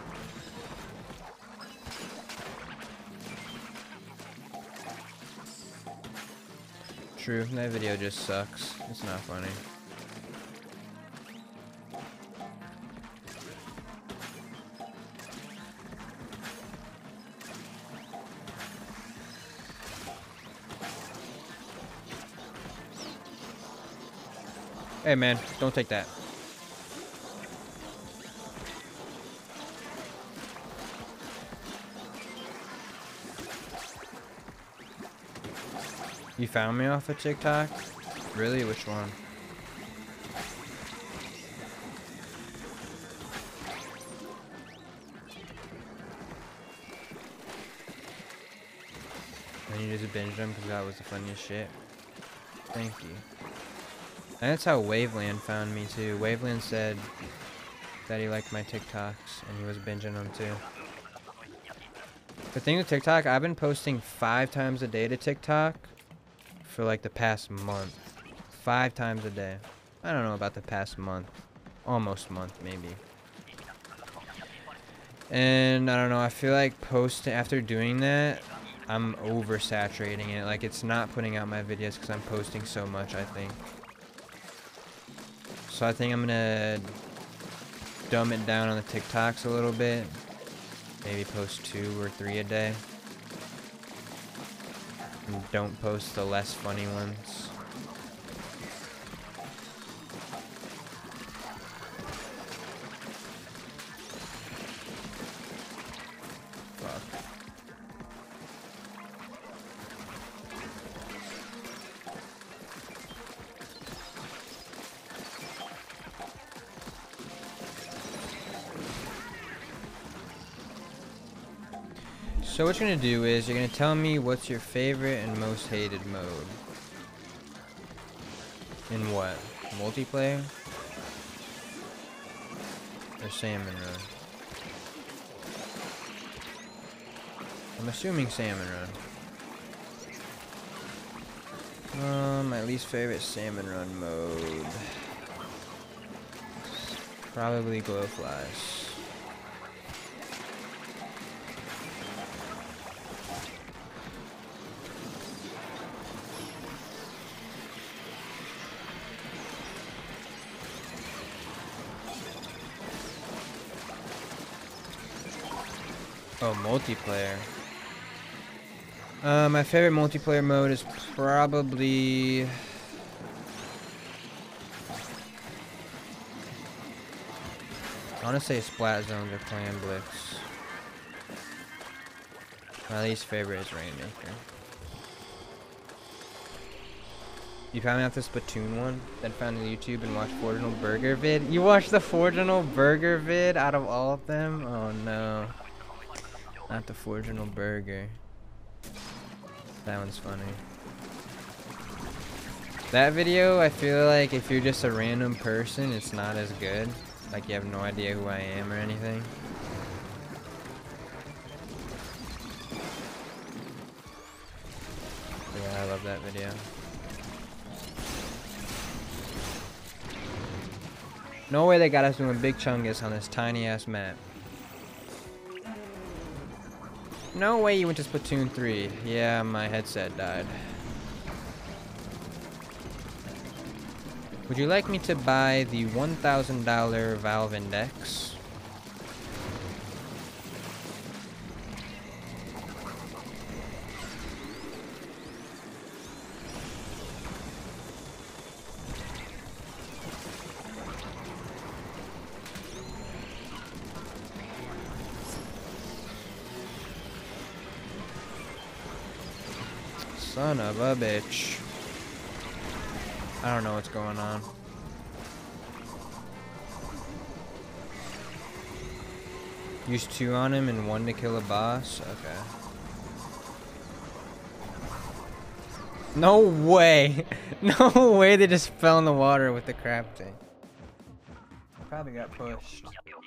True, that video just sucks. It's not funny. Hey man, don't take that. You found me off of TikTok? Really? Which one? And you just binge them because that was the funniest shit. Thank you. And that's how Waveland found me too. Waveland said that he liked my TikToks and he was binging them too. The thing with TikTok, I've been posting five times a day to TikTok for like the past month. Five times a day. I don't know about the past month. Almost month, maybe. And I don't know, I feel like posting, after doing that, I'm oversaturating it. Like it's not putting out my videos because I'm posting so much, I think. So I think I'm gonna dumb it down on the TikToks a little bit. Maybe post two or three a day. And don't post the less funny ones. Fuck. So what you're gonna do is you're gonna tell me what's your favorite and most hated mode. In what? Multiplayer? Or Salmon Run? I'm assuming Salmon Run. Um, my least favorite Salmon Run mode. Probably Glowflies. Oh, multiplayer. Uh, my favorite multiplayer mode is probably... I want to say Splat Zones or Clan Blitz. My least favorite is Rainmaker. You found me off the Splatoon one, then found the YouTube and watched Forginal Burger vid. You watched the Forginal Burger vid out of all of them? Oh no. Not the Forginal Burger. That one's funny. That video, I feel like if you're just a random person, it's not as good. Like you have no idea who I am or anything. But yeah, I love that video. No way they got us doing Big Chungus on this tiny ass map. No way you went to Splatoon three. Yeah, my headset died. Would you like me to buy the one thousand dollar Valve Index? Son of a bitch. I don't know what's going on. Use two on him and one to kill a boss? Okay. No way! No way they just fell in the water with the crab thing. Probably got pushed.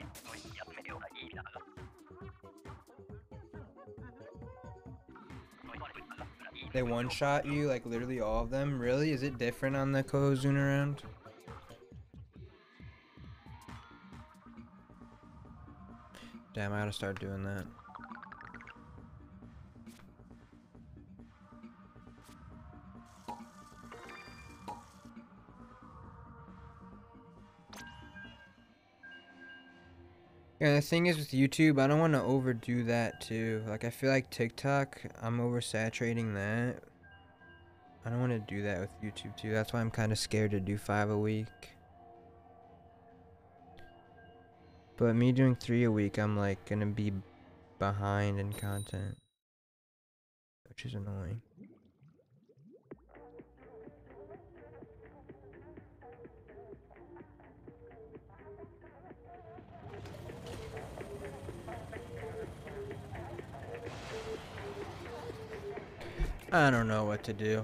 They one-shot you, like literally all of them? Really? Is it different on the Kohozuna round? Damn, I gotta start doing that. Yeah, the thing is with YouTube, I don't want to overdo that too. Like, I feel like TikTok, I'm oversaturating that. I don't want to do that with YouTube too. That's why I'm kind of scared to do five a week. But me doing three a week, I'm like gonna be behind in content, which is annoying. I don't know what to do.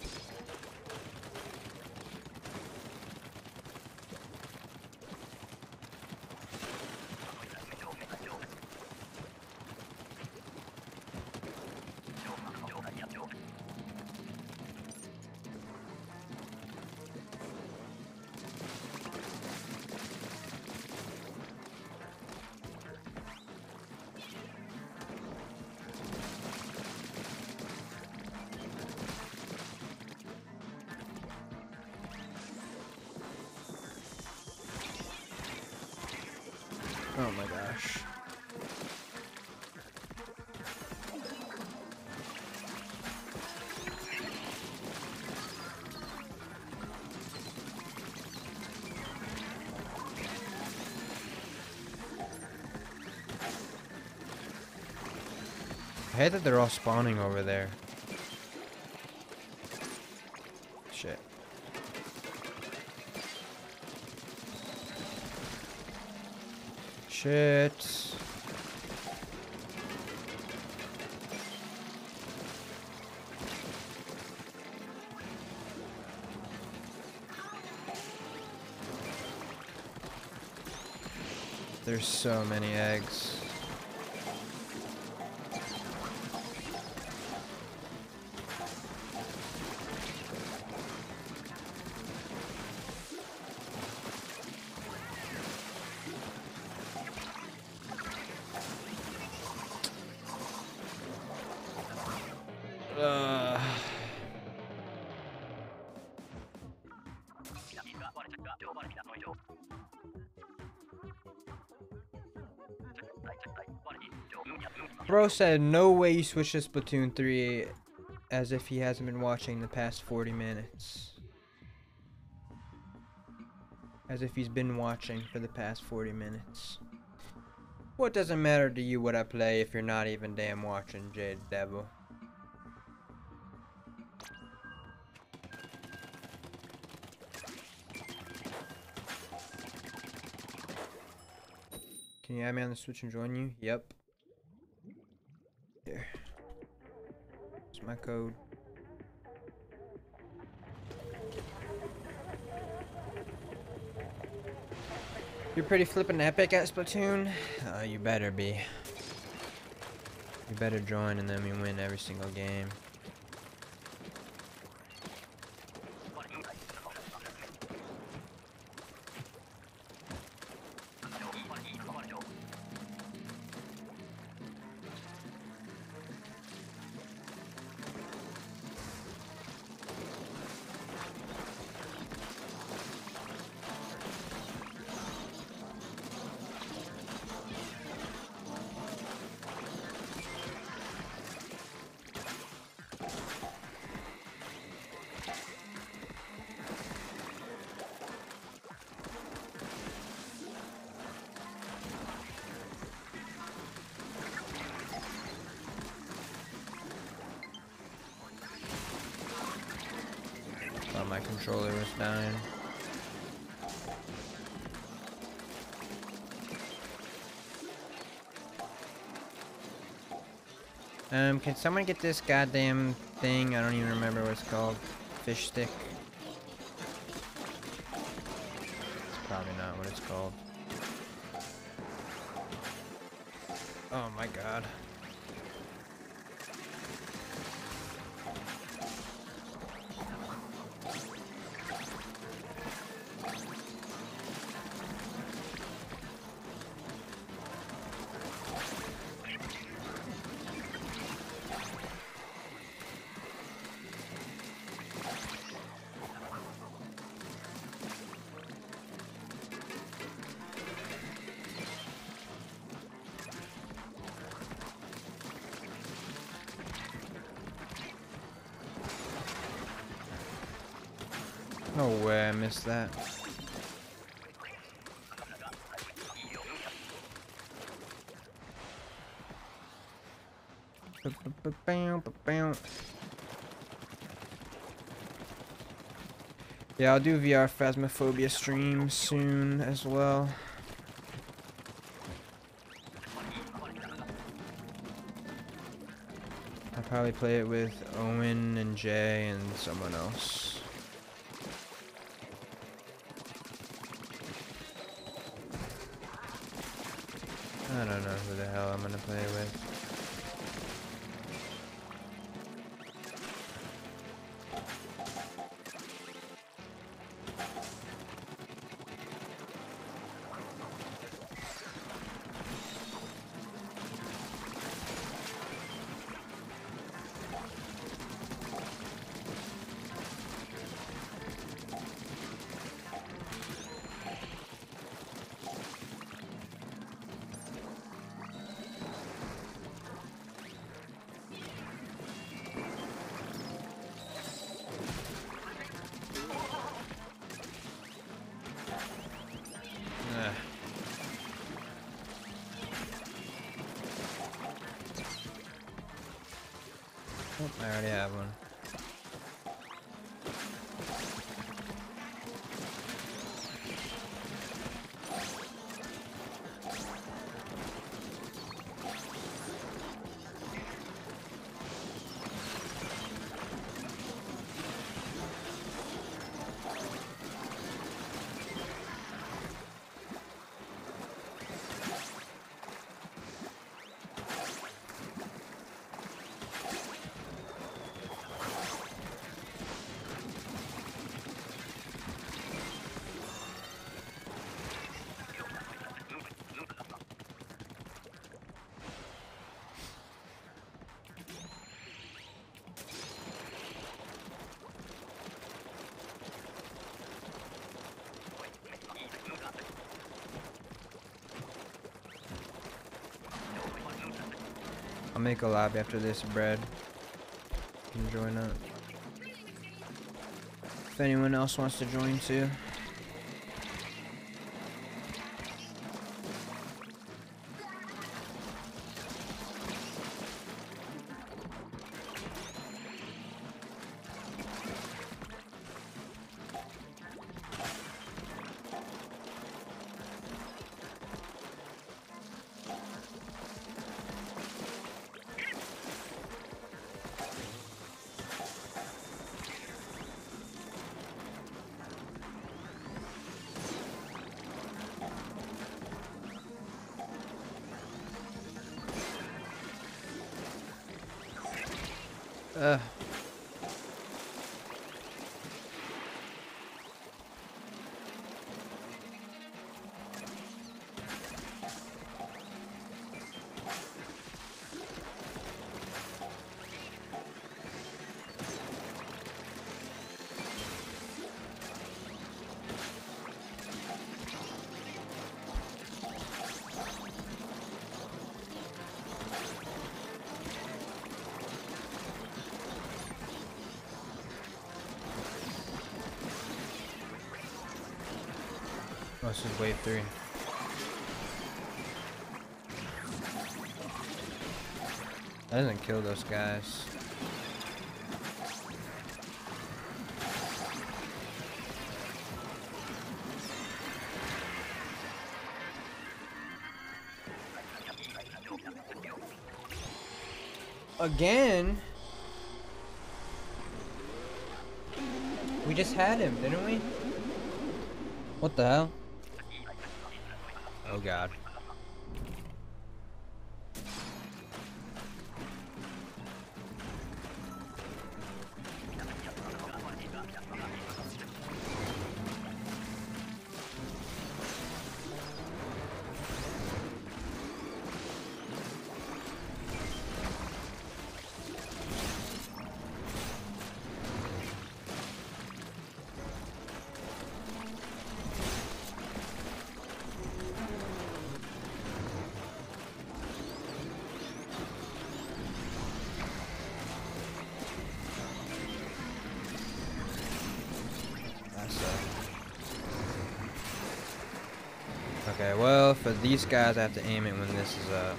Oh my gosh. I hate that they're all spawning over there. Shit. Shit. There's so many eggs. Uh. Bro said no way you switch to Splatoon three, as if he hasn't been watching the past forty minutes. As if he's been watching for the past forty minutes. What does it matter to you what I play if you're not even damn watching, Jade Devil? Can you add me on the Switch and join you? Yep. Here. It's my code. You're pretty flippin' epic at Splatoon? Uh, you better be. You better join and then we win every single game. controller was dying. Um, can someone get this goddamn thing? I don't even remember what it's called. Fish stick. It's probably not what it's called. Oh my god. No way, I missed that. Yeah, I'll do V R Phasmophobia streams soon as well. I'll probably play it with Owen and Jay and someone else. I don't know who the hell I'm gonna play with. Oh, I already have one. I'll make a lobby after this, Brad. You can join up. If anyone else wants to join too. Uh. Oh, this is wave three. That doesn't kill those guys. Again? We just had him, didn't we? What the hell? Oh god. Okay, well, for these guys, I have to aim it when this is up.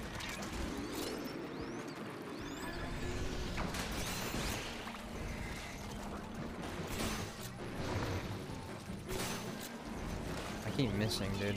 I keep missing, dude.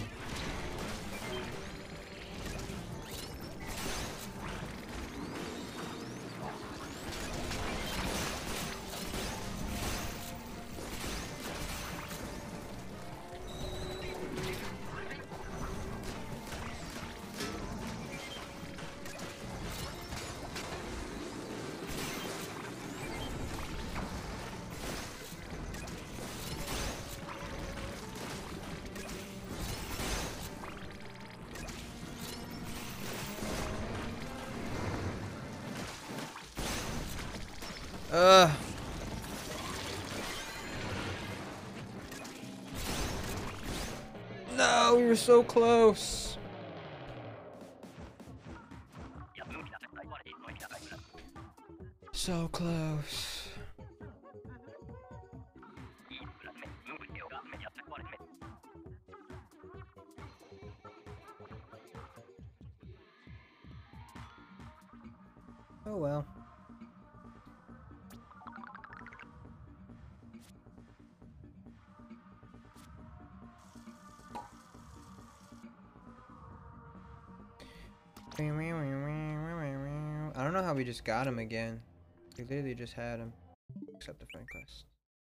Uh. No, we were so close. So close. Oh well. I don't know how we just got him again. We literally just had him. Except the friend quest.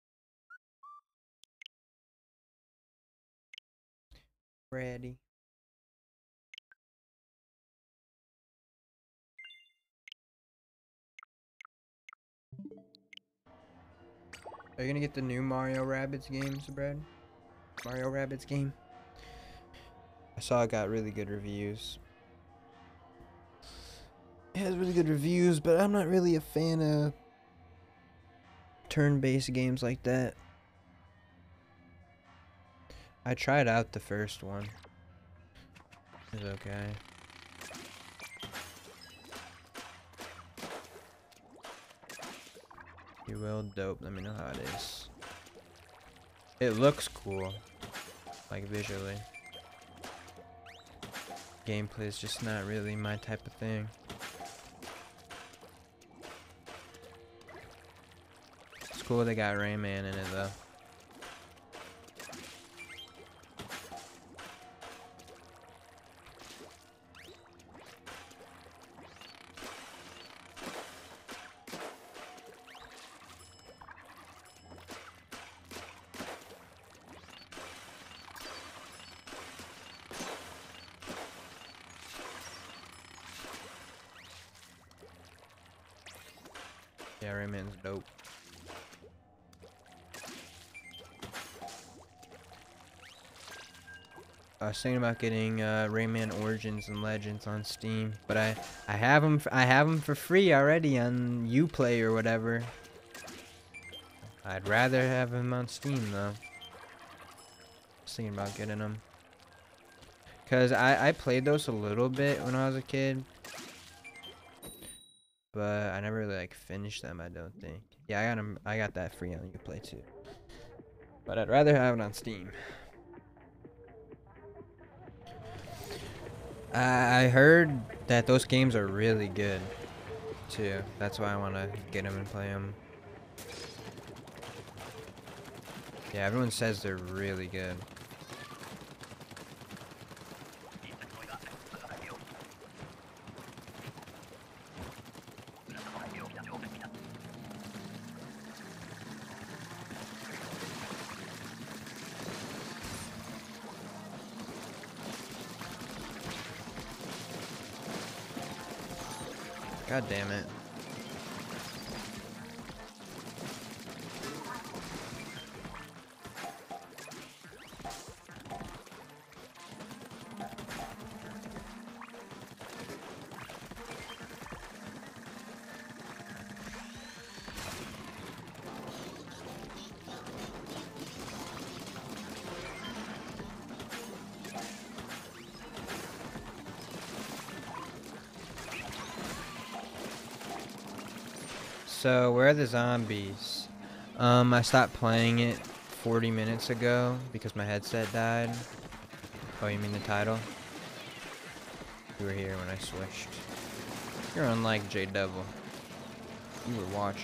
Ready. Are you gonna get the new Mario Rabbids games, Brad? Mario Rabbids game? I saw it got really good reviews. It has really good reviews, but I'm not really a fan of turn-based games like that. I tried out the first one. It's okay. You will? Dope. Let me know how it is. It looks cool. Like, visually. Gameplay is just not really my type of thing. It's cool they got Rayman in it though. Yeah, Rayman's dope. I was thinking about getting uh, Rayman Origins and Legends on Steam, but I I have them I have them for free already on Uplay or whatever. I'd rather have them on Steam though. I was thinking about getting them, cause I I played those a little bit when I was a kid, but I never really like finished them. I don't think. Yeah, I got them. I got that free on Uplay too, but I'd rather have it on Steam. I heard that those games are really good, too. That's why I want to get them and play them. Yeah, everyone says they're really good. God damn it. So, where are the zombies? Um, I stopped playing it forty minutes ago because my headset died. Oh, you mean the title? You were here when I switched. You're unlike J Devil. You were watching.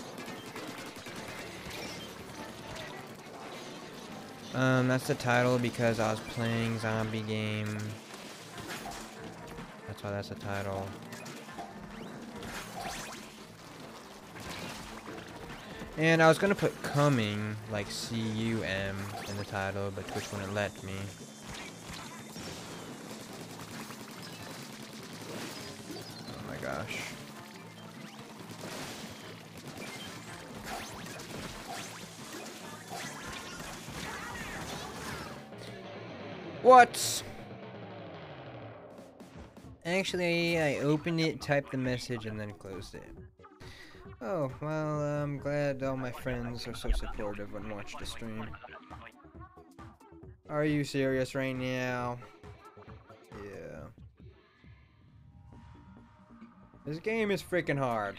Um, that's the title because I was playing zombie game. That's why that's the title. And I was gonna put coming, like C U M, in the title, but Twitch wouldn't let me. Oh my gosh. What? Actually, I opened it, typed the message, and then closed it. Oh, well, I'm glad all my friends are so supportive and watch the stream. Are you serious right now? Yeah. This game is freaking hard.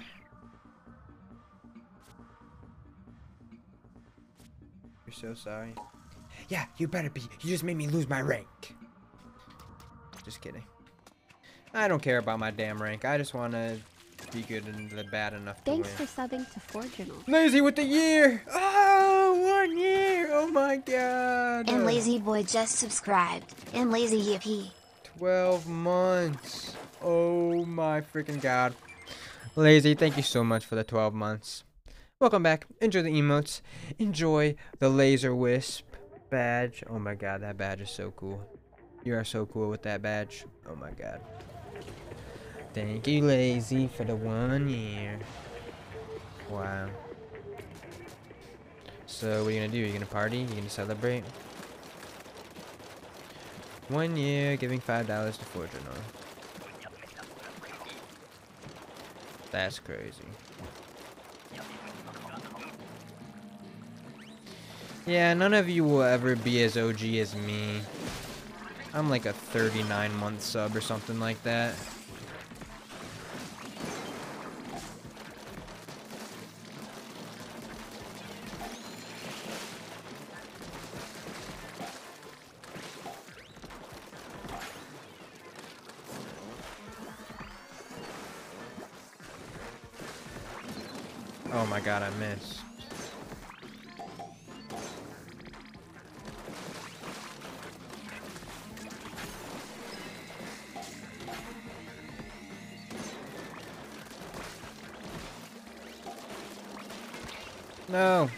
You're so sorry. Yeah, you better be. You just made me lose my rank. Just kidding. I don't care about my damn rank. I just want to be good and bad enough to win. Thanks for subbing to Forginal. Lazy with the year! Oh, one year! Oh my god! And Lazy Boy just subscribed. And Lazy Yippee. twelve months. Oh my freaking god. Lazy, thank you so much for the twelve months. Welcome back. Enjoy the emotes. Enjoy the Laser Wisp badge. Oh my god, that badge is so cool. You are so cool with that badge. Oh my god. Thank you, Lazy, for the one year. Wow. So, what are you gonna do? Are you gonna party? You gonna celebrate? One year, giving five dollars to Forginal. That's crazy. Yeah, none of you will ever be as O G as me. I'm like a thirty-nine month sub or something like that. Oh my god, I missed. No.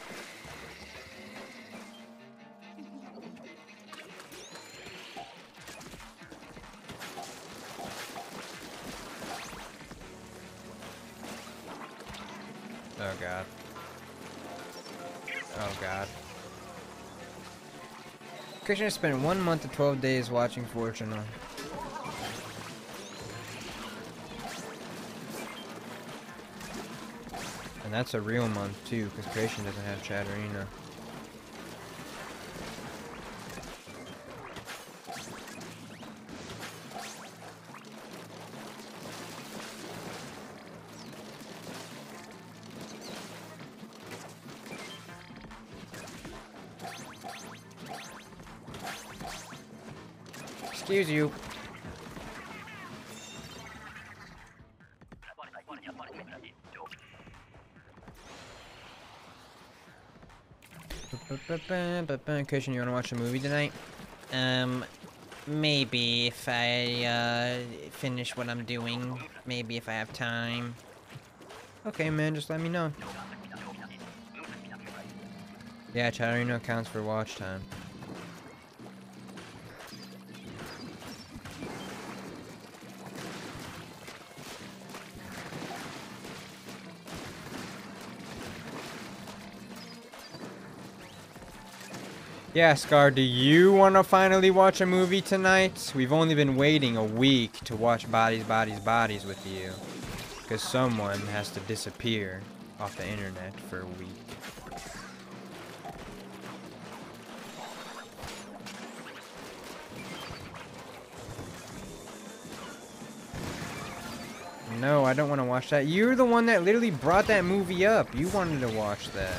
Oh god. Oh god. Christian spent one month and twelve days watching Fortunal. And that's a real month too, because Creation doesn't have Chatterina. Excuse you. Christian, you wanna watch a movie tonight? Um, maybe if I uh, finish what I'm doing. Maybe if I have time. Okay, man, just let me know. Yeah, Chatterino counts for watch time. Yeah, Scar, do you want to finally watch a movie tonight? We've only been waiting a week to watch Bodies, Bodies, Bodies with you. Because someone has to disappear off the internet for a week. No, I don't want to watch that. You're the one that literally brought that movie up. You wanted to watch that.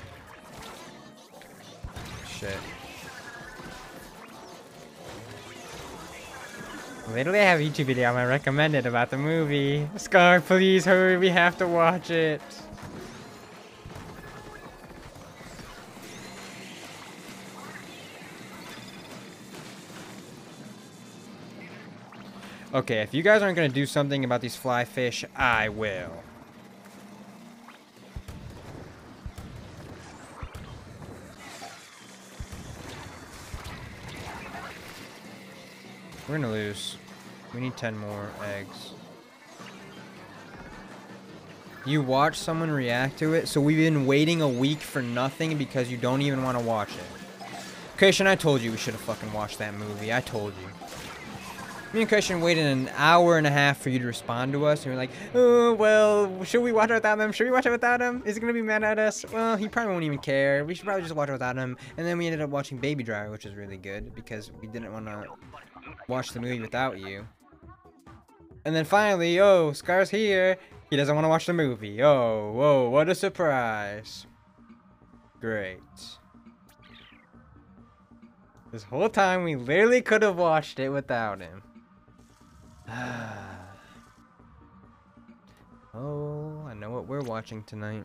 Shit. Literally, I have a YouTube video I recommended about the movie. Scar, please hurry. We have to watch it. Okay, if you guys aren't going to do something about these fly fish, I will. We're going to lose. We need ten more eggs. You watch someone react to it, so we've been waiting a week for nothing because you don't even want to watch it. Christian, I told you we should have fucking watched that movie. I told you. Me and Christian waited an hour and a half for you to respond to us, and we're like, oh, well, should we watch it without him? Should we watch it without him? Is he going to be mad at us? Well, he probably won't even care. We should probably just watch it without him. And then we ended up watching Baby Driver, which is really good, because we didn't want to watch the movie without you. And then finally, oh, Scar's here. He doesn't want to watch the movie. Oh, whoa, what a surprise. Great. This whole time, we literally could have watched it without him. Oh, I know what we're watching tonight.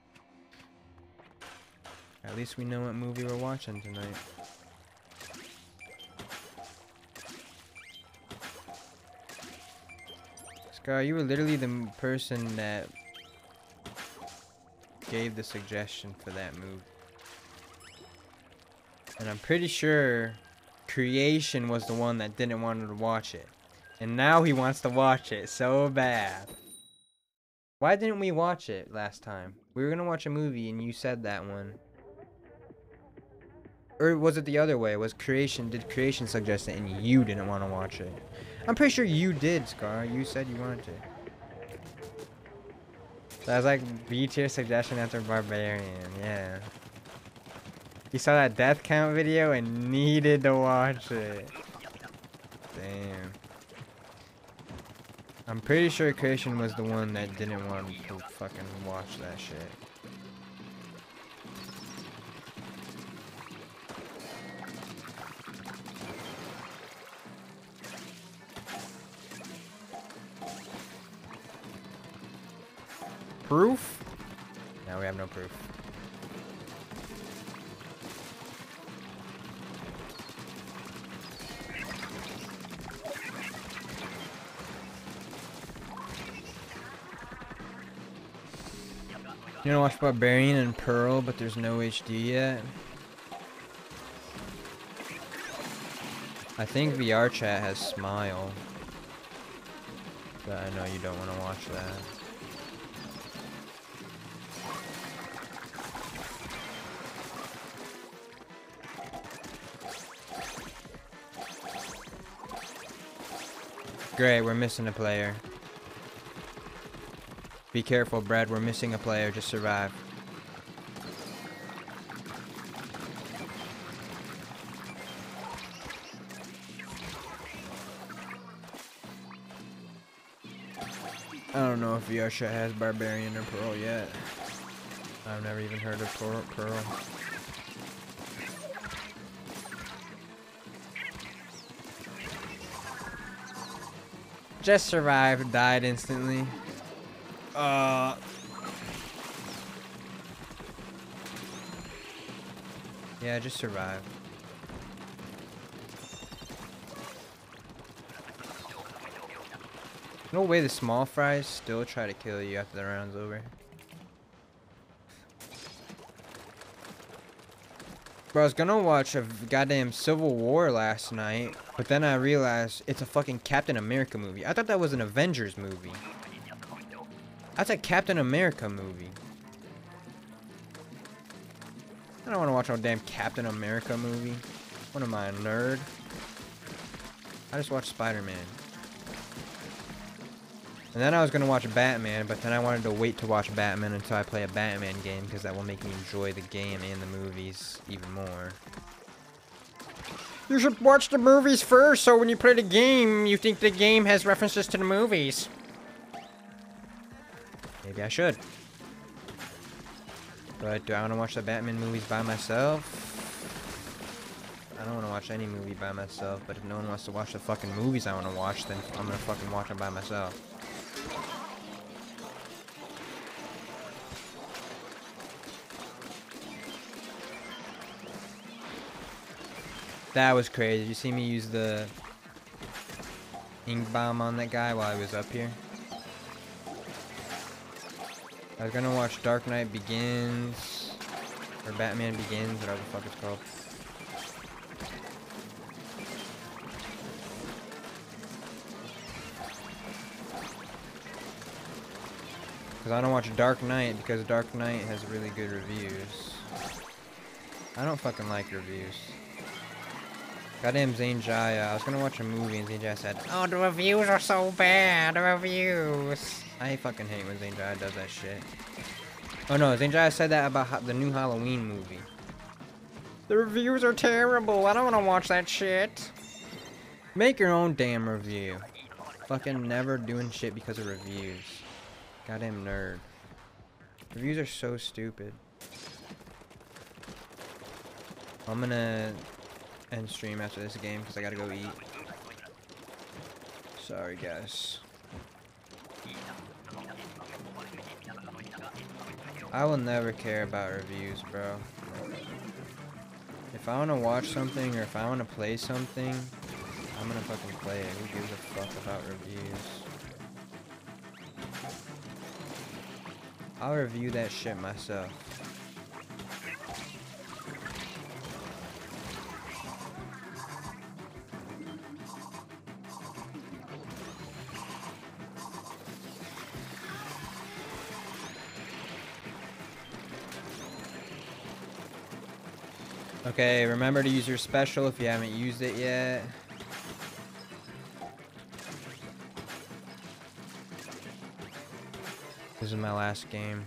At least we know what movie we're watching tonight. Scar, you were literally the person that gave the suggestion for that movie. And I'm pretty sure Creation was the one that didn't want to watch it. And now he wants to watch it so bad. Why didn't we watch it last time? We were going to watch a movie and you said that one. Or was it the other way? Was Creation, did Creation suggest it and you didn't want to watch it? I'm pretty sure you did, Scar. You said you wanted to. That was like B tier suggestion after Barbarian, yeah. You saw that death count video and needed to watch it. Damn. I'm pretty sure Creation was the one that didn't want to fucking watch that shit. Proof? No, we have no proof. You wanna watch Barbarian and Pearl, but there's no H D yet? I think V R Chat has Smile. But I know you don't want to watch that. Great, we're missing a player. Be careful, Brad. We're missing a player. Just survive. I don't know if V R Chat has Barbarian or Pearl yet. I've never even heard of Pearl. Pearl. Just survived, died instantly. Uh. Yeah, just survive. No way the small fries still try to kill you after the round's over. Bro, I was gonna watch a goddamn Civil War last night, but then I realized it's a fucking Captain America movie. I thought that was an Avengers movie. That's a Captain America movie. I don't want to watch no damn Captain America movie. What am I, a nerd? I just watched Spider-Man. And then I was gonna watch Batman, but then I wanted to wait to watch Batman until I play a Batman game, because that will make me enjoy the game and the movies even more. You should watch the movies first, so when you play the game, you think the game has references to the movies. Maybe I should. But do I want to watch the Batman movies by myself? I don't want to watch any movie by myself, but if no one wants to watch the fucking movies I want to watch, then I'm gonna fucking watch them by myself. That was crazy. Did you see me use the ink bomb on that guy while I was up here? I was gonna watch Dark Knight Begins, or Batman Begins, whatever the fuck it's called. Because I don't watch Dark Knight, because Dark Knight has really good reviews. I don't fucking like reviews. Goddamn Zane Jaya. I was gonna watch a movie and Zane Jaya said, Oh, the reviews are so bad, the reviews. I fucking hate when Zane Jaya does that shit. Oh no, Zane Jaya said that about ha the new Halloween movie. The reviews are terrible. I don't want to watch that shit. Make your own damn review. Fucking never doing shit because of reviews. Goddamn nerd. Reviews are so stupid. I'm gonna end stream after this game because I gotta go eat. Sorry guys. I will never care about reviews, bro. If I want to watch something or if I want to play something, I'm gonna fucking play it. Who gives a fuck about reviews? I'll review that shit myself. Okay, remember to use your special if you haven't used it yet. This is my last game.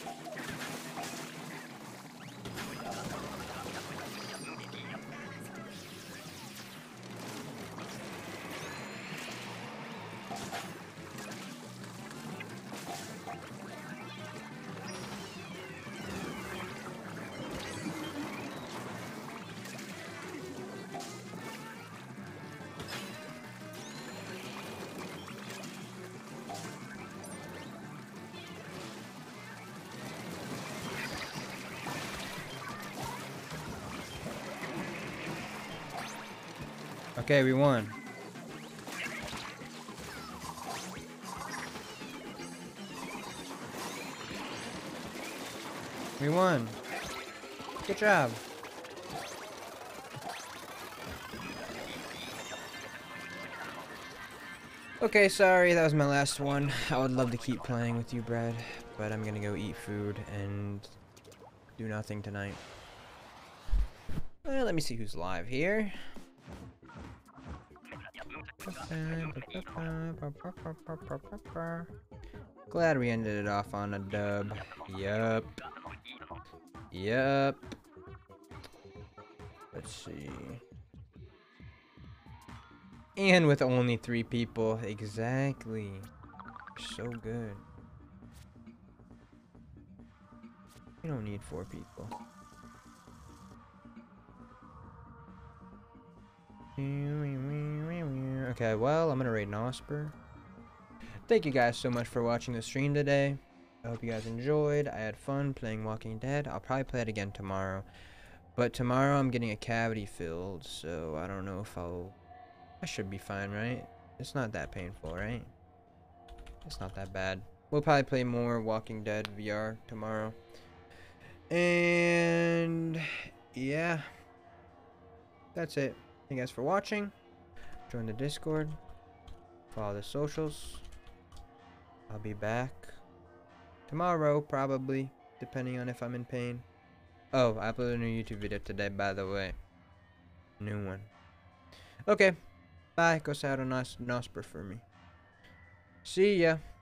Okay, we won. We won. Good job. Okay, sorry, that was my last one. I would love to keep playing with you, Brad, but I'm gonna go eat food and do nothing tonight. Well, let me see who's live here. Glad we ended it off on a dub. Yup. Yup. Let's see. And with only three people. Exactly. So good. We don't need four people. Okay, well, I'm gonna raid Nosper. Thank you guys so much for watching the stream today. I hope you guys enjoyed. I had fun playing Walking Dead. I'll probably play it again tomorrow. But tomorrow I'm getting a cavity filled, so I don't know if I'll... I should be fine, right? It's not that painful, right? It's not that bad. We'll probably play more Walking Dead V R tomorrow. And... yeah. That's it. Thank you guys for watching. Join the Discord. Follow the socials. I'll be back tomorrow, probably, depending on if I'm in pain. Oh, I uploaded a new YouTube video today, by the way. New one. Okay. Bye. Go say hi to Nos Nosper for me. See ya.